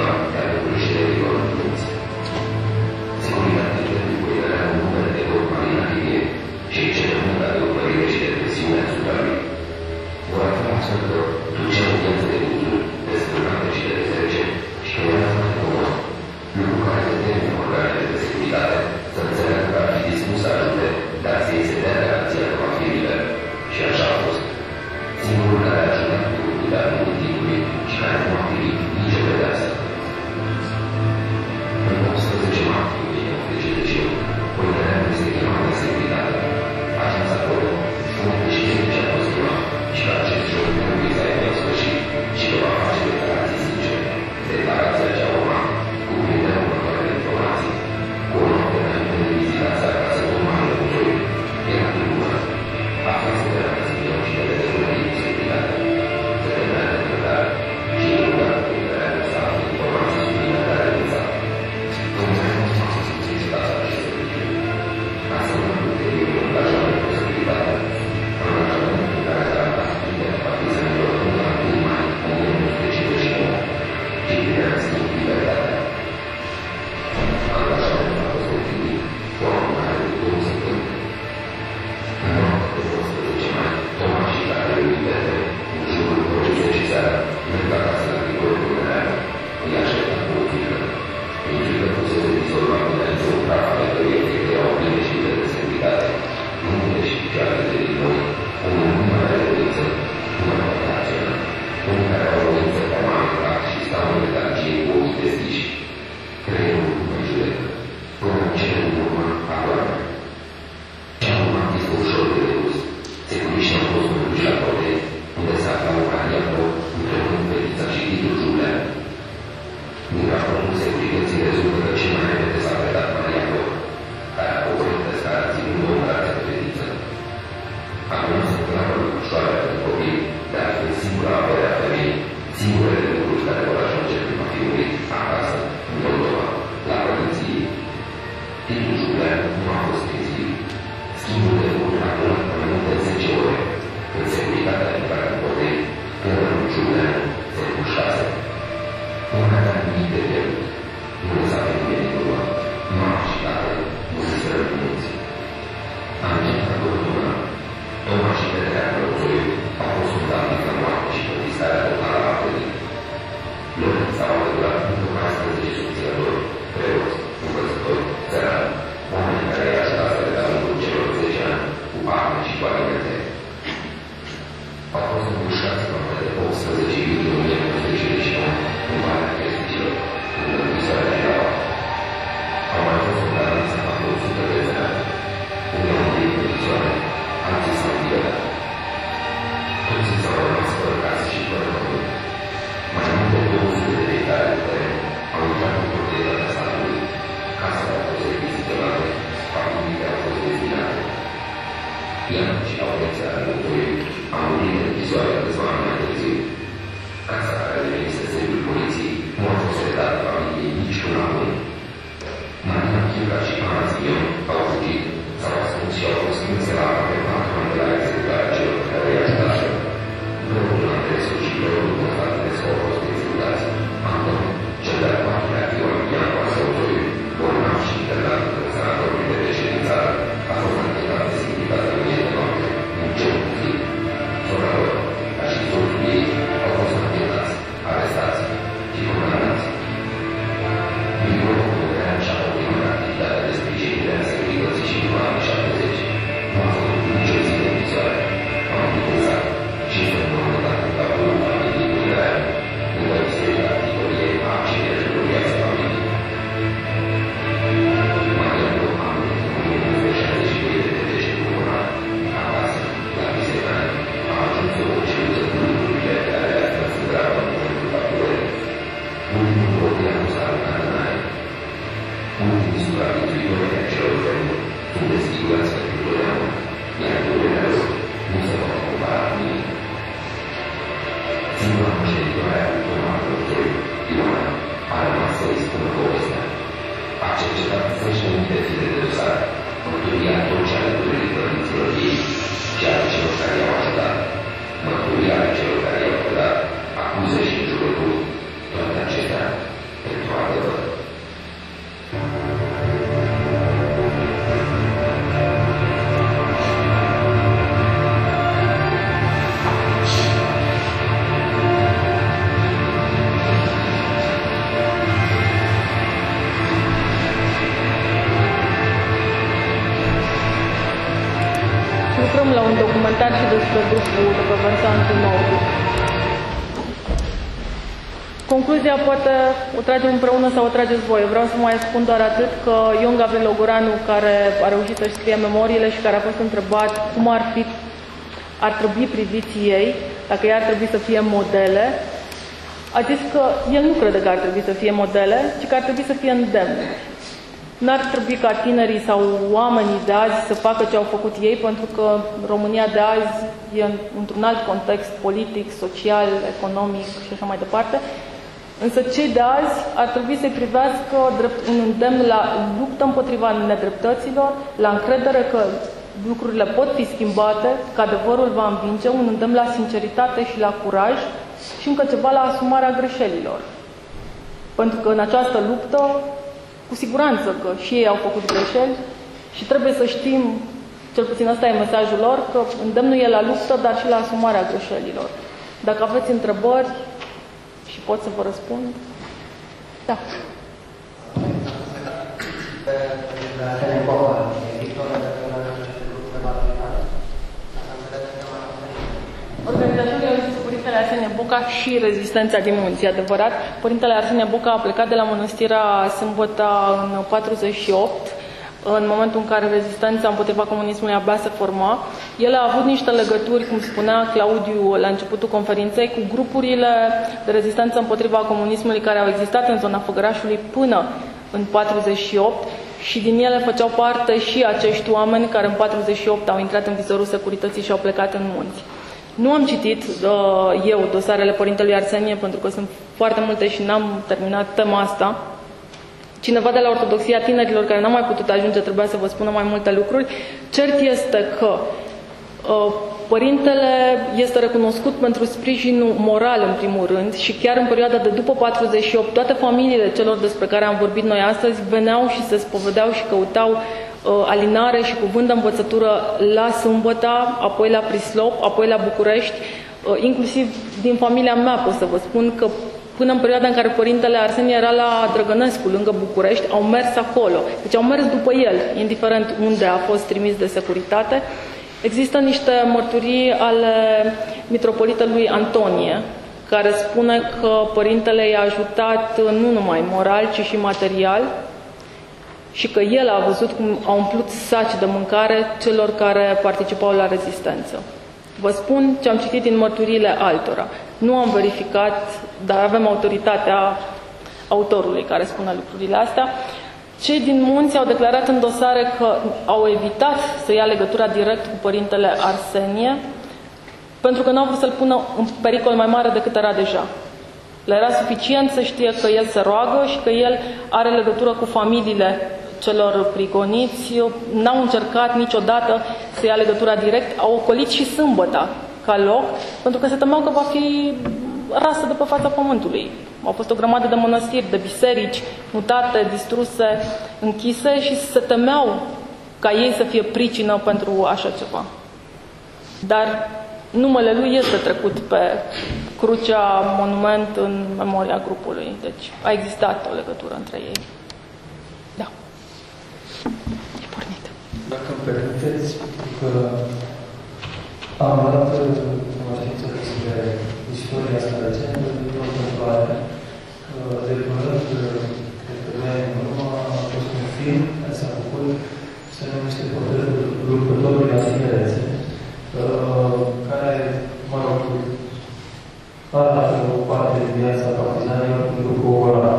[SPEAKER 6] Singura progenitora a urmată doctorului Ioana a rămas să-i spună povestea. A cercetat zeci de mii de zile de dosare, mărturia atunci alăturii părinților ei și ale celor care i-au ajutat, mărturia ale celor care i-au cădat, acuze și jurături, toate acestea pentru adevăr.
[SPEAKER 1] Lucrăm la un documentar și despre grupul de pe versantul nord. Concluzia poate o tragem împreună sau o trageți voi. Vreau să mai spun doar atât că Ion Gavril Logoranu, care a reușit să-și scrie memoriile și care a fost întrebat cum ar fi, ar trebui priviți ei, dacă ei ar trebui să fie modele, a zis că el nu crede că ar trebui să fie modele, ci că ar trebui să fie îndemne. N-ar trebui ca tinerii sau oamenii de azi să facă ce au făcut ei, pentru că România de azi e într-un alt context politic, social, economic și așa mai departe. Însă cei de azi ar trebui să-i privească drept un îndemn la luptă împotriva nedreptăților, la încredere că lucrurile pot fi schimbate, că adevărul va învinge, un îndemn la sinceritate și la curaj și încă ceva la asumarea greșelilor. Pentru că în această luptă, cu siguranță că și ei au făcut greșeli și trebuie să știm, cel puțin ăsta e mesajul lor, că îndemnul e la luptă, dar și la asumarea greșelilor. Dacă aveți întrebări și pot să vă răspund. Da. Organizatorul au zis Părintele Arsenie Boca și rezistența din munți, e adevărat. Părintele Arsenie Boca a plecat de la Mănăstirea Sâmbăta în patruzeci și opt, în momentul în care rezistența împotriva comunismului abia se forma. El a avut niște legături, cum spunea Claudiu la începutul conferinței, cu grupurile de rezistență împotriva comunismului care au existat în zona Făgărașului până în patruzeci și opt și din ele făceau parte și acești oameni care în patruzeci și opt au intrat în vizorul securității și au plecat în munți. Nu am citit uh, eu dosarele Părintelui Arsenie, pentru că sunt foarte multe și n-am terminat tema asta. Cineva de la Ortodoxia Tinerilor, care n-a mai putut ajunge, trebuia să vă spună mai multe lucruri. Cert este că uh, Părintele este recunoscut pentru sprijinul moral, în primul rând, și chiar în perioada de după patruzeci și opt, toate familiile celor despre care am vorbit noi astăzi veneau și se spovedeau și căutau uh, alinare și cuvânt de învățătură la Sâmbăta, apoi la Prislop, apoi la București, uh, inclusiv din familia mea pot să vă spun că până în perioada în care Părintele Arsenie era la Drăgănescu, lângă București, au mers acolo. Deci au mers după el, indiferent unde a fost trimis de securitate. Există niște mărturii ale mitropolitului Antonie, care spune că Părintele i-a ajutat nu numai moral, ci și material și că el a văzut cum au umplut saci de mâncare celor care participau la rezistență. Vă spun ce am citit din mărturiile altora. Nu am verificat, dar avem autoritatea autorului care spune lucrurile astea. Cei din munți au declarat în dosare că au evitat să ia legătura direct cu Părintele Arsenie, pentru că nu au vrut să-l pună în pericol mai mare decât era deja. Le era suficient să știe că el se roagă și că el are legătură cu familiile celor prigoniți. N-au încercat niciodată să ia legătura direct, au ocolit și Sâmbăta ca loc, pentru că se temeau că va fi rasă de pe fața pământului. Au fost o grămadă de mănăstiri, de biserici mutate, distruse, închise și se temeau ca ei să fie pricină pentru așa ceva. Dar numele lui este trecut pe crucea monument în memoria grupului. Deci a existat o legătură între ei. Da. E pornit.
[SPEAKER 5] Dacă îmi permiteți, că am luat cunoștință despre istoria asta recentă dintr-o întâmplare. Deplorând, cred că doi ani în urmă, a fost un film care s-a făcut, se numește Portretul Luptătorului la Tinerețe, care, mă rog, arată o parte din viața partizanilor în grupul ăla.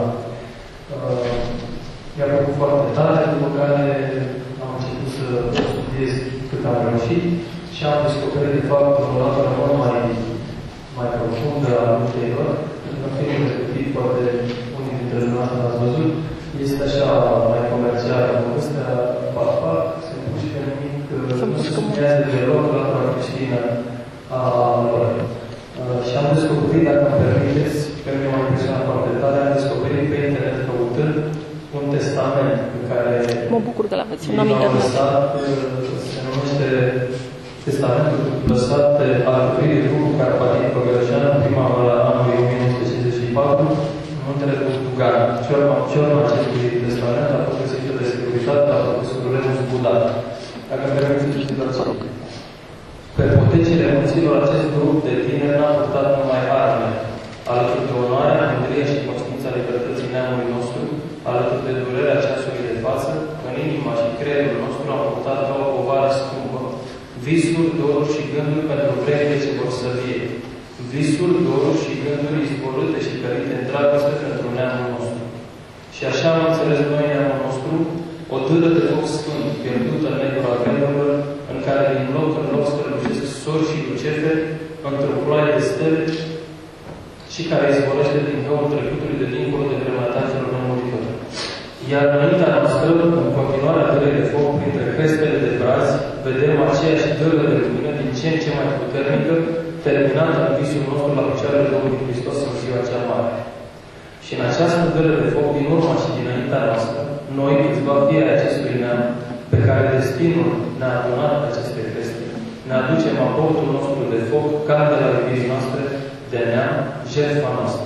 [SPEAKER 5] I-a făcut foarte tare, după care am început să studiez cât am reușit și am descoperit, de fapt, o latură mult mai, mai profundă a
[SPEAKER 7] anterior, pentru că filmul respectiv, poate unii dintre dumneavoastră l-ați văzut, este așa mai comercial, în vârstea papa, se împușcă nimic, nu se sumiază deloc la latura creștină a lor. Și am descoperit, dacă îmi permiteți, pe mine m-a impresionat foarte tare, am descoperit pe internet căutând un testament în care
[SPEAKER 1] mă bucur că l-aveți, un am internet.
[SPEAKER 7] Se numește Testamentul lăsat al Fririi Ruhu Carpatin Păgărășean în primăvara anului o mie nouă sute cincizeci și patru, în muntele Turtugan. Ciorma acestui testament a fost găsită de securitate la profesorul Remus Budat. Dacă îmi permiteți să știți la rog. Pe potecile munților, acest grup de tineri n-a purtat numai arme, alături de onoarea, mândria și conștiința libertății neamului nostru, alături de durerea ceasului de față, în inima și creierul nostru am purtat ca o povară scumpă, visuri, doruri și gânduri pentru vremile ce vor să vie, visuri, doruri și gânduri izvorâte și cărite în dragoste pentru neamul nostru. Și așa am înțeles noi neamul nostru, o dâră de foc sfânt, pierdută în negura vremurilor, în care din loc în loc strălucesc sori și luceferi, într-o ploaie de stele, și care izvorăște din găul trecutului de dincolo de vrematacelor nemuritori. Iar înaintea noastră, în continuarea dărei de foc, printre crestele de brazi, vedem aceeași dără de lumină din ce în ce mai puternică, terminată în visul nostru la picioarele Domnului Hristos în ziua cea mare. Și în această dără de foc, din urma și dinaintea noastră, noi, câțiva fii ai acestui neam, pe care destinul ne-a adunat aceste creste, ne aducem aportul nostru de foc, candela iubirii noastre, de neam, jertfa noastră.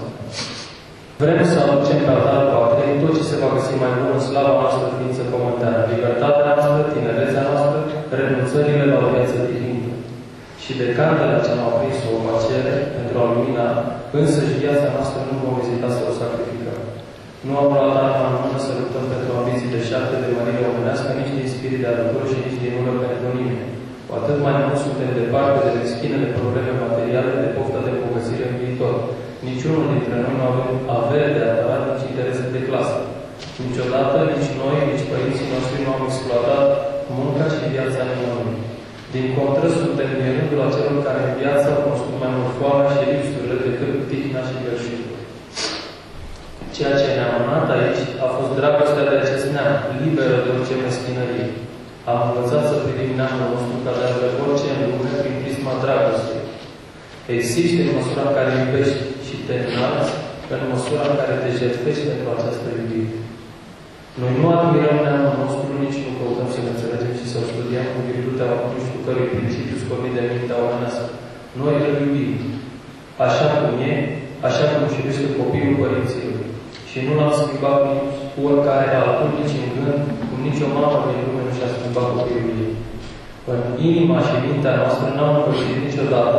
[SPEAKER 7] Vrem să aducem pe altarul patriei tot ce se va găsi mai bun în slava noastră ființă pământeană, libertatea noastră, tinerețea noastră, renunțările la o viață divină. Și de candela ce am aprins-o o facere pentru a lumina, însăși viața noastră nu vom ezita să o sacrificăm. Nu am luat arma în mână să luptăm pentru ambiții de șapte de mărire omenească, nici din spirit de aventură și nici din ură pentru nimeni. Cu atât mai mult suntem departe de meschinele probleme materiale de pofta de îmbogățire în viitor. Niciunul dintre noi nu avem avere de adevărat, nici interese de clasă. Niciodată, nici noi, nici părinții noștri nu am exploatat munca și viața nimănui. Din contră, suntem din rândul acelor care în viață au cunoscut mai mult foamea și lipsurile decât tihna și belșugul. Ceea ce ne-a mânat aici a fost dragostea de acest neam, liberă de orice meschinărie. Am învățat să privim neamul nostru ca de altfel orice în lume prin prisma dragostei. Există în măsura în care iubești și te înalți, în măsura în care te jertfești pentru această iubire. Noi nu admirăm neamul nostru, nici nu căutăm să-l înțelegem și să-l studiem cu virtutea nu știu cărui principiu scornit de mintea omenească. Noi îl iubim, așa cum e, așa cum își iubește copilul părinților. Și nu l-am schimbat cu oricare altul, nici în gând, cum nici o mamă din lume nu și-a schimbat copilul ei. În inima și mintea noastră n-am împărțit niciodată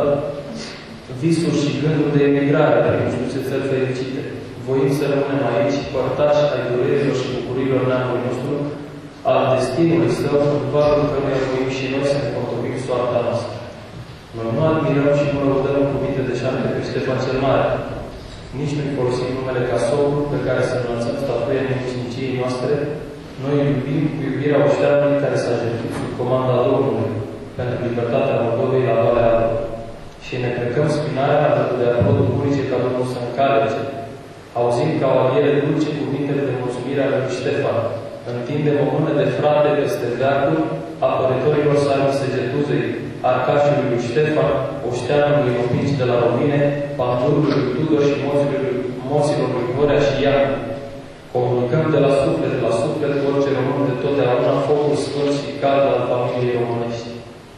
[SPEAKER 7] visuri și gânduri de emigrare prin nu știu ce țări fericite. Voim să rămânem aici, părtași ai durerilor și bucurilor neamului nostru, al destinului său, în valul căruia voim și noi să ne contopim soarta noastră. Noi nu admirăm și nu lăudăm cuvinte de șapte pe Ștefan cel Mare. Nici nu-i folosim numele ca socru pe care să înălțăm statuia nemucniciei noastre. Noi iubim cu iubirea oșteanului care s-a jertfit sub comanda Domnului pentru libertatea Moldovei la Valea Altă. Și ne plecăm spinarea alături de aplodul unice ca Domnul să încalece. Auzim ca o aliere dulce cuvintele de mulțumire ale lui Ștefan. Întindem o mână de frate peste veacuri, apărătorilor sali Segetuzei, arcașului lui Ștefan, oșteanului opici de la Romine, pandurului lui Tudor și moților lui Horea și Ian. Comunicăm de la suflet la suflet cu orice român de totdeauna focul sfânt și cald al familiei românești.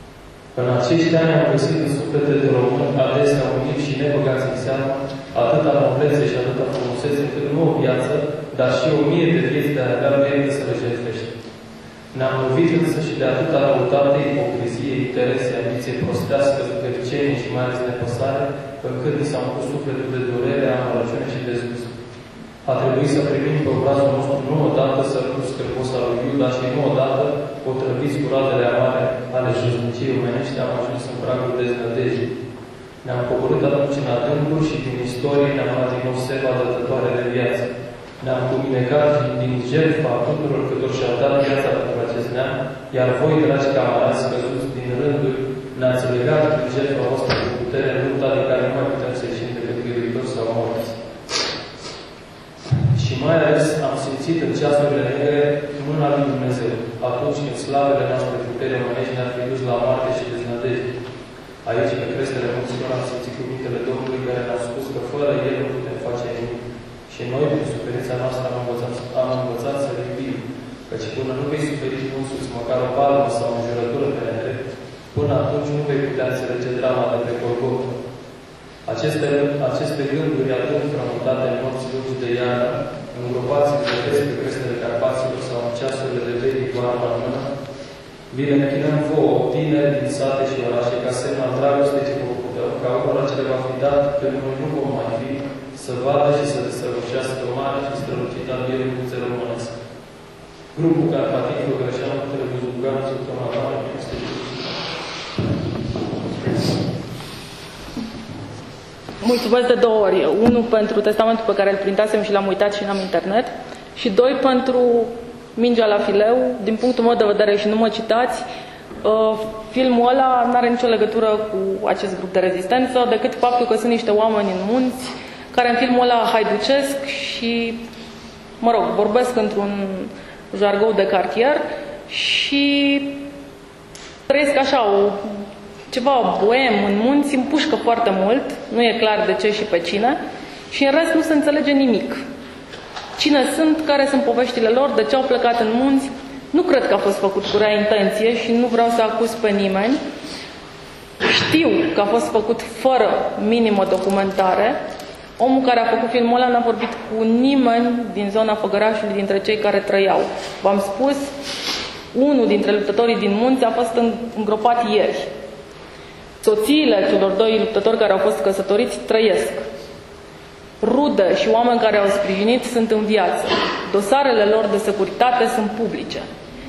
[SPEAKER 7] În acești ani am găsit în suflete de români adesea uniți și nebăgați în seamă atâta noblețe și atâta frumusețe încât nu o viață, dar și o mie de vieți de a avea merită să le jertfește. Ne-am lovit însă și de atâta răutate, ipocrizie, interese, ambiție prostească, supercenie și mai ales nepăsare, încât ni s-a pus sufletul de durere, amărăciune și dezgust. A trebuit să primim pe obrazul nostru nu odată sărătul scârbos al lui Iuda și nu odată otrăviți cu ratele amare ale josniciei omenești, am ajuns în pragul deznădejdii. Ne-am coborât atunci în adâncuri și din istorie ne-am luat din nou seva dătătoare de viață. Ne-am cuminecat din jertfa tuturor câtor și-au dat viața pentru acest neam, iar voi, dragi camarați scăzuți din rânduri, ne-ați legat prin jertfa voastră de putere în lupta de care nu mai putem să ieșim decât mai ales am simțit în ceasurile negre mâna lui Dumnezeu, atunci când slavele noastre putere omenești ne-ar fi dus la moarte și deznădejde. Aici, pe crestele munților, am simțit cuvintele Domnului care ne-au spus că fără El nu putem face nimic. Și noi, prin suferința noastră, am învățat, am învățat să iubim, căci până nu vei suferi însuți măcar o palmă sau o jurătură pe nedrept, până atunci nu vei putea înțelege drama de pe Golgota. Aceste, aceste gânduri adânc frământate în morți lungi de iarnă, îngropați în pe crestele Carpaților sau în ceasurile de vechi cu arma în mână, vi le închinăm vouă, tineri din sate și orașe, ca semn al dragostei ce vă puteau, ca unora ce le va fi dat, că noi nu vom mai fi, să vadă și să desăvârșească mare și strălucita vierul cu românesc. Grupul Carpatic, Făgărășeanu, Putele Buzbugan, Săptămâna Doamne, Cristi.
[SPEAKER 1] Mulțumesc de două ori. Unul pentru testamentul pe care îl printasem și l-am uitat și n-am internet. Și doi pentru Mingea la fileu. Din punctul meu de vedere, și nu mă citați, filmul ăla nu are nicio legătură cu acest grup de rezistență, decât faptul că sunt niște oameni în munți care în filmul ăla haiducesc și, mă rog, vorbesc într-un jargon de cartier și trăiesc așa o ceva boem în munți, împușcă foarte mult, nu e clar de ce și pe cine, și în rest nu se înțelege nimic. Cine sunt, care sunt poveștile lor, de ce au plecat în munți, nu cred că a fost făcut cu rea intenție și nu vreau să acuz pe nimeni. Știu că a fost făcut fără minimă documentare. Omul care a făcut filmul ăla n-a vorbit cu nimeni din zona Făgărașului, dintre cei care trăiau. V-am spus, unul dintre luptătorii din munți a fost îngropat ieri. Soțiile celor doi luptători care au fost căsătoriți trăiesc. Rude și oameni care au sprijinit sunt în viață. Dosarele lor de securitate sunt publice.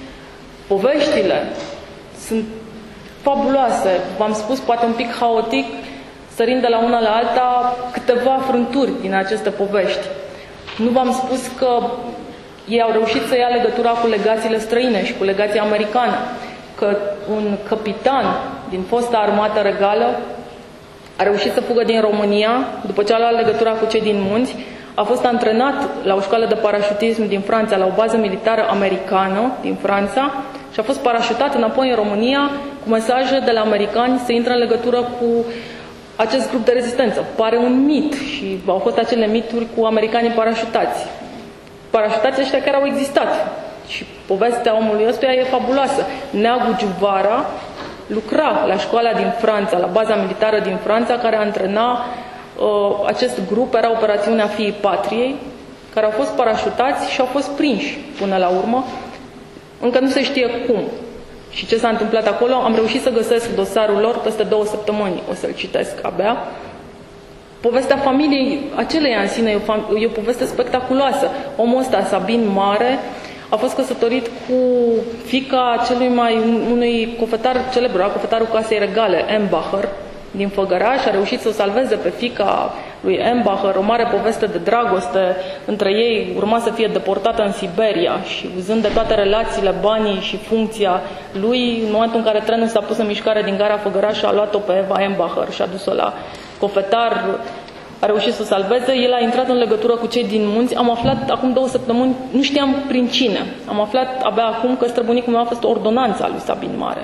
[SPEAKER 1] Poveștile sunt fabuloase. V-am spus, poate un pic haotic, sărind de la una la alta, câteva frânturi din aceste povești. Nu v-am spus că ei au reușit să ia legătura cu legațiile străine și cu legația americană, că un capitan din fosta armată regală a reușit să fugă din România, după ce a luat legătura cu cei din munți, a fost antrenat la o școală de parașutism din Franța, la o bază militară americană din Franța, și a fost parașutat înapoi în România cu mesaje de la americani să intre în legătură cu acest grup de rezistență. Pare un mit și au fost acele mituri cu americanii parașutați. Parașutații ăștia care au existat. Și povestea omului ăstuia e fabuloasă. Neagu Giuvara lucra la școala din Franța, la baza militară din Franța, care antrena uh, acest grup, era operațiunea Fiii Patriei, care au fost parașutați și au fost prinși până la urmă. Încă nu se știe cum și ce s-a întâmplat acolo. Am reușit să găsesc dosarul lor peste două săptămâni, o să-l citesc abia. Povestea familiei aceleia în sine e o, e o poveste spectaculoasă. Omul ăsta, Sabin Mare, a fost căsătorit cu fiica celui mai unui cofetar celebru, cofetarul Casei Regale, Embacher, din Făgăraș, a reușit să o salveze pe fiica lui Embacher, o mare poveste de dragoste între ei, urma să fie deportată în Siberia și uzând de toate relațiile, banii și funcția lui, în momentul în care trenul s-a pus în mișcare din gara Făgăraș, a luat-o pe Eva Embacher și a dus-o la cofetar, a reușit să o salveze. El a intrat în legătură cu cei din munți. Am aflat acum două săptămâni, nu știam prin cine. Am aflat abia acum că străbunicul meu a fost ordonanța lui Sabin Mare.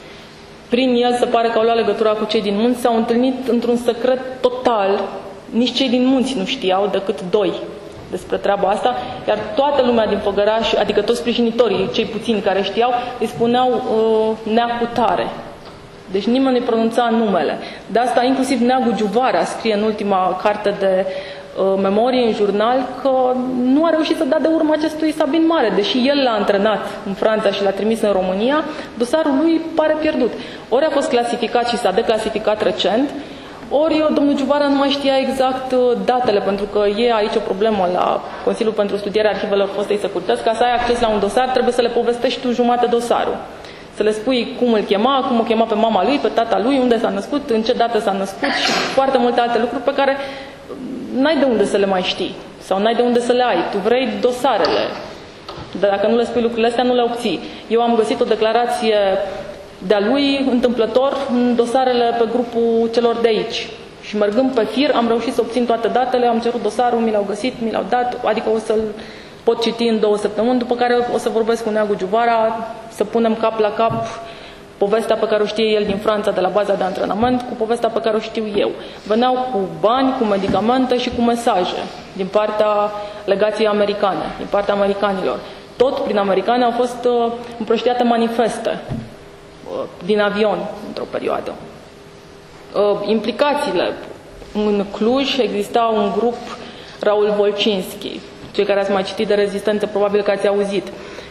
[SPEAKER 1] Prin el se pare că au luat legătura cu cei din munți, s-au întâlnit într-un secret total. Nici cei din munți nu știau, decât doi, despre treaba asta, iar toată lumea din Făgăraș, adică toți sprijinitorii, cei puțini care știau, îi spuneau uh, neacutare. Deci nimeni nu-i pronunța numele. De asta inclusiv Neagu Giuvara scrie în ultima carte de uh, memorie în jurnal că nu a reușit să dea de urmă acestui Sabin Mare. Deși el l-a antrenat în Franța și l-a trimis în România, dosarul lui pare pierdut. Ori a fost clasificat și s-a declasificat recent, ori eu, domnul Giuvara nu mai știa exact uh, datele, pentru că e aici o problemă la Consiliul pentru Studierea Arhivelor Fostei Securități. Ca să ai acces la un dosar, trebuie să le povestești tu jumate dosarul. Să le spui cum îl chema, cum o chema pe mama lui, pe tata lui, unde s-a născut, în ce dată s-a născut și foarte multe alte lucruri pe care n-ai de unde să le mai știi sau n-ai de unde să le ai. Tu vrei dosarele, dar dacă nu le spui lucrurile astea, nu le obții. Eu am găsit o declarație de-a lui întâmplător în dosarele pe grupul celor de aici Și mergând pe fir, am reușit să obțin toate datele, am cerut dosarul, mi l-au găsit, mi l-au dat, adică o să-l pot citi în două săptămâni, după care o să vorbesc cu Neagu Giuvara, să punem cap la cap povestea pe care o știe el din Franța, de la baza de antrenament, cu povestea pe care o știu eu. Veneau cu bani, cu medicamente și cu mesaje din partea legației americane, din partea americanilor. Tot prin americani au fost uh, împrăștiate manifeste uh, din avion într-o perioadă. Uh, implicațiile. În Cluj exista un grup Raul Volcinski. Cei care ați mai citit de rezistență, probabil că ați auzit.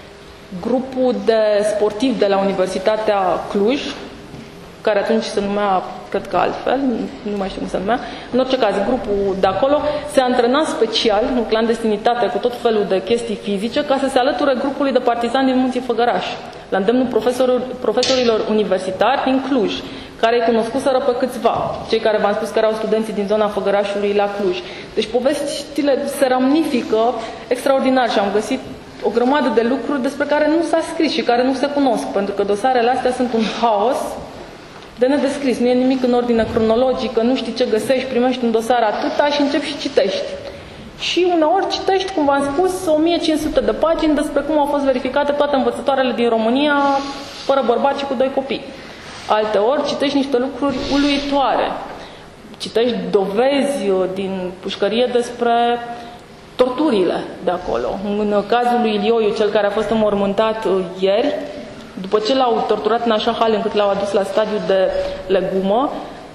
[SPEAKER 1] Grupul de sportivi de la Universitatea Cluj, care atunci se numea, cred că altfel, nu mai știu cum se numea, în orice caz, grupul de acolo se antrena special, în clandestinitate, cu tot felul de chestii fizice, ca să se alăture grupului de partizani din Munții Făgăraș, la îndemnul profesorilor, profesorilor universitari din Cluj, care îi cunoscuseră pe câțiva, cei care v-am spus că erau studenții din zona Făgărașului la Cluj. Deci povestile se ramifică extraordinar și am găsit o grămadă de lucruri despre care nu s-a scris și care nu se cunosc, pentru că dosarele astea sunt un haos de nedescris. Nu e nimic în ordine cronologică, nu știi ce găsești, primești un dosar atâta și începi și citești. Și uneori citești, cum v-am spus, o mie cinci sute de pagini despre cum au fost verificate toate învățătoarele din România, fără bărbați și cu doi copii. Alteori citești niște lucruri uluitoare. Citești dovezi din pușcărie despre torturile de acolo. În cazul lui Ilioiu, cel care a fost înmormântat ieri, după ce l-au torturat în așa hal încât l-au adus la stadiu de legumă,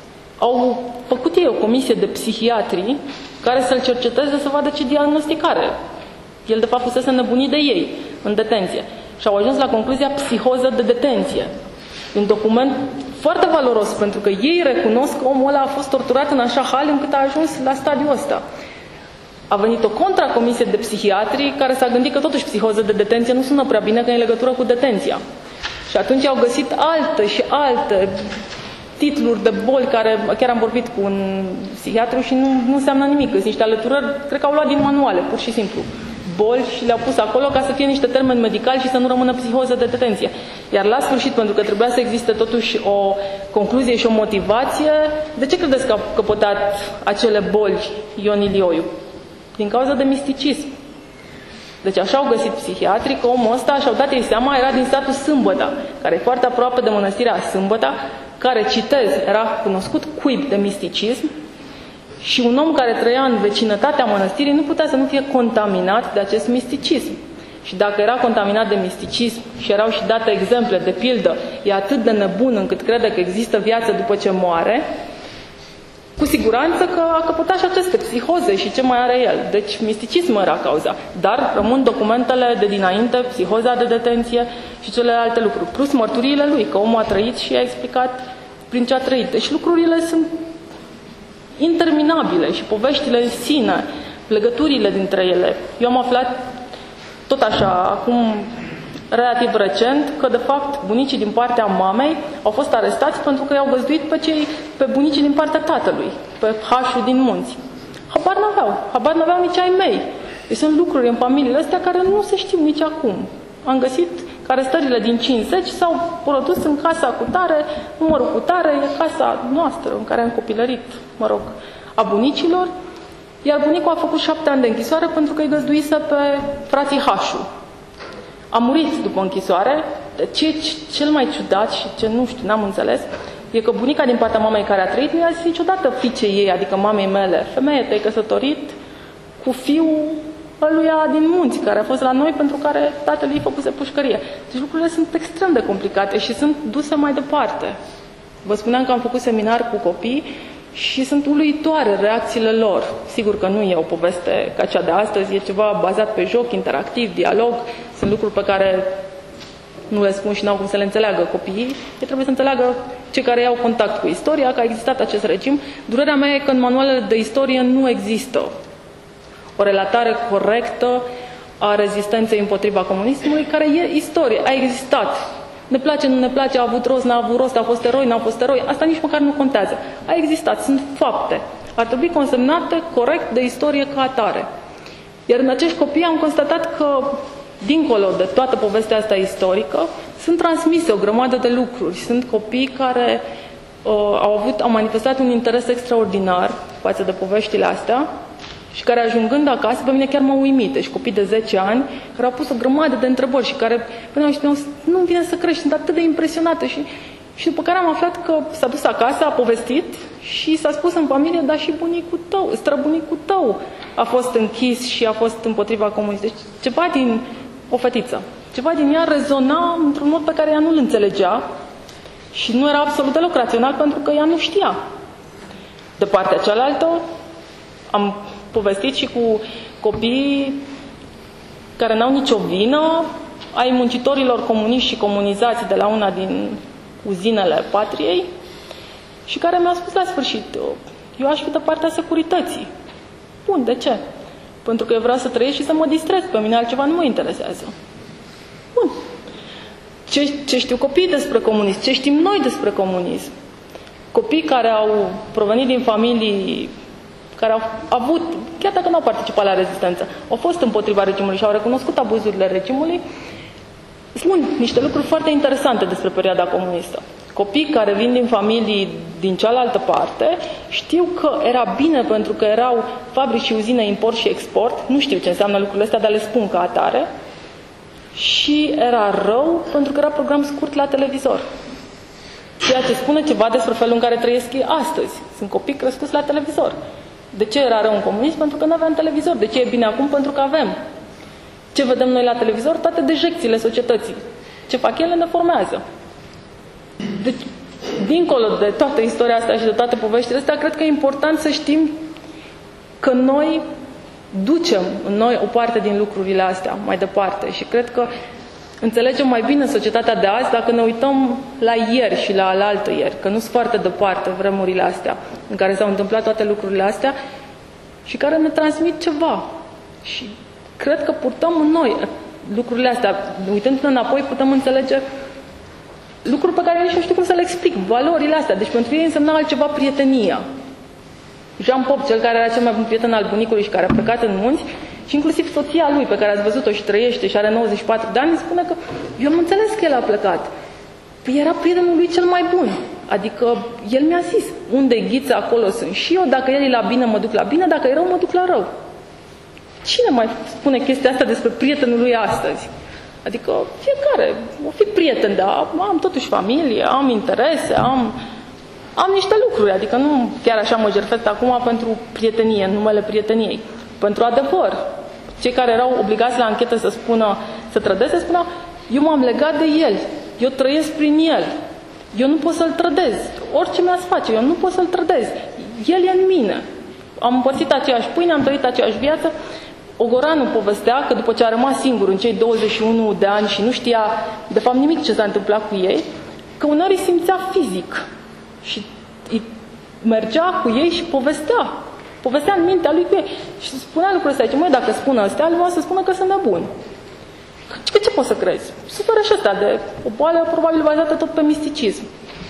[SPEAKER 1] au făcut ei o comisie de psihiatri care să-l cerceteze să vadă ce diagnosticare. El, de fapt, fusese nebunit de ei în detenție. Și au ajuns la concluzia psihoză de detenție. Un document foarte valoros, pentru că ei recunosc că omul ăla a fost torturat în așa hal încât a ajuns la stadiul ăsta. A venit o contracomisie de psihiatri care s-a gândit că totuși psihoză de detenție nu sună prea bine, că e în legătură cu detenția. Și atunci au găsit alte și alte titluri de boli care, chiar am vorbit cu un psihiatru și nu, nu înseamnă nimic, sunt niște alăturări, cred că au luat din manuale, pur și simplu. Boli și le-au pus acolo ca să fie niște termeni medicali și să nu rămână psihoză de detenție. Iar la sfârșit, pentru că trebuia să existe totuși o concluzie și o motivație, de ce credeți că a căpătat acele boli Ion Ilioiu? Din cauza de misticism. Deci așa au găsit psihiatrii că omul ăsta, și-au dat ei seama, era din satul Sâmbăta, care e foarte aproape de mănăstirea Sâmbăta, care, citez, era cunoscut cuib de misticism și un om care trăia în vecinătatea mănăstirii nu putea să nu fie contaminat de acest misticism. Și dacă era contaminat de misticism și erau și date exemple, de pildă, e atât de nebun încât crede că există viață după ce moare, cu siguranță că a căpătat și aceste psihoze și ce mai are el. Deci misticismul era cauza. Dar rămân documentele de dinainte, psihoza de detenție și celelalte lucruri. Plus mărturiile lui, că omul a trăit și a explicat prin ce a trăit. Deci lucrurile sunt interminabile și poveștile în sine, legăturile dintre ele. Eu am aflat tot așa, acum relativ recent, că de fapt bunicii din partea mamei au fost arestați pentru că i-au găzduit pe, cei, pe bunicii din partea tatălui, pe Hașul din Munți. Habar n-aveau, habar n-aveau nici ai mei. Deci sunt lucruri în familiile astea care nu se știu nici acum. Am găsit că arestările din cincizeci s-au produs în casa cu tare, numărul cu tare, e casa noastră în care am copilărit, mă rog, a bunicilor, iar bunicul a făcut șapte ani de închisoare pentru că îi găzduise pe frații Hașu. A murit după închisoare. Ce cel mai ciudat și ce nu știu, n-am înțeles, e că bunica din partea mamei care a trăit nu i-a zis niciodată fiicei ei, adică mamei mele: femeie, te-ai căsătorit cu fiul ăluia din Munți, care a fost la noi pentru care tatăl ei făcuse pușcărie. Deci lucrurile sunt extrem de complicate și sunt duse mai departe. Vă spuneam că am făcut seminar cu copii și sunt uluitoare reacțiile lor. Sigur că nu e o poveste ca cea de astăzi, e ceva bazat pe joc, interactiv, dialog. Sunt lucruri pe care nu le spun și n-au cum să le înțeleagă copiii. Ei trebuie să înțeleagă cei care iau contact cu istoria, că a existat acest regim. Durerea mea e că în manualele de istorie nu există o relatare corectă a rezistenței împotriva comunismului, care e istorie, a existat. Ne place, nu ne place, a avut rost, n-a avut rost, a fost eroi, n-a fost eroi, asta nici măcar nu contează. A existat, sunt fapte. Ar trebui consemnate corect de istorie ca atare. Iar în acești copii am constatat că, dincolo de toată povestea asta istorică, sunt transmise o grămadă de lucruri. Sunt copii care au, avut, au manifestat un interes extraordinar față de poveștile astea și care, ajungând acasă, pe mine chiar m-au uimit. Deci copii de zece ani care au pus o grămadă de întrebări și care până și nu vine să crești, sunt atât de impresionată. Și, și după care am aflat că s-a dus acasă, a povestit și s-a spus în familie, dar și bunicul tău, străbunicul tău a fost închis și a fost împotriva comunismului. Deci ceva din o fetiță, ceva din ea rezona într-un mod pe care ea nu-l înțelegea și nu era absolut deloc rațional pentru că ea nu știa. De partea cealaltă am povestit și cu copii care n-au nicio vină, ai muncitorilor comuniști și comunizați de la una din uzinele patriei și care mi-au spus la sfârșit, eu aș fi de partea securității. Bun, de ce? Pentru că eu vreau să trăiesc și să mă distrez, pe mine altceva nu mă interesează. Bun. Ce, ce știu copiii despre comunism? Ce știm noi despre comunism? Copii care au provenit din familii care au avut, chiar dacă nu au participat la rezistență, au fost împotriva regimului și au recunoscut abuzurile regimului, spun niște lucruri foarte interesante despre perioada comunistă. Copii care vin din familii din cealaltă parte știu că era bine pentru că erau fabrici și uzine import și export, nu știu ce înseamnă lucrurile astea, dar le spun ca atare, și era rău pentru că era program scurt la televizor. Ceea ce spune ceva despre felul în care trăiesc ei astăzi. Sunt copii crescuți la televizor. De ce era rău în comunism? Pentru că nu aveam televizor. De ce e bine acum? Pentru că avem. Ce vedem noi la televizor? Toate dejecțiile societății. Ce fac ele ne formează. Deci, dincolo de toată istoria asta și de toate poveștile astea, cred că e important să știm că noi ducem în noi o parte din lucrurile astea mai departe și cred că înțelegem mai bine societatea de azi dacă ne uităm la ieri și la alaltă ieri, că nu sunt foarte departe vremurile astea în care s-au întâmplat toate lucrurile astea și care ne transmit ceva. Și cred că purtăm în noi lucrurile astea. Uitându-ne înapoi, putem înțelege lucruri pe care nici nu știu cum să le explic, valorile astea. Deci pentru ei însemna altceva prietenia. Jean Pop, cel care era cel mai bun prieten al bunicului și care a plecat în munți, și inclusiv soția lui, pe care ați văzut-o și trăiește și are nouăzeci și patru de ani, îmi spune că eu am înțeles că el a plecat. Păi era prietenul lui cel mai bun. Adică el mi-a zis, unde e Ghiță, acolo sunt și eu, dacă el e la bine, mă duc la bine, dacă e rău, mă duc la rău. Cine mai spune chestia asta despre prietenul lui astăzi? Adică fiecare, o fi prieten, dar am totuși familie, am interese, am... Am niște lucruri, adică nu chiar așa mă jertfesc acum pentru prietenie, în numele prieteniei. Pentru adevăr. Cei care erau obligați la anchetă să spună, să trădeze, spuneau, eu m-am legat de el, eu trăiesc prin el, eu nu pot să-l trădez, orice mi-ați face, eu nu pot să-l trădez, el e în mine. Am împărțit aceeași pâine, am trăit aceeași viață. Ogoranu povestea că după ce a rămas singur în cei douăzeci și unu de ani și nu știa de fapt nimic ce s-a întâmplat cu ei, că uneori îi simțea fizic. Și mergea cu ei și povestea. Povestea în mintea lui cu ei. Și spunea lucrurile astea. Măi, dacă spun astea, lui să spună că sunt nebuni. Că ce poți să crezi? Suferă și ăsta de o boală probabil bazată tot pe misticism.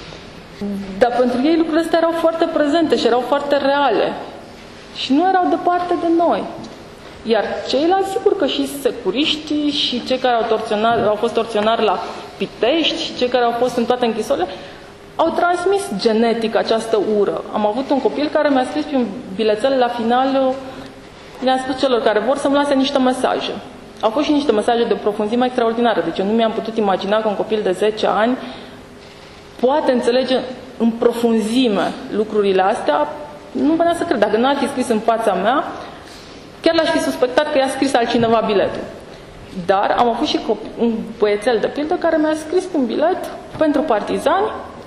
[SPEAKER 1] Dar pentru ei lucrurile astea erau foarte prezente și erau foarte reale. Și nu erau departe de noi. Iar ceilalți, sigur că și securiștii și cei care au, torționat, au fost torționari la Pitești și cei care au fost în toate închisorile, au transmis genetic această ură. Am avut un copil care mi-a scris pe un bilețel la final, le-am spus celor care vor să-mi lase niște mesaje. Au fost și niște mesaje de profunzime extraordinară, deci eu nu mi-am putut imagina că un copil de zece ani poate înțelege în profunzime lucrurile astea. Nu venea să cred. Dacă n-ar fi scris în fața mea, chiar l-aș fi suspectat că i-a scris altcineva biletul. Dar am avut și un băiețel de pildă care mi-a scris un bilet pentru partizani.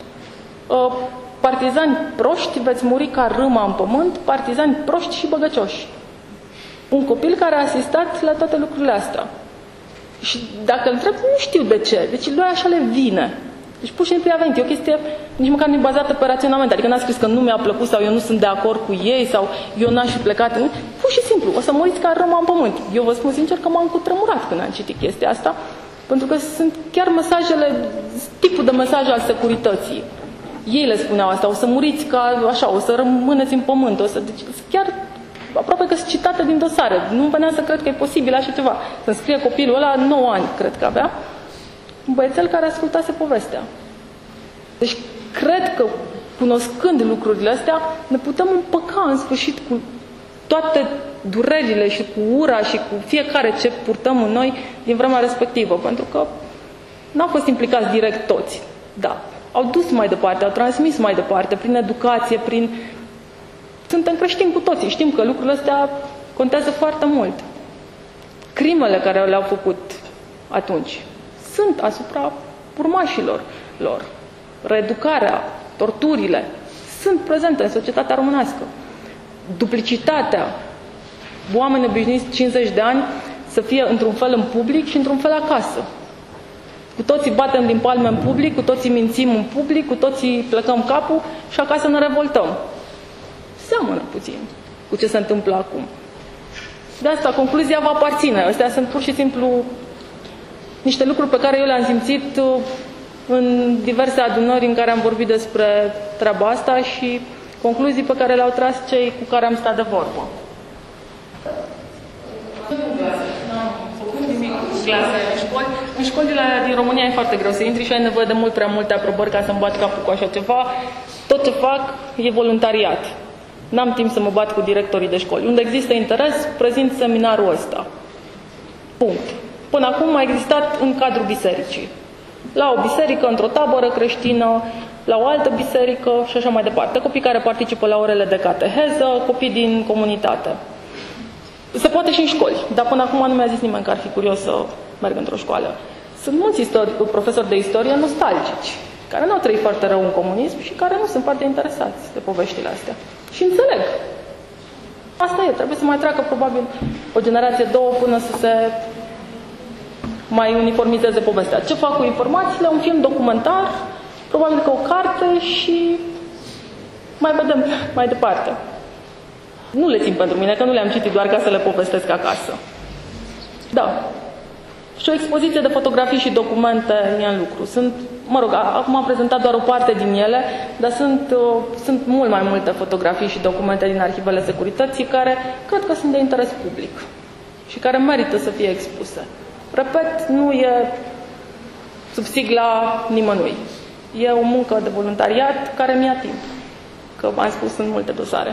[SPEAKER 1] Partizani proști, veți muri ca râma în pământ, partizani proști și băgăcioși. Un copil care a asistat la toate lucrurile astea. Și dacă îl întreb, nu știu de ce. Deci lui așa le vine. Deci pur și simplu i-a venit. E o chestie nici măcar nu e bazată pe raționament. Adică n-a scris că nu mi-a plăcut sau eu nu sunt de acord cu ei sau eu n-aș fi plecat. Pur și simplu, o să muriți ca râma în pământ. Eu vă spun sincer că m-am cutremurat când am citit chestia asta. Pentru că sunt chiar mesajele, tipul de mesaj al securității. Ei le spuneau asta, o să muriți ca așa, o să rămâneți în pământ, o să... Deci, chiar aproape că sunt citate din dosare. Nu venea să cred că e posibil așa ceva. Să-mi scrie copilul ăla, nouă ani, cred că avea, un băiețel care ascultase povestea. Deci, cred că cunoscând lucrurile astea, ne putem împăca în sfârșit cu toate durerile și cu ura și cu fiecare ce purtăm în noi din vremea respectivă, pentru că n-au fost implicați direct toți, da. Au dus mai departe, au transmis mai departe, prin educație, prin... Suntem creștini cu toții, știm că lucrurile astea contează foarte mult. Crimele care le-au făcut atunci sunt asupra urmașilor lor. Reeducarea, torturile sunt prezente în societatea românească. Duplicitatea, oameni obișnuiți cincizeci de ani să fie într-un fel în public și într-un fel acasă. Cu toții batem din palme în public, cu toții mințim în public, cu toții plecăm capul și acasă ne revoltăm. Seamănă puțin cu ce se întâmplă acum. De asta concluzia vă aparține. Astea sunt pur și simplu niște lucruri pe care eu le-am simțit în diverse adunări în care am vorbit despre treaba asta și concluzii pe care le-au tras cei cu care am stat de vorbă. N-am făcut nimic cu clasa în școli. În școlile din România e foarte greu să intri și ai nevoie de mult prea multe aprobări ca să-mi bat capul cu așa ceva. Tot ce fac e voluntariat. N-am timp să mă bat cu directorii de școli. Unde există interes, prezint seminarul ăsta. Punct. Până acum a existat în cadrul bisericii. La o biserică, într-o tabără creștină, la o altă biserică și așa mai departe. Copii care participă la orele de cateheză, copii din comunitate. Se poate și în școli, dar până acum nu mi-a zis nimeni că ar fi curios să merg într-o școală. Sunt mulți istori, profesori de istorie nostalgici, care nu au trăit foarte rău în comunism și care nu sunt foarte interesați de poveștile astea. Și înțeleg. Asta e, trebuie să mai treacă probabil o generație, două, până să se mai uniformizeze povestea. Ce fac cu informațiile? Un film documentar, probabil că o carte și mai vedem mai departe. Nu le țin pentru mine, că nu le-am citit doar ca să le povestesc acasă. Da. Și o expoziție de fotografii și documente e în lucru. Sunt, mă rog, acum am prezentat doar o parte din ele, dar sunt, uh, sunt mult mai multe fotografii și documente din arhivele securității care cred că sunt de interes public și care merită să fie expuse. Repet, nu e sub sigla nimănui. E o muncă de voluntariat care mi-a timp. Că, am spus, sunt multe dosare.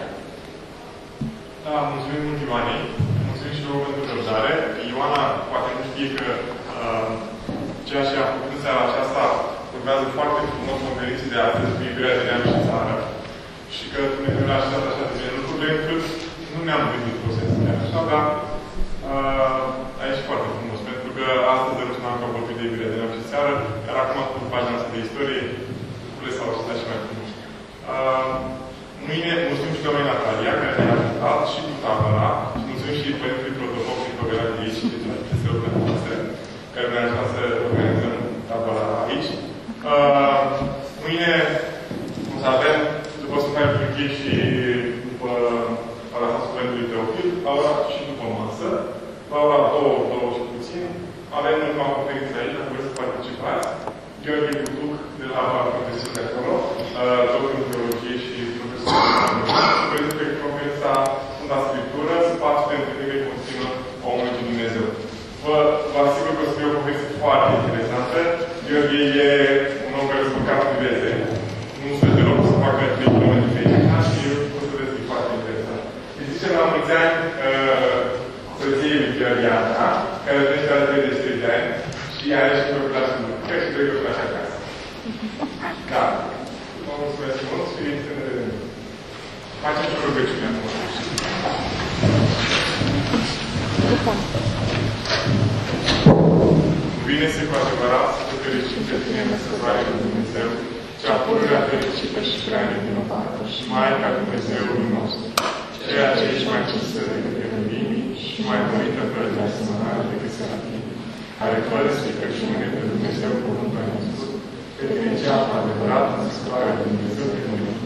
[SPEAKER 2] Da, mulțumim mult, Ioanei. Mulțumim și vouă pentru răbdare. Ioana poate nu știe că uh, ceea ce am făcut în seara aceasta urmează foarte frumos conferinței de astăzi cu iubirea de neam și țară. Și că Dumnezeu ne-a așteptat așa de bine lucrurile, încât nu ne-am gândit că o să spunem așa, dar uh, aici foarte frumos. Pentru că astăzi de răspunam că am vorbit de iubirea de neam și țară, iar acum cu pagina asta de istorie, lucrurile s-au așteptat și mai frumos. Uh, Mâine mulțumim și doamnei Natalia, care ne-a ajutat și cu tabăra, și mulțumim și părintului protocol și programat de aici și de aceste lucruri noastre, care ne-a ajutat să organizăm tabăra aici. Uh, mâine o să avem, după Sfântul Frichie și după Parafasul Părintului Teofil, la ora și după masă, la ora două, două și puțin, avem ultima conferință aici, dacă vreți să participați. Gheorghe Butuc, de la profesor de acolo, doctor în teologie și profesor de conferința Sfânta Scriptură, spațiu de întâlnire continuă a omului de Dumnezeu. Vă, vă asigur că o să fie o conferință foarte interesantă. Gheorghe e un om care se măcar în veze. Nu se de loc să facă trei kilometri pe aici și o să vedeți foarte interesant. Îi zicem la mulți ani soției lui Gheorgheana, care trăiește la treizeci și trei de ani și are și copilași în lucru, și trei copilași acasă. Da. Vă mulțumesc mult și să ne vedem. Facem și o rugăciune acum. Bine-se cu adevărat să fericim pe tine, Născătoare de Dumnezeu, cea pururea fericită și prea nevinovată și Maica Dumnezeului nostru, ceea ce ești mai cinstă decât ierubimii și mai mărită fără de asemănare decât serafimii, care fără stricăciune pe Dumnezeu cuvântul a născut, pe tine cea adevărată Născătoare de Dumnezeu de Dumnezeu,